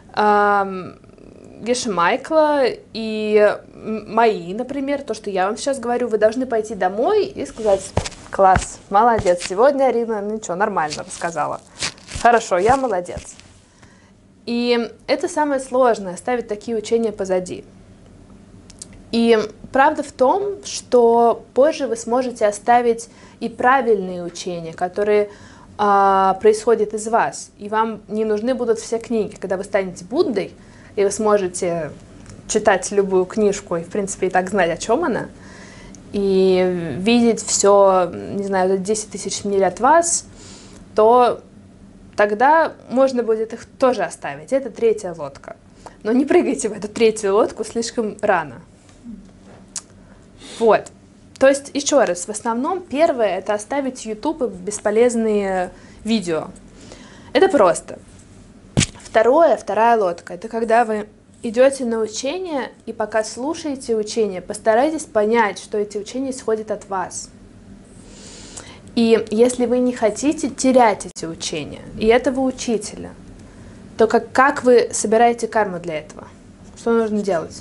Геша Майкла и мои, например, то, что я вам сейчас говорю, вы должны пойти домой и сказать: класс, молодец, сегодня Арина, ничего, нормально рассказала. Хорошо, я молодец. И это самое сложное, оставить такие учения позади. И правда в том, что позже вы сможете оставить и правильные учения, которые происходят из вас. И вам не нужны будут все книги. Когда вы станете Буддой, и вы сможете читать любую книжку и, в принципе, и так знать, о чем она, и видеть все, не знаю, 10 тысяч миль от вас, то тогда можно будет их тоже оставить. Это третья лодка. Но не прыгайте в эту третью лодку слишком рано. Вот. То есть, еще раз, в основном первое — это оставить YouTube и бесполезные видео. Это просто. Вторая лодка — это когда вы идете на учение, и пока слушаете учение, постарайтесь понять, что эти учения исходят от вас. И если вы не хотите терять эти учения и этого учителя, то как вы собираете карму для этого? Что нужно делать?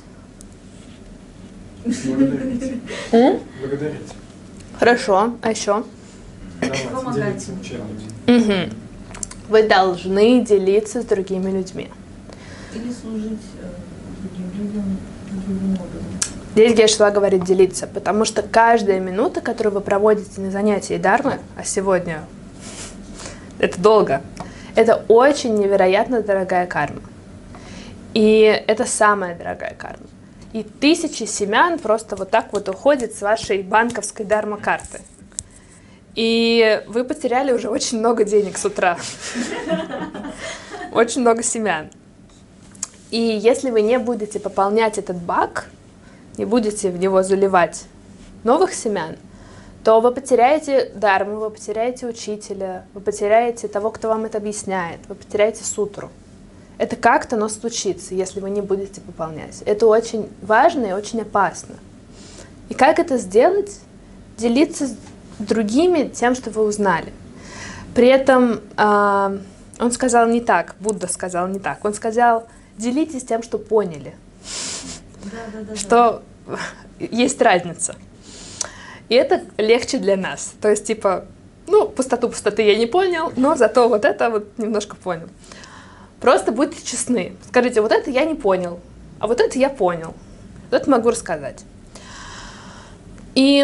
Благодарить. Благодарить. Хорошо, а еще? Давайте, делиться учениями. Вы должны делиться с другими людьми. Или служить другим людям другим образом. Здесь Гешела говорит делиться, потому что каждая минута, которую вы проводите на занятии дхармы, а сегодня это долго, это очень невероятно дорогая карма. И это самая дорогая карма. И тысячи семян просто вот так вот уходят с вашей банковской дхарма-карты. И вы потеряли уже очень много денег с утра. Очень много семян. И если вы не будете пополнять этот бак, не будете в него заливать новых семян, то вы потеряете дарму, вы потеряете учителя, вы потеряете того, кто вам это объясняет, вы потеряете сутру. Это как-то, но случится, если вы не будете пополнять. Это очень важно и очень опасно. И как это сделать? Делиться с другими тем, что вы узнали. При этом он сказал не так, Будда сказал не так. Он сказал, делитесь тем, что поняли. Что есть разница. И это легче для нас. То есть, типа, ну, пустоты я не понял, но зато вот это вот немножко понял. Просто будьте честны. Скажите, вот это я не понял, а вот это я понял. Вот это могу рассказать. И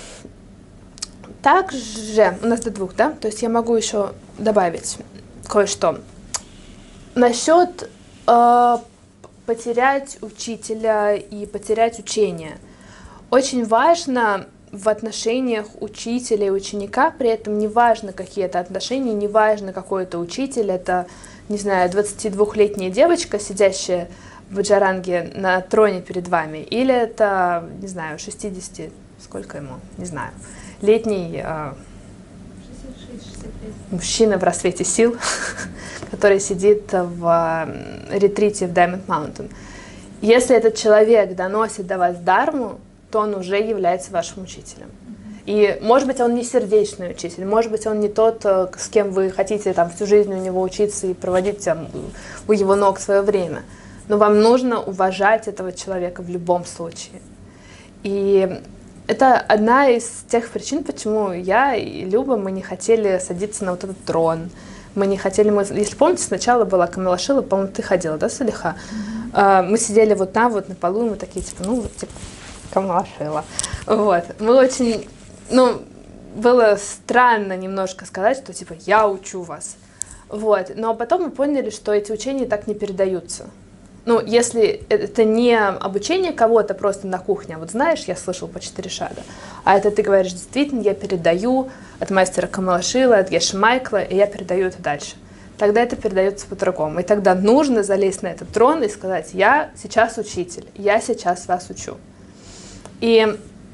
также, у нас до 2, да? То есть я могу еще добавить кое-что. Насчет потерять учителя и потерять учение. Очень важно в отношениях учителя и ученика, при этом не важно, какие это отношения, не важно, какой это учитель, это, не знаю, 22-летняя девочка, сидящая в джаранге на троне перед вами, или это, не знаю, 60, сколько ему, не знаю, летний мужчина в рассвете сил, который сидит в ретрите в Diamond Mountain. Если этот человек доносит до вас дарму, то он уже является вашим учителем. И, может быть, он не сердечный учитель, может быть, он не тот, с кем вы хотите там, всю жизнь у него учиться и проводить там, у его ног свое время. Но вам нужно уважать этого человека в любом случае. И это одна из тех причин, почему я и Люба, мы не хотели садиться на вот этот трон. Мы не хотели, если помните, сначала была Камила Шила, по-моему, ты ходила, да, Салиха? Мы сидели вот там, вот на полу, и мы такие, типа, ну, вот, типа, Камила Шила. Вот. Мы очень, ну, было странно немножко сказать, что, типа, я учу вас. Вот. Но потом мы поняли, что эти учения так не передаются. Ну, если это не обучение кого-то просто на кухне, а вот знаешь, я слышал по 4 шага, а это ты говоришь, действительно, я передаю от мастера Камила Шила, от Геши Майкла, и я передаю это дальше. Тогда это передается по-другому. И тогда нужно залезть на этот трон и сказать, я сейчас учитель, я сейчас вас учу. И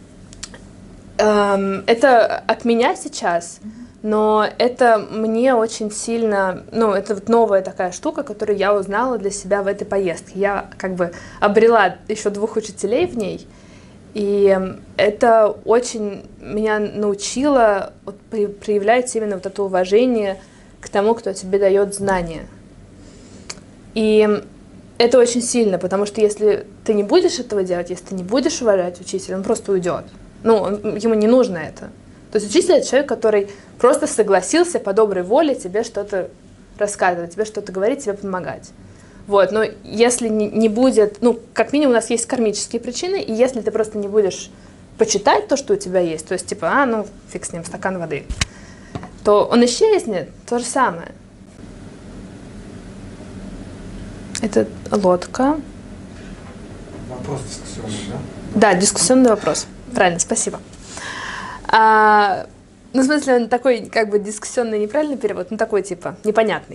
это от меня сейчас, но это мне очень сильно, ну, это вот новая такая штука, которую я узнала для себя в этой поездке. Я как бы обрела еще 2 учителей в ней, и это очень меня научило вот, проявлять именно вот это уважение к тому, кто тебе дает знания. И это очень сильно, потому что если ты не будешь этого делать, если ты не будешь уважать учителя, он просто уйдет. Ну, ему не нужно это. То есть учитель — это человек, который просто согласился по доброй воле тебе что-то рассказывать, тебе что-то говорить, тебе помогать. Вот, но если не будет, ну, как минимум у нас есть кармические причины, и если ты просто не будешь почитать то, что у тебя есть, то есть типа, ну, фиг с ним, стакан воды, то он исчезнет, то же самое. Это лодка. Вопрос дискуссионный, да? Да, дискуссионный вопрос. Правильно, спасибо. Ну, в смысле, он такой, как бы, дискуссионный неправильный перевод, но такой, типа, непонятный.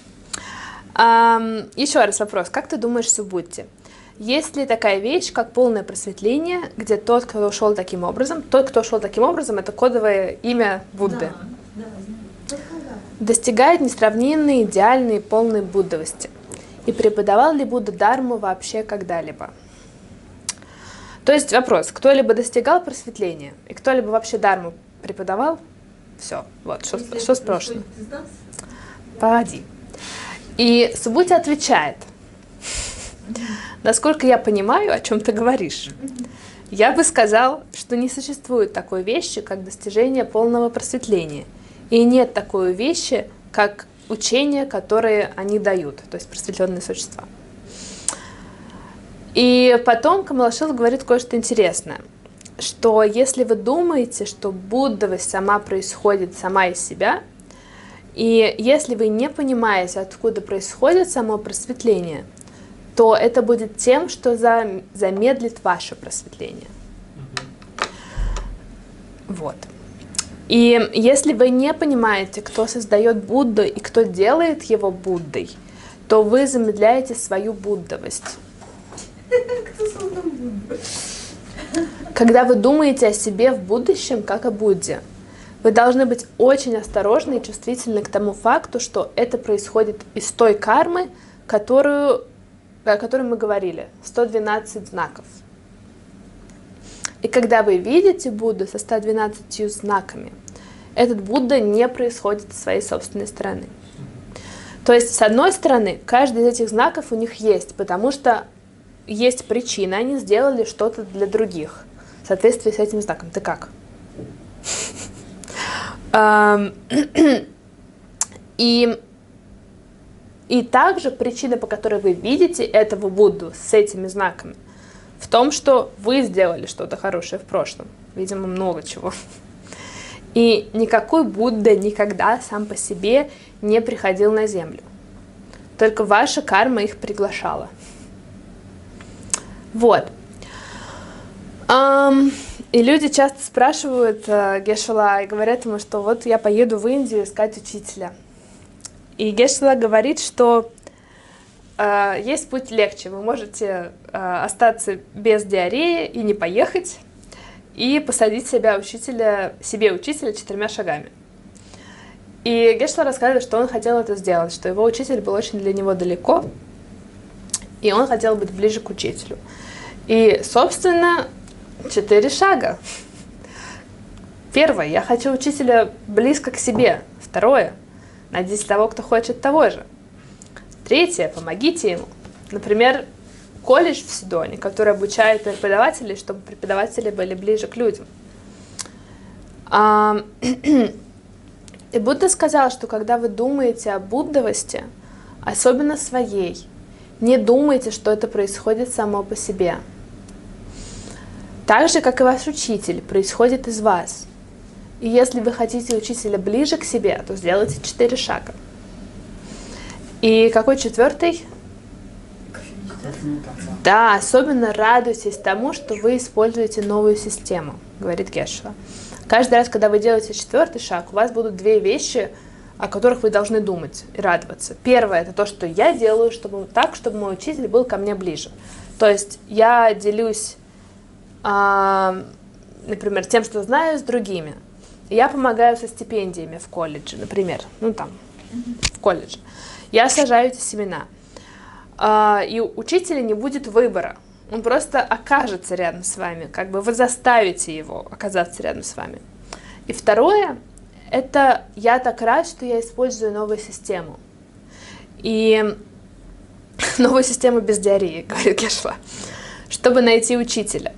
Еще раз вопрос. Как ты думаешь в Субботе? Есть ли такая вещь, как полное просветление, где тот, кто ушел таким образом, это кодовое имя Будды, достигает несравненной, идеальной, полной буддовости? И преподавал ли Будда Дарму вообще когда-либо? То есть вопрос, кто-либо достигал просветления, и кто-либо вообще Дарму преподавал? Все, вот, что спрашиваю. Погоди. И Суббота отвечает, насколько я понимаю, о чем ты говоришь, я бы сказал, что не существует такой вещи, как достижение полного просветления. И нет такой вещи, как учения, которые они дают, то есть просветленные существа. И потом Камила Шила говорит кое-что интересное, что если вы думаете, что буддовость сама происходит сама из себя, и если вы не понимаете, откуда происходит само просветление, то это будет тем, что замедлит ваше просветление. Вот. И если вы не понимаете, кто создает Будду и кто делает его Буддой, то вы замедляете свою буддовость. Кто создал Будду? Когда вы думаете о себе в будущем, как о Будде, вы должны быть очень осторожны и чувствительны к тому факту, что это происходит из той кармы, о которой мы говорили, 112 знаков. И когда вы видите Будду со 112 знаками, этот Будда не происходит с своей собственной стороны. То есть, с одной стороны, каждый из этих знаков у них есть, потому что есть причина, они сделали что-то для других в соответствии с этим знаком. Ты как? И также причина, по которой вы видите этого Будду с этими знаками, в том, что вы сделали что-то хорошее в прошлом. Видимо, много чего. И никакой Будда никогда сам по себе не приходил на землю. Только ваша карма их приглашала. Вот. И люди часто спрашивают Гешела и говорят ему, что вот я поеду в Индию искать учителя. И Гешела говорит, что есть путь легче. Вы можете остаться без диареи и не поехать, и посадить себе учителя 4 шагами. И Гешела рассказывает, что он хотел это сделать, что его учитель был очень для него далеко, и он хотел быть ближе к учителю. И, собственно, 4 шага. Первое, я хочу учителя близко к себе. Второе, найдите того, кто хочет того же. Третье, помогите ему. Например, колледж в Сидоне, который обучает преподавателей, чтобы преподаватели были ближе к людям. И Будда сказал, что когда вы думаете о буддовости, особенно своей, не думайте, что это происходит само по себе. Так же, как и ваш учитель, происходит из вас. И если вы хотите учителя ближе к себе, то сделайте 4 шага. И какой 4-й? Да, особенно радуйтесь тому, что вы используете новую систему, говорит Гешела. Каждый раз, когда вы делаете 4-й шаг, у вас будут 2 вещи, о которых вы должны думать и радоваться. Первое – это то, что я делаю чтобы мой учитель был ко мне ближе. То есть я делюсь, например, тем, что знаю, с другими. Я помогаю со стипендиями в колледже, например, в колледже. Я сажаю эти семена. И у учителя не будет выбора. Он просто окажется рядом с вами, как бы вы заставите его оказаться рядом с вами. И второе – это я так рад, что я использую новую систему. И новую систему без диареи, говорит Гешела, чтобы найти учителя.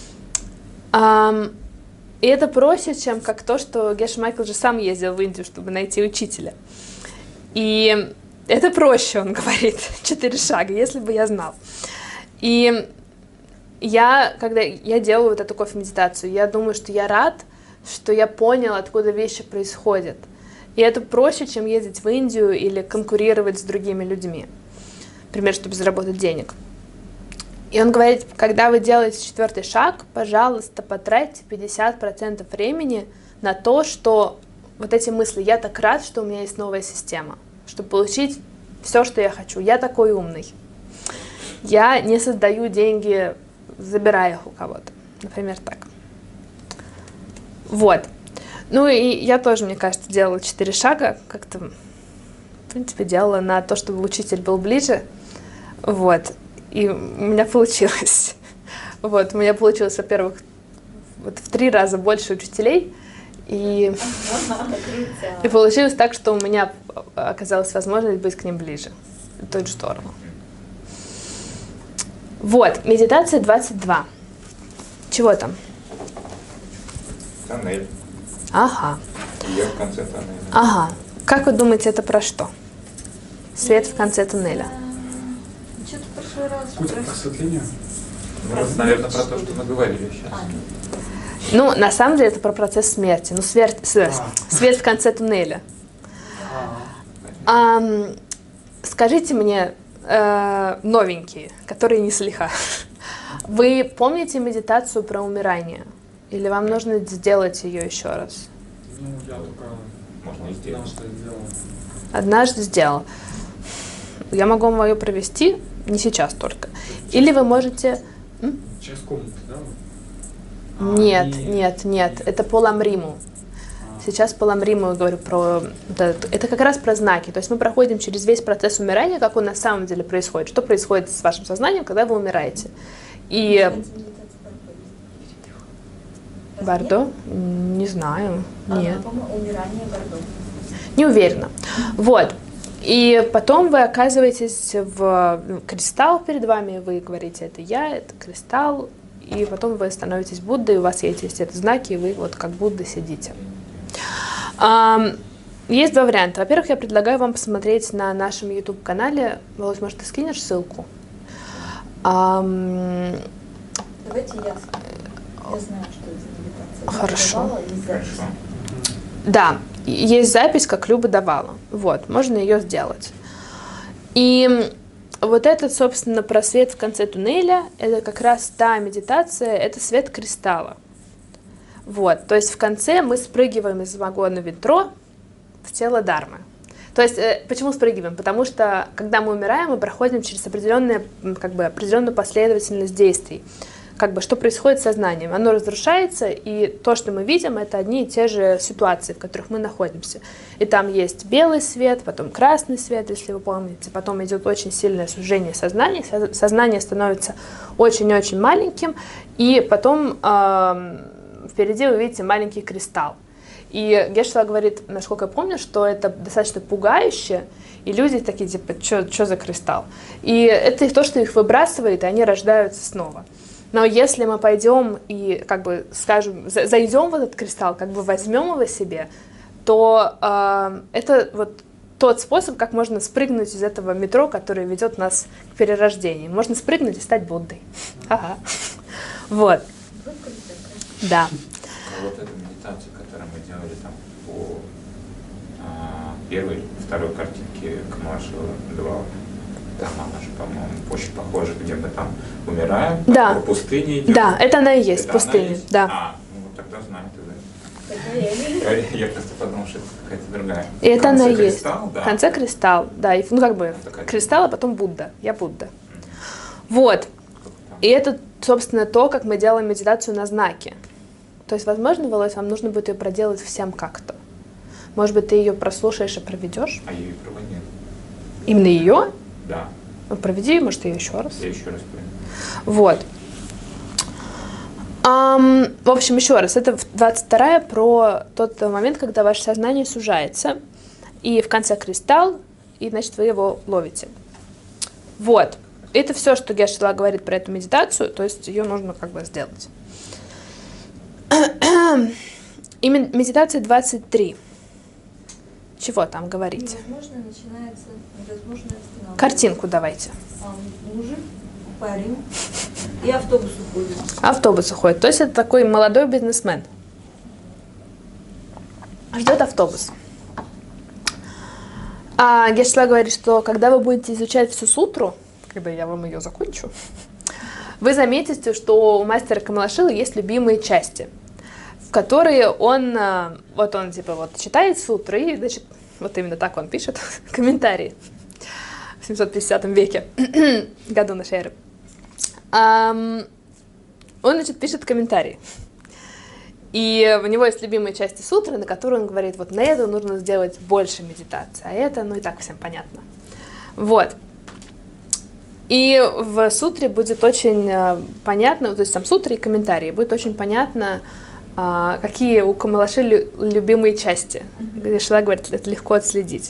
И это проще, чем как то, что Геш Майкл же сам ездил в Индию, чтобы найти учителя. И это проще, он говорит, 4 шага, если бы я знал. И когда я делаю вот эту кофе-медитацию, я думаю, что я рад, что я понял, откуда вещи происходят. И это проще, чем ездить в Индию или конкурировать с другими людьми, например, чтобы заработать денег. И он говорит, когда вы делаете 4-й шаг, пожалуйста, потратьте 50% времени на то, что вот эти мысли, я так рад, что у меня есть новая система, чтобы получить все, что я хочу. Я такой умный. Я не создаю деньги, забирая их у кого-то. Например, так. Вот. Ну и я тоже, мне кажется, делала 4 шага. Как-то, в принципе, делала на то, чтобы учитель был ближе. Вот. И у меня получилось. Вот. У меня получилось, во-первых, вот в 3 раза больше учителей. И получилось так, что у меня оказалась возможность быть к ним ближе. Это очень здорово. Вот, медитация 22. Чего там? Тоннель. Ага. Я в конце тоннеля. Ага. Как вы думаете, это про что? Свет в конце туннеля. Что-то в прошлый раз Путь к просветлению. Ну, это, наверное, про то, что мы говорили сейчас. Ну, на самом деле, это про процесс смерти. Ну, свет в конце туннеля. Скажите мне, новенькие, которые не слиха, вы помните медитацию про умирание? Или вам нужно сделать ее еще раз? Ну, я только Можно и сделать. однажды сделал. Однажды сделал. Я могу вам ее провести, не сейчас только. Или вы можете... Через комнату, да? Нет, это по ламриму. Сейчас по ламриму я говорю про... Это как раз про знаки. То есть мы проходим через весь процесс умирания, как он на самом деле происходит. Что происходит с вашим сознанием, когда вы умираете. И... Бардо? Не знаю. Нет. Умирание Бардо. Не уверена. Вот. И потом вы оказываетесь в кристалл перед вами, вы говорите, это я, это кристалл, и потом вы становитесь Буддой, у вас есть эти знаки, и вы вот как Будда сидите. Есть два варианта. Во-первых, я предлагаю вам посмотреть на нашем YouTube-канале. Володь, может, ты скинешь ссылку? Давайте я скажу. Я знаю, что это медитация. Хорошо. Хорошо. Да, есть запись, как Люба давала. Вот, можно ее сделать. И вот этот, собственно, просвет в конце туннеля, это как раз та медитация, это свет кристалла. Вот, то есть в конце мы спрыгиваем из вагона метро в тело Дharмы. То есть, почему спрыгиваем? Потому что, когда мы умираем, мы проходим через определенную последовательность действий. Что происходит с сознанием? Оно разрушается, и то, что мы видим, это одни и те же ситуации, в которых мы находимся. И там есть белый свет, потом красный свет, если вы помните, потом идет очень сильное сужение сознания, сознание становится очень-очень маленьким, и потом впереди вы видите маленький кристалл. И Гешла говорит, насколько я помню, что это достаточно пугающе, и люди такие, типа, что за кристалл? И это то, что их выбрасывает, и они рождаются снова. Но если мы пойдем и, скажем, зайдем в этот кристалл, возьмем его себе, то это вот тот способ, как можно спрыгнуть из этого метро, которое ведет нас к перерождению. Можно спрыгнуть и стать Буддой. Ага. Вот. Да. Вот эта медитация, которую мы делали там по первой, второй картинке Камалашила давала, там она же, по-моему, очень похожа, где мы там умираем, да. По пустыне идем. Да, это она и есть, это пустыня. Есть? Да. Вот тогда знаю тогда. Я просто подумал, что это какая-то другая. И это она и есть. Да. В конце кристалл, да. И, кристалл, а потом Будда. Я Будда. Вот. И это, собственно, то, как мы делаем медитацию на знаки. То есть, возможно, Володь, вам нужно будет ее проделать всем как-то. Может быть, ты ее прослушаешь и проведешь? А я ее проводил. Именно ее? Да. Ну, проведи, может, ее еще раз. Я еще раз проведу. Вот. В общем, еще раз, это 22-я про тот момент, когда ваше сознание сужается, и в конце кристалл, и, значит, вы его ловите. Вот. Это все, что Гешла говорит про эту медитацию, то есть ее нужно сделать. И медитация 23. Чего там говорить? Невозможно начинается, невозможно останавливается. Картинку давайте. Мужик, парень, и автобус уходит. Автобус уходит. То есть это такой молодой бизнесмен. Ждет автобус. А Гешла говорит, что когда вы будете изучать всю сутру, когда я вам ее закончу, вы заметите, что у мастера Камалашила есть любимые части, в которые он читает сутры, и, значит, вот именно так он пишет комментарии в 750 веке, году нашей эры. Он, значит, пишет комментарии. И у него есть любимые части сутры, на которые он говорит, вот на это нужно сделать больше медитации, а это, и так всем понятно. Вот. И в сутре будет очень понятно, то есть там сутра и комментарии, будет очень понятно, какие у Камалаши любимые части. Гешла говорит, это легко отследить.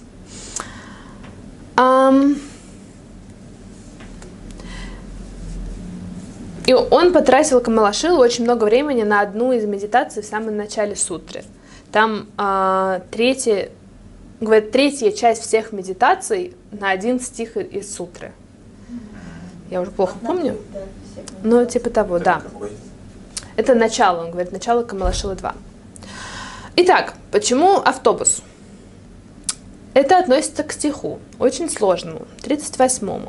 И он потратил, Камалашил, очень много времени на одну из медитаций в самом начале сутры. Там третья часть всех медитаций на один стих из сутры. Я уже плохо помню. Но типа того, да. Это начало, он говорит, начало Камалашила 2. Итак, почему автобус? Это относится к стиху, очень сложному, 38-му.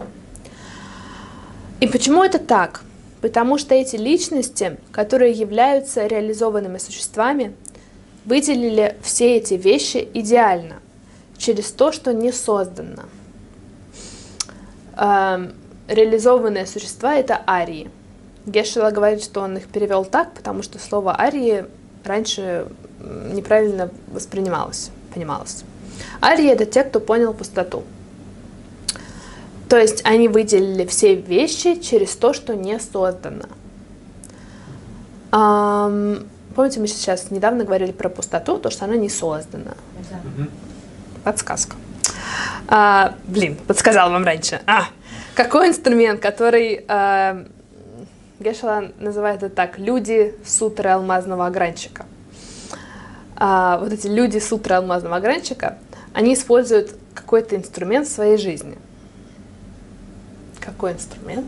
И почему это так? Потому что эти личности, которые являются реализованными существами, выделили все эти вещи идеально, через то, что не создано. реализованные существа — это арии. Гешела говорит, что он их перевел так, потому что слово арии раньше неправильно понималось. Арии — это те, кто понял пустоту. То есть они выделили все вещи через то, что не создано. Помните, мы сейчас недавно говорили про пустоту, то, что она не создана. Подсказка. Подсказала вам раньше. Какой инструмент, который Гешела называет это так: люди сутры алмазного огранчика. Вот эти люди сутры алмазного огранчика, они используют какой-то инструмент в своей жизни. Какой инструмент?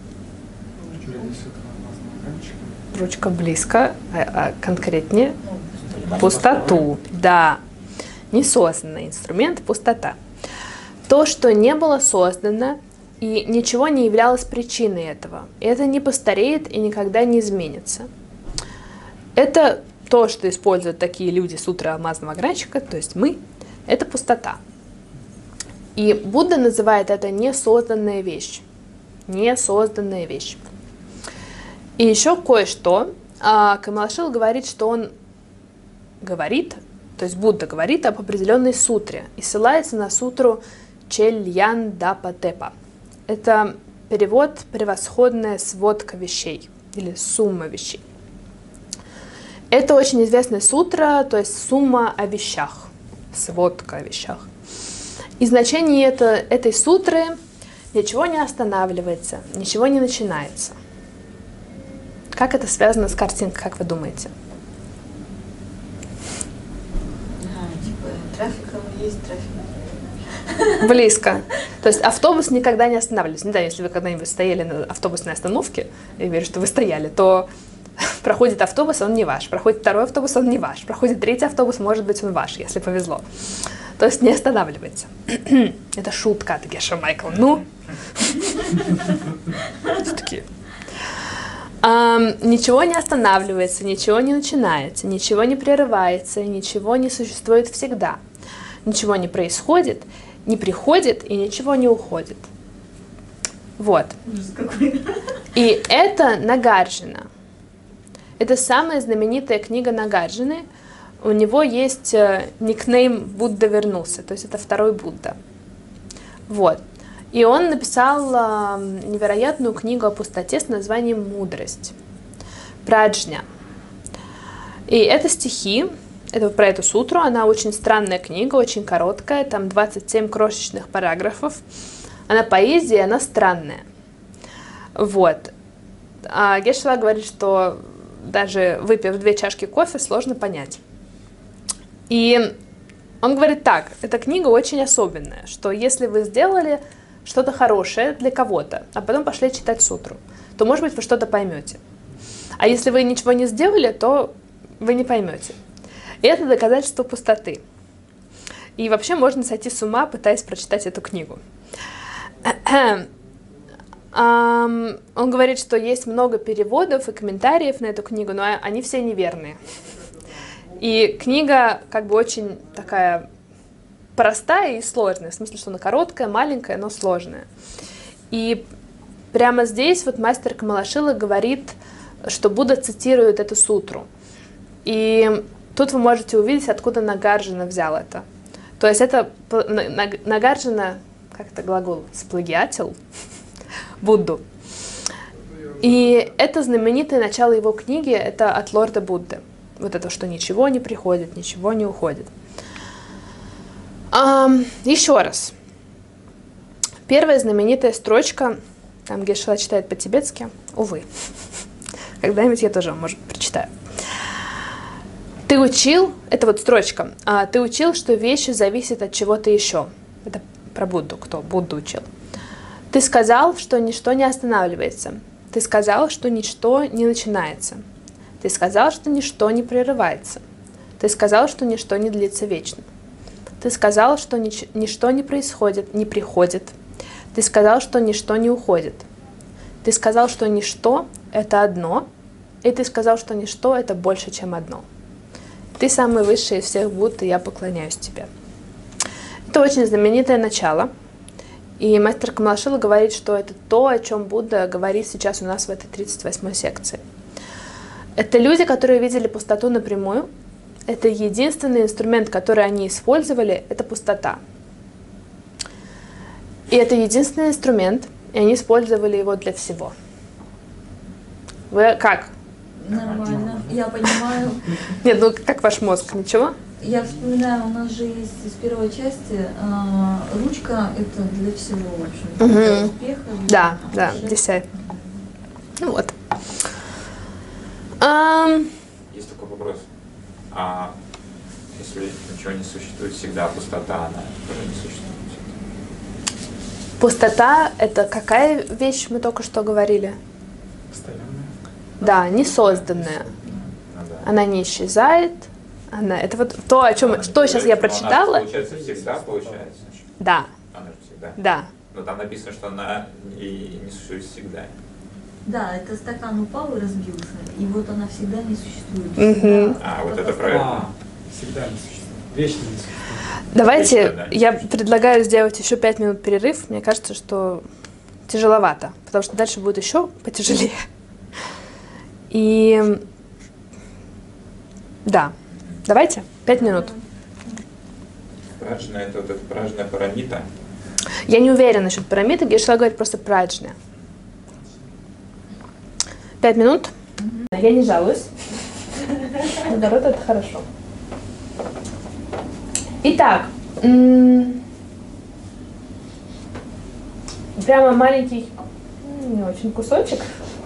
Ручка близко, а конкретнее пустоту. Да, несозданный инструмент — пустота. То, что не было создано, и ничего не являлось причиной этого. Это не постареет и никогда не изменится. Это то, что используют такие люди сутры алмазного огранчика, то есть мы, это пустота. И Будда называет это несозданная вещь. Несозданная вещь. И еще кое-что. Камалашила говорит, что он говорит, то есть Будда говорит об определенной сутре и ссылается на сутру Чельяндапатепа. Это перевод «превосходная сводка вещей» или «сумма вещей». Это очень известная сутра, то есть сумма о вещах, сводка о вещах. И значение этой сутры: ничего не останавливается, ничего не начинается. Как это связано с картинкой, как вы думаете? Трафиком есть трафик. Близко. То есть автобус никогда не останавливается. Не знаю, если вы когда-нибудь стояли на автобусной остановке, я верю, что вы стояли, то проходит автобус, он не ваш. Проходит второй автобус, он не ваш. Проходит третий автобус, может быть, он ваш, если повезло. То есть не останавливается. Это шутка от Геша Майкла. Все-таки. Ничего не останавливается, ничего не начинается, ничего не прерывается, ничего не существует всегда. Ничего не происходит, не приходит и ничего не уходит. Вот. И это Нагарджуна. Это самая знаменитая книга Нагарджуны. У него есть никнейм «Будда вернулся», то есть это второй Будда. Вот. И он написал невероятную книгу о пустоте с названием «Мудрость», Праджня. И это стихи, это про эту сутру, она очень странная книга, очень короткая, там 27 крошечных параграфов. Она поэзия, она странная. Вот. А Гешела говорит, что даже выпив 2 чашки кофе, сложно понять. И он говорит так: эта книга очень особенная, что если вы сделали что-то хорошее для кого-то, а потом пошли читать сутру, то, может быть, вы что-то поймете. А если вы ничего не сделали, то вы не поймете. И это доказательство пустоты. И вообще можно сойти с ума, пытаясь прочитать эту книгу. Он говорит, что есть много переводов и комментариев на эту книгу, но они все неверные. И книга как бы очень такая простая и сложная, в смысле, что она короткая, маленькая, но сложная. И прямо здесь вот мастер Камалашила говорит, что Будда цитирует эту сутру. И тут вы можете увидеть, откуда Нагарджуна взял это. То есть это Нагарджуна, как это глагол, сплагиатил Будду. И это знаменитое начало его книги, это от лорда Будды. Вот это, что ничего не приходит, ничего не уходит. Еще раз. Первая знаменитая строчка, там Гешела читает по-тибетски, увы. Когда-нибудь я тоже, может, прочитаю. Ты учил, это вот строчка, ты учил, что вещи зависят от чего-то еще. Это про Будду, кто Будду учил. Ты сказал, что ничто не останавливается. Ты сказал, что ничто не начинается. Ты сказал, что ничто не прерывается. Ты сказал, что ничто не длится вечно. Ты сказал, что ничто не происходит, не приходит. Ты сказал, что ничто не уходит. Ты сказал, что ничто — это одно, и ты сказал, что ничто — это больше, чем одно. Ты самый высший из всех Будд, и я поклоняюсь тебе. Это очень знаменитое начало. И мастер Камалашила говорит, что это то, о чем Будда говорит сейчас у нас в этой 38-й секции. Это люди, которые видели пустоту напрямую. Это единственный инструмент, который они использовали, это пустота. И это единственный инструмент, и они использовали его для всего. Вы как? Нормально, я понимаю. Нет, ну как ваш мозг, ничего? Я вспоминаю, у нас же есть из первой части ручка это для всего, в общем. Для успеха. Да, да, десять. Ну вот. Есть такой вопрос. А если ничего не существует всегда, пустота, она тоже не существует? Пустота — это какая вещь, мы только что говорили? Постоянно. Да, несозданная. Ну, да. Она не исчезает. Это вот то, о чем, что сейчас я прочитала. Она, получается, всегда получается. Да, Она же всегда. да. Но там написано, что она и не существует всегда. Да, это стакан упал и разбился, и вот она всегда не существует. Мгм. А, вот это правильно. Всегда не существует. Вечно не существует. Давайте, Вечно, да. я предлагаю сделать еще 5 минут перерыв. Мне кажется, что тяжеловато, потому что дальше будет еще потяжелее. И да, давайте, 5 минут. Праджна — это вот эта праджная парамита. Я не уверена насчет пирамиды, я шла говорить просто праджня. 5 минут. Я не жалуюсь. Наоборот, это хорошо. Итак, прямо маленький, не очень кусочек.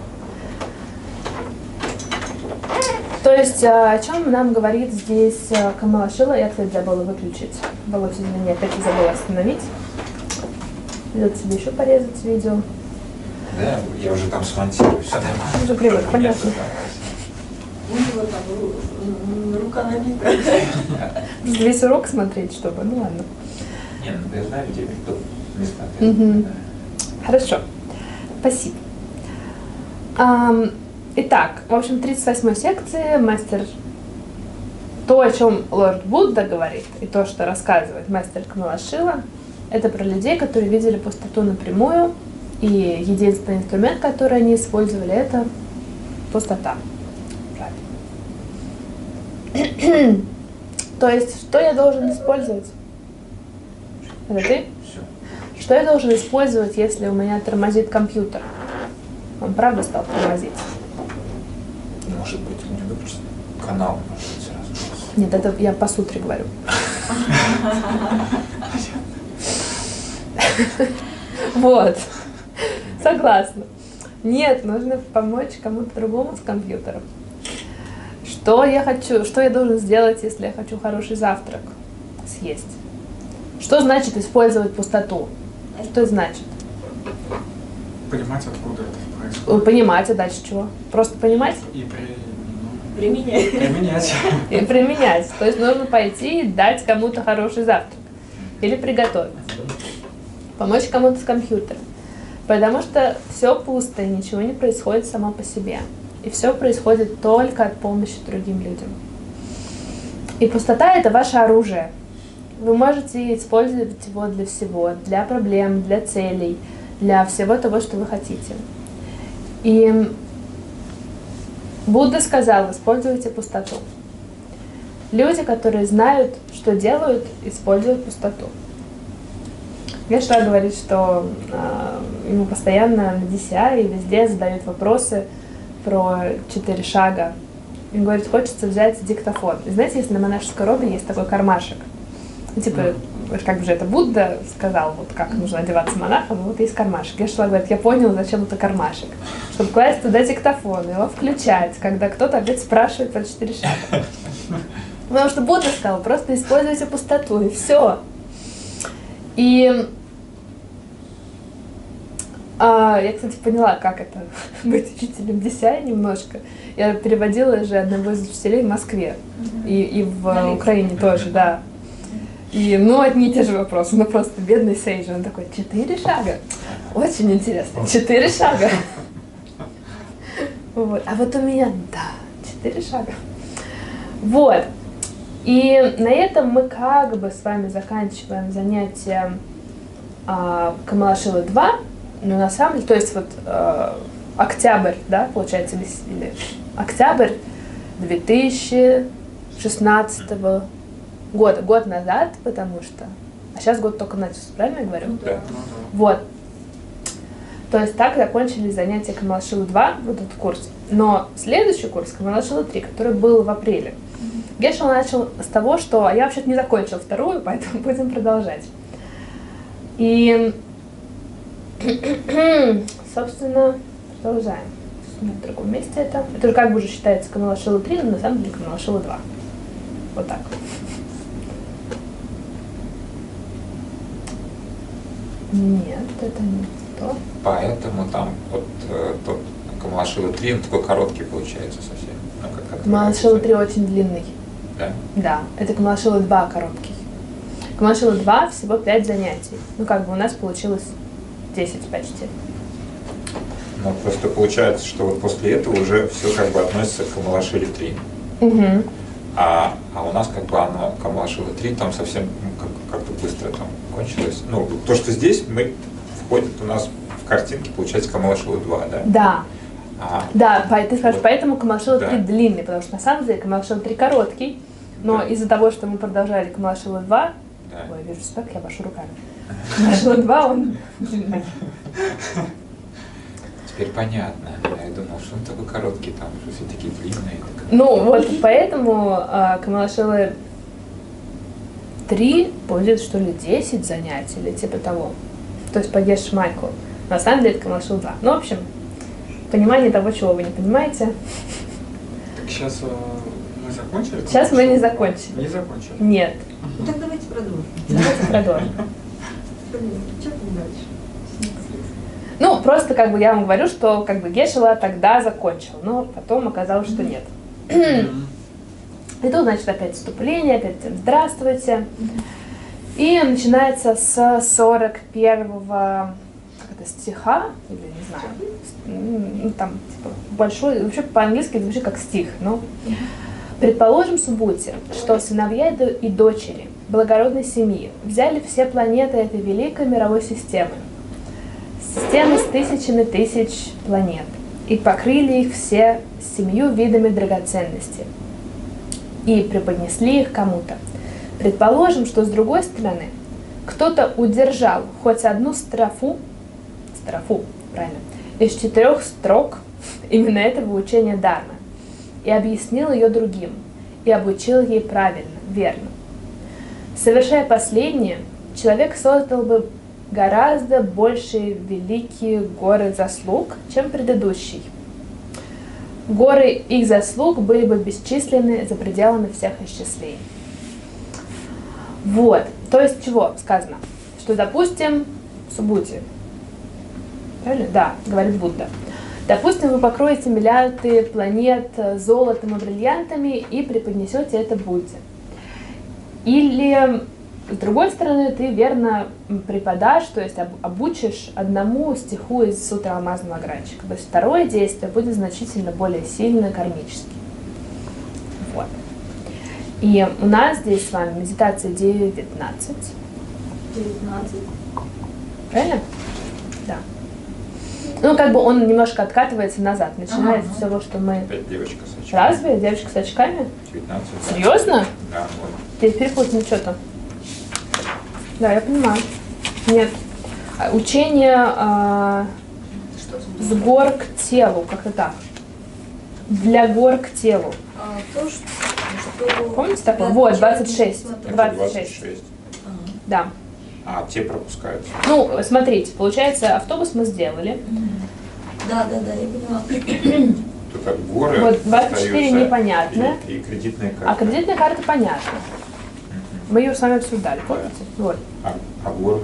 То есть, о чем нам говорит здесь Камалашила? Я, кстати, забыла выключить. Володя, извини, опять забыла остановить. Придется себе еще порезать видео. Да, я уже там смонтирую, все нормально. Уже привык, понятно. У него там рука набита. Весь урок смотреть, чтобы, ну ладно. Не, ну я знаю, где кто места. Мгм. Хорошо, спасибо. Итак, в общем, в 38-й секции мастер, то, о чем лорд Будда говорит, и то, что рассказывает мастер Камалашила, это про людей, которые видели пустоту напрямую, и единственный инструмент, который они использовали, это пустота. Правильно. То есть, что я должен использовать? Это ты? Все. Что я должен использовать, если у меня тормозит компьютер? Он правда стал тормозить? Может быть, у него просто канал, может быть, сразу. Нет, это я по сутре говорю. Вот. Согласна. Нет, нужно помочь кому-то другому с компьютером. Что я хочу, что я должен сделать, если я хочу хороший завтрак съесть? Что значит использовать пустоту? Что это значит? Понимать, откуда это происходит. Понимать, а дальше чего? Просто понимать И Применяй. применять. и применять. То есть нужно пойти и дать кому-то хороший завтрак. Или приготовить. Помочь кому-то с компьютером. Потому что все пусто, и ничего не происходит само по себе. И все происходит только от помощи другим людям. И пустота — это ваше оружие. Вы можете использовать его для всего, для проблем, для целей, для всего того, что вы хотите. И Будда сказал: используйте пустоту. Люди, которые знают, что делают, используют пустоту. Гешла говорит, что ему постоянно на DCI и везде задают вопросы про 4 шага. И он говорит, хочется взять диктофон. И знаете, если на монашеской робе есть такой кармашек, ну, типа, как бы же это Будда сказал, вот как нужно одеваться монахом, вот есть кармашек. Гешла говорит, я понял, зачем это кармашек. Чтобы класть туда диктофон, его включать, когда кто-то опять спрашивает про 4 шага. Потому что Будда сказал, просто используйте пустоту, и все. И я, кстати, поняла, как это быть учителем DCI немножко. Я переводила же одного из учителей в Москве и в Украине тоже, да. И, одни и те же вопросы, просто бедный Сейдж, он такой, 4 шага, очень интересно, 4 шага. Вот. А вот у меня, да, 4 шага. Вот. И на этом мы как бы с вами заканчиваем занятие Камалашила 2, но на самом деле, то есть вот октябрь, да, получается, или октябрь 2016 года, год назад, потому что, а сейчас год только начался, правильно я говорю? Да. Вот. То есть так закончились занятия Камалашила 2, вот этот курс. Но следующий курс, Камалашила 3, который был в апреле, Гешел начал с того, что я вообще-то не закончил вторую, поэтому будем продолжать. И, собственно, продолжаем. В другом месте это. Это же как бы уже считается Камалашила 3, но на самом деле Камалашила 2. Вот так. Нет, это не то. Поэтому там вот тот Камалашила 3, он такой короткий получается совсем. Ну, как Камалашила 3 очень длинный. Да? Да, это Камалашила 2 короткий. Камалашила 2 всего 5 занятий. Ну, как бы у нас получилось 10 почти. Ну, просто получается, что вот после этого уже все как бы относится к Камалашиле 3. Угу. А у нас как бы оно, Камалашила 3, там совсем как-то быстро там кончилось. Ну, то, что здесь мы входит у нас в картинке, получается Камалашила 2, да? Да. Да, ты спрашиваешь, вот. поэтому Камалашила 3 Да. длинный, потому что на самом деле Камалашила 3 короткий, но Да. из-за того, что мы продолжали Камалашила 2, Да. ой, я вижу так, я машу руками. Камалашила 2, он длинный. Теперь понятно. Я думал, что он такой короткий, там, что все такие длинные. Ну, вот поэтому Камалашила 3 будет, что ли, 10 занятий или типа того. То есть по Геш Майклу. На самом деле это Камалашила 2. Ну, в общем, понимание того, чего вы не понимаете. Так сейчас мы закончили? Сейчас мы не закончили. Не закончили. Нет. Ну так давайте продолжим. Давайте продолжим. Что там дальше? Ну, просто как бы я вам говорю, что как бы Гешела тогда закончил, но потом оказалось, что нет. И тут, значит, опять вступление, опять всем здравствуйте. И начинается с 41-го стиха, или не знаю, ну, там типа большой, вообще по-английски это звучит как стих, но предположим, Субботе, что сыновья и дочери благородной семьи взяли все планеты этой великой мировой системы с тысячами тысяч планет и покрыли их все 7 видами драгоценностей и преподнесли их кому-то. Предположим, что с другой стороны кто-то удержал хоть одну строфу, правильно, из 4 строк именно этого учения Дharma и объяснил ее другим и обучил ей правильно, верно. Совершая последнее, человек создал бы гораздо большие великие горы заслуг, чем предыдущий. Горы их заслуг были бы бесчисленны за пределами всех исчислений. Вот, то есть чего сказано? Что, допустим, Субботе, правильно? Да, говорит Будда. Допустим, вы покроете миллиарды планет золотом и бриллиантами и преподнесете это Будде. Или, с другой стороны, ты верно преподашь, то есть обучишь одному стиху из Сутры Алмазного Огранчика. То есть второе действие будет значительно более сильно кармически. Вот. И у нас здесь с вами медитация 19. 19. Правильно? Да. Ну, как бы он немножко откатывается назад. Начинается с того, что мы... Опять девочка с очками. Разве? Девочка с очками? 19. Серьезно? Да, вот. Ты перепутал что-то. Да, я понимаю. Нет. Учение с гор к телу, как-то так. Для гор к телу. То, что... Помните такое? Вот, 26. Это 26. Да. А, те пропускают. Ну, смотрите, получается, автобус мы сделали. Да, я поняла. Тут от горы Вот 24 остаются непонятно. И кредитные карты. А кредитная карта понятна. Мы ее с вами обсуждали, помните? Вот. А горы?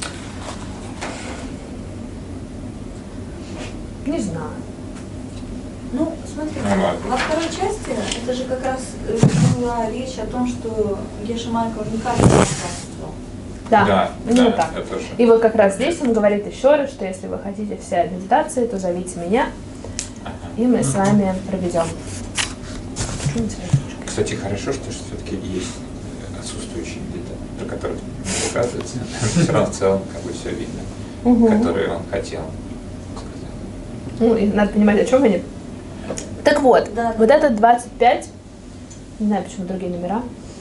Не знаю. Ну, смотрите, Ну, ладно. во второй части это же как раз была речь о том, что Геша Майкл не каждый участвовал. Да, именно да, так. это же. И вот как раз здесь он говорит еще раз, что если вы хотите все медитации, то зовите меня, и мы с вами проведем. Кстати, хорошо, что все-таки есть отсутствующие где-то цифры, которые указываются, все равно в целом как бы все видно, которые он хотел сказать. Ну, и надо понимать, о чем они. Так вот, Да. вот это 25, не знаю, почему другие номера.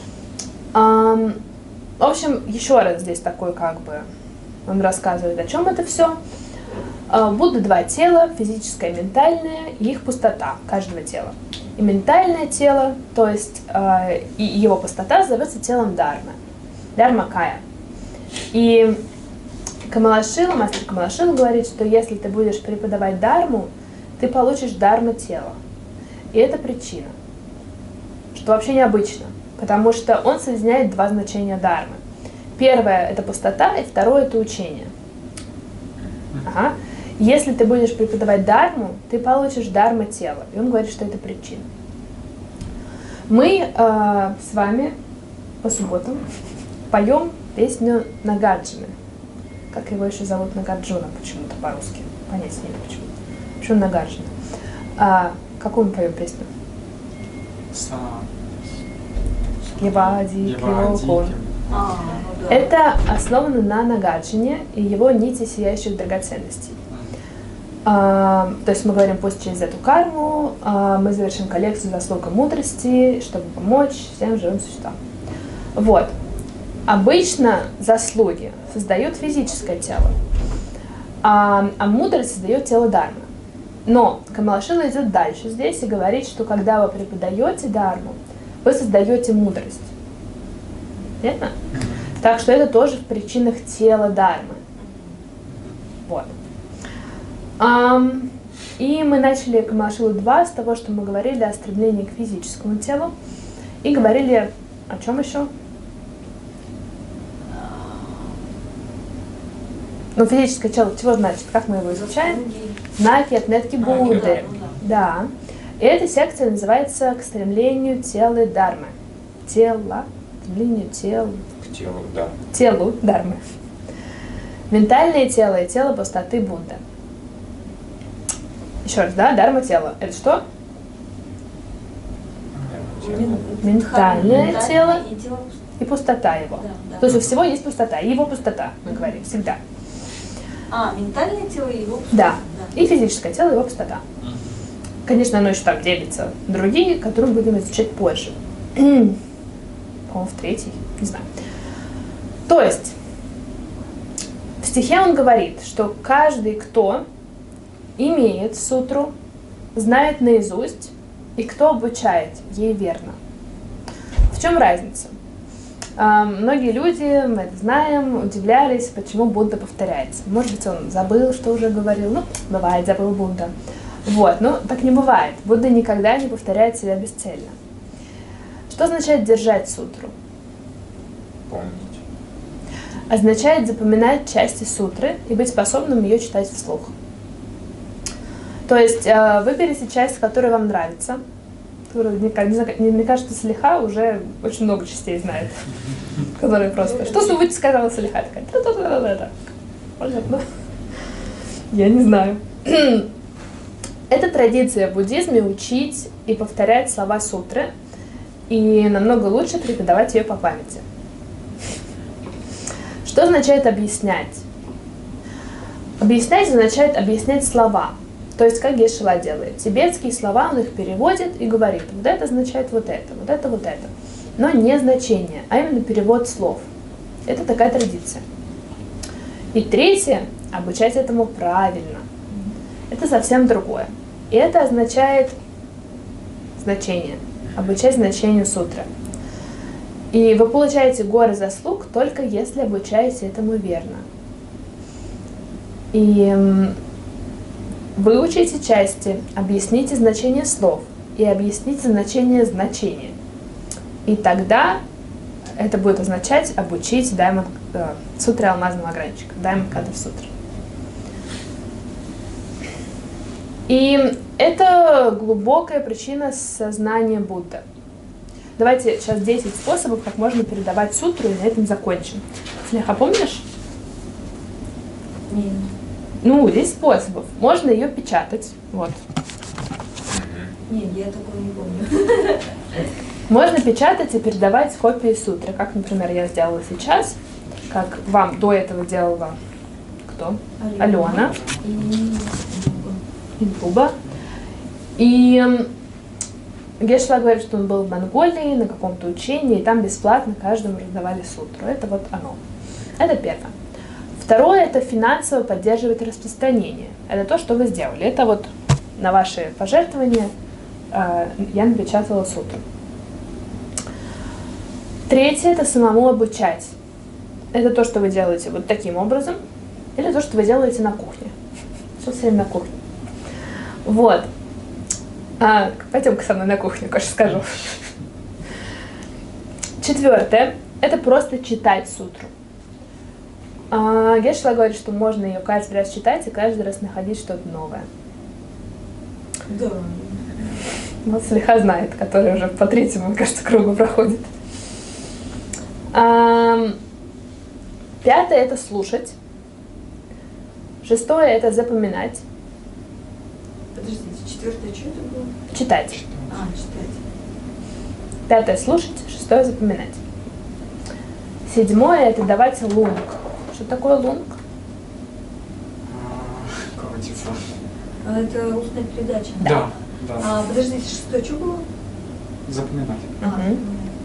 В общем, еще раз здесь такой как бы, он рассказывает, о чем это все. Будут два тела, физическое и ментальное, и их пустота каждого тела. И ментальное тело, то есть и его пустота, зовется телом Дharma, Дharmakaya. И Камалашила, мастер Камалашила говорит, что если ты будешь преподавать Дharmu, ты получишь Дharma тело. И это причина, что вообще необычно, потому что он соединяет два значения Дharмы. Первое – это пустота, и второе – это учение. Ага. Если ты будешь преподавать Дharmu, ты получишь Дharma тело. И он говорит, что это причина. Мы с вами по субботам поем песню Нагарджуны. Как его еще зовут? Нагарджуна почему-то по-русски. Понять не знаю почему. Почему Нагарджуна? Какую мы поем песню? Евади, Кривокон. Ну да. Это основано на Нагарджуне и его нити сияющих драгоценностей. То есть мы говорим, пусть через эту карму мы завершим коллекцию заслуг и мудрости, чтобы помочь всем живым существам. Вот. Обычно заслуги создают физическое тело, а мудрость создает тело Дharma. Но Камалашила идет дальше здесь и говорит, что когда вы преподаете Дharmu, вы создаете мудрость. Верно? Так что это тоже в причинах тела Дharмы. Вот. И мы начали Камалашилу 2 с того, что мы говорили о стремлении к физическому телу. И говорили о чем еще? Ну, физическое тело чего значит? Как мы его изучаем? Знаки, отметки Будды. Да. И эта секция называется «К стремлению тела Дharмы». Тело. Стремлению тела. К телу, да. Телу Дharмы. Ментальное тело и тело пустоты Будды. Еще раз, да? Дharma тело. Это что? Ментальное тело и тело. и пустота его. Да. То есть у всего есть пустота. И его пустота, мы говорим, всегда. Ментальное тело и его пустота. Да. И физическое тело, и его пустота. Конечно, оно еще там делится. Другие, которые мы будем изучать позже. По-моему, в 3-й, не знаю. То есть, в стихе он говорит, что каждый, кто имеет сутру, знает наизусть, и кто обучает ей верно. В чем разница? Многие люди, мы это знаем, удивлялись, почему Будда повторяется. Может быть, он забыл, что уже говорил. Ну, бывает, забыл Будда. Вот, но так не бывает. Будда никогда не повторяет себя бесцельно. Что означает держать сутру? Помнить. Означает запоминать части сутры и быть способным ее читать вслух. То есть выберите часть, которая вам нравится. Которую, мне кажется, Салиха уже очень много частей знает. Которые просто... Что Сувати сказала Салиха? Такая... Понятно. Я не знаю. Это традиция в буддизме учить и повторять слова сутры. И намного лучше преподавать ее по памяти. Что означает объяснять? Объяснять означает объяснять слова. То есть, как Гешела делает. Тибетские слова он их переводит и говорит, вот это означает вот это, вот это, вот это. Но не значение, а именно перевод слов. Это такая традиция. И третье, обучать этому правильно. Это совсем другое. И это означает значение. Обучать значению сутры. И вы получаете горы заслуг только если обучаете этому верно. И выучите части, объясните значение слов и объясните значение значения. И тогда это будет означать обучить сутры алмазного ограничика, Даймонд Кадр Сутры. И это глубокая причина сознания Будды. Давайте сейчас 10 способов, как можно передавать сутру, и на этом закончим. Слеха, помнишь? Нет. Ну, 10 способов. Можно ее печатать. Вот. Нет, я такого не помню. Можно печатать и передавать копии сутры, как, например, я сделала сейчас, как вам до этого делала кто? Алена и Люба. И Гешла говорит, что он был в Монголии на каком-то учении, и там бесплатно каждому раздавали сутру. Это вот оно. Это первое. Второе – это финансово поддерживать распространение. Это то, что вы сделали. Это вот на ваши пожертвования я напечатала сутру. Третье – это самому обучать. Это то, что вы делаете вот таким образом, или то, что вы делаете на кухне. Все время на кухне. Вот. Пойдем-ка со мной на кухню, конечно, скажу. Четвертое – это просто читать сутру. Гешла говорит, что можно ее каждый раз читать и каждый раз находить что-то новое. Да. Вот Слиха знает, который уже по третьему, кажется, кругу проходит. Пятое – это слушать. Шестое – это запоминать. Подождите, четвертое что это было? Читать. Читать. Пятое – слушать. Шестое – запоминать. Седьмое – это давать лунг. Что такое лунг? Крутится. Это устная передача. Да. Подождите, шестое что было? Запоминать. Мгм.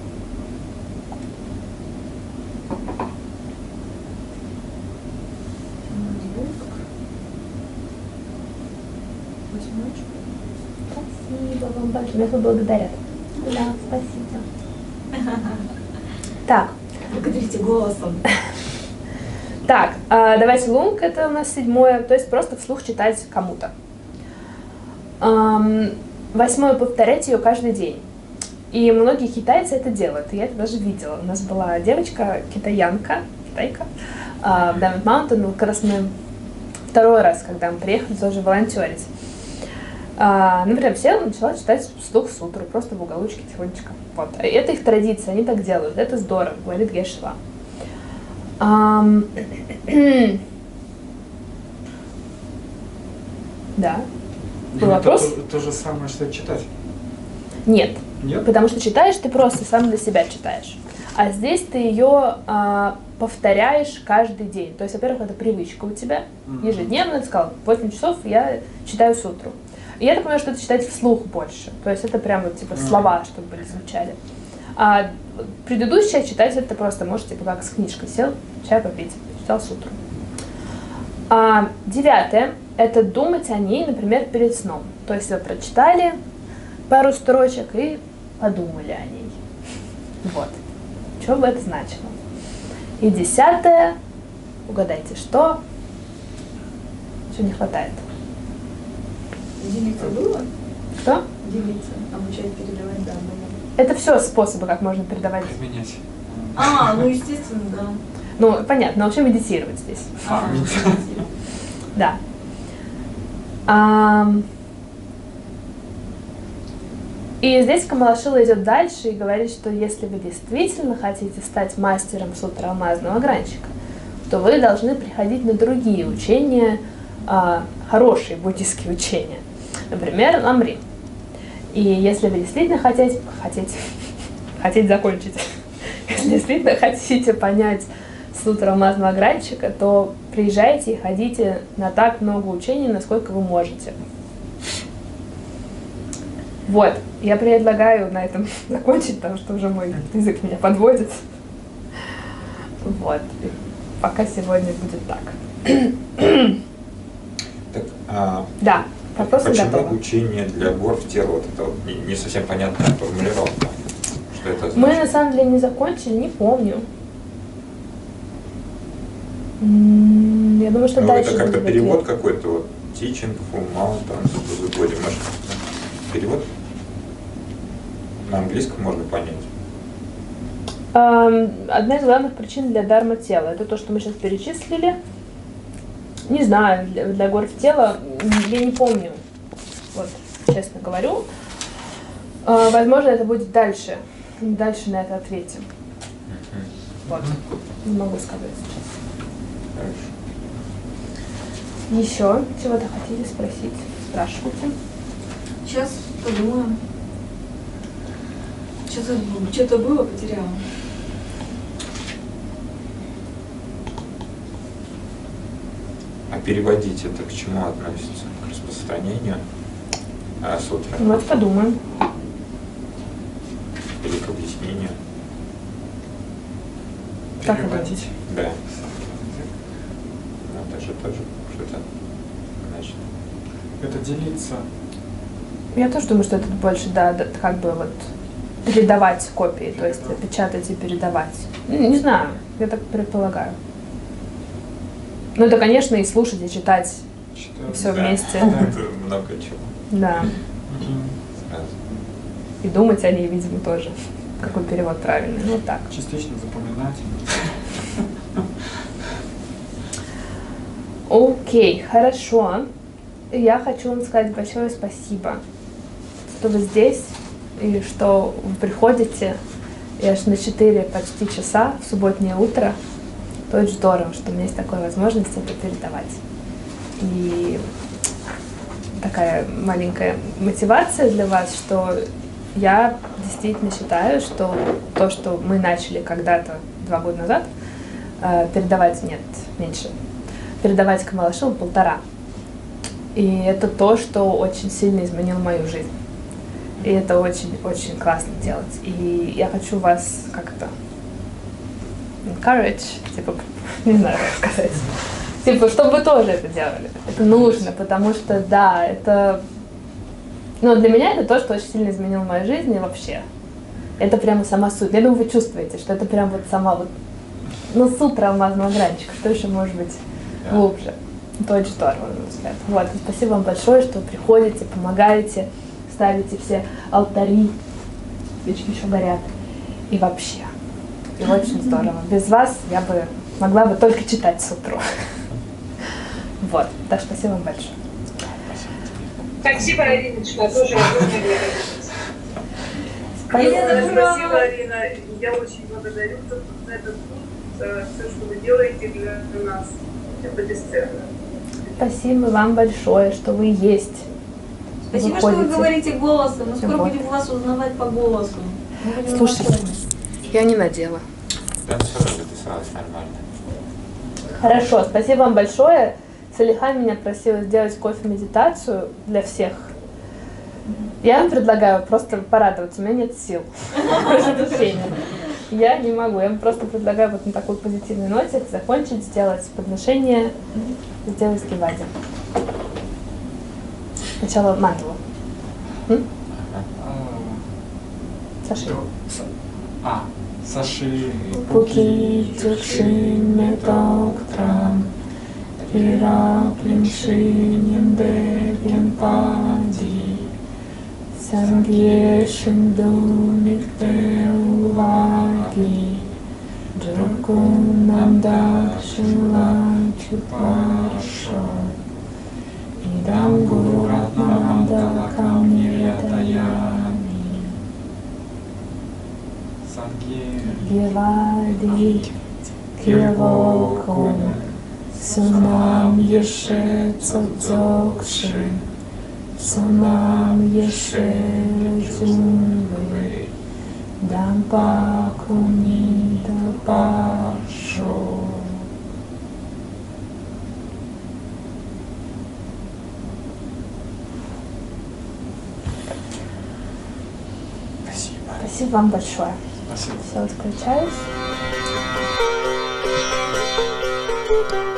Спасибо вам большое. Меня благодарят. Да, спасибо. Так. Благодарите голосом. Так, давайте лунг, это у нас седьмое, то есть просто вслух читать кому-то. Восьмое, повторять ее каждый день. И многие китайцы это делают, и я это даже видела. У нас была девочка, китайка, в Diamond Mountain, как раз мы второй раз, когда мы приехали, тоже волонтерить. Например, села, начала читать вслух сутру, просто в уголочке тихонечко. Вот. Это их традиция, они так делают, это здорово, говорит Гешла. Да. Был вопрос? То же самое, что и читать. Нет. Нет? Потому что читаешь ты просто сам для себя читаешь. А здесь ты ее повторяешь каждый день. То есть, во-первых, это привычка у тебя. Ежедневно, ты сказал, 8 часов я читаю сутру. И я так понимаю, что это читать вслух больше. То есть это прям вот типа слова, чтобы были, звучали. А предыдущее читать это просто можешь, типа как с книжкой сел, чай попить, читал сутру. Девятое – это думать о ней, например, перед сном. То есть вы прочитали пару строчек и подумали о ней. Вот. Что бы это значило? И десятое – угадайте, что? Чего не хватает? Делиться было? Что? Делиться, обучать, передавать данные. Это все способы, как можно передавать. Изменять. Ну естественно, да. Ну, понятно, но вообще медитировать здесь. Да. И здесь Камалашила идет дальше и говорит, что если вы действительно хотите стать мастером сутра алмазного гранчика, то вы должны приходить на другие учения, хорошие буддийские учения. Например, Ламрин. И если вы действительно хотите закончить, если действительно хотите понять сутру алмазного гранчика, то приезжайте и ходите на так много учений, насколько вы можете. Вот, я предлагаю на этом закончить, потому что уже мой язык меня подводит. Вот, и пока сегодня будет так. Так, да, вопросы почему готовы. учение для гор в тело, вот это вот не совсем понятная формулировка, что это значит? Мы на самом деле не закончили, не помню. Я думаю, что дальше это как-то будет перевод ответ. какой-то, вот, teaching from mountains to the body, может, перевод на английском можно понять. Одна из главных причин для дарма тела, это то, что мы сейчас перечислили. Не знаю, для гор в тело, я не помню, вот, честно говорю. Возможно, это будет дальше. Дальше на это ответим. Вот, не могу сказать сейчас. Хорошо. Еще чего-то хотели спросить? Спрашивайте. Сейчас подумаем. Что-то было, потеряла. А переводить это к чему относится? К распространению сутры? Вот подумаем. Или к объяснению? Как это? Переводить. Да. Ну, это же тоже что-то значит. Это делиться. Я тоже думаю, что это больше, да, как бы вот передавать копии, то есть печатать и передавать. Не знаю, я так предполагаю. Ну, это, конечно, и слушать, и читать Читаю. все Да. вместе. Это много чего Да. Мгм. сразу. И думать о ней, видимо, тоже. Какой перевод правильный. Ну, так. Частично запоминать. Окей, хорошо. Я хочу вам сказать большое спасибо, что вы здесь, и что вы приходите и аж на 4 почти часа в субботнее утро. Это очень здорово, что у меня есть такая возможность это передавать. И такая маленькая мотивация для вас, что я действительно считаю, что то, что мы начали когда-то 2 года назад, передавать, нет, меньше, передавать Камалашилу 1,5. И это то, что очень сильно изменило мою жизнь. И это очень-очень классно делать. И я хочу вас как-то encourage, типа, не знаю, как сказать. Типа, чтобы вы тоже это делали. Это нужно, потому что, да, это... Ну, для меня это то, что очень сильно изменило мою жизнь и вообще. Это прямо сама суть. Я думаю, вы чувствуете, что это прям вот сама вот... Ну, сутра алмазного гранчика. Что еще может быть глубже? Это очень здорово, на мой взгляд. Вот, и спасибо вам большое, что приходите, помогаете, ставите все алтари, свечки еще горят. И вообще. И очень здорово. Без вас я бы могла бы только читать сутру. Вот. Так что спасибо вам большое. Спасибо, Ариночка, тоже огромное благодарность. Спасибо, Арина. Я очень благодарю за этот труд, за все, что вы делаете для нас. Это бесценно. Спасибо вам большое, что вы есть. Спасибо, что вы говорите голосом. Мы скоро Вот. будем вас узнавать по голосу. Мы будем Слушай, вас помнить. я не надела. Да, все записалось нормально. Хорошо, спасибо вам большое. Салиха меня просила сделать кофе-медитацию для всех. Я вам предлагаю просто порадоваться, у меня нет сил. Прошу прощения. Я не могу, я вам просто предлагаю вот на такой позитивной ноте закончить, сделать подношение, сделать кивади. Сначала мантру. Саши. Саши. Пуки тюкшин метоктрам, Ира плиншиньям девьям пади, Сангье шинду никте уваги, Джакунам дакшилам чупаша, Идам гуратнам далакам нирятаями, Гевади кивокум, Сунам еше цодзокши, Сунам еше джунвы, Дампакуни дапашо. Спасибо. Спасибо вам большое. Спасибо. Все, отключаюсь.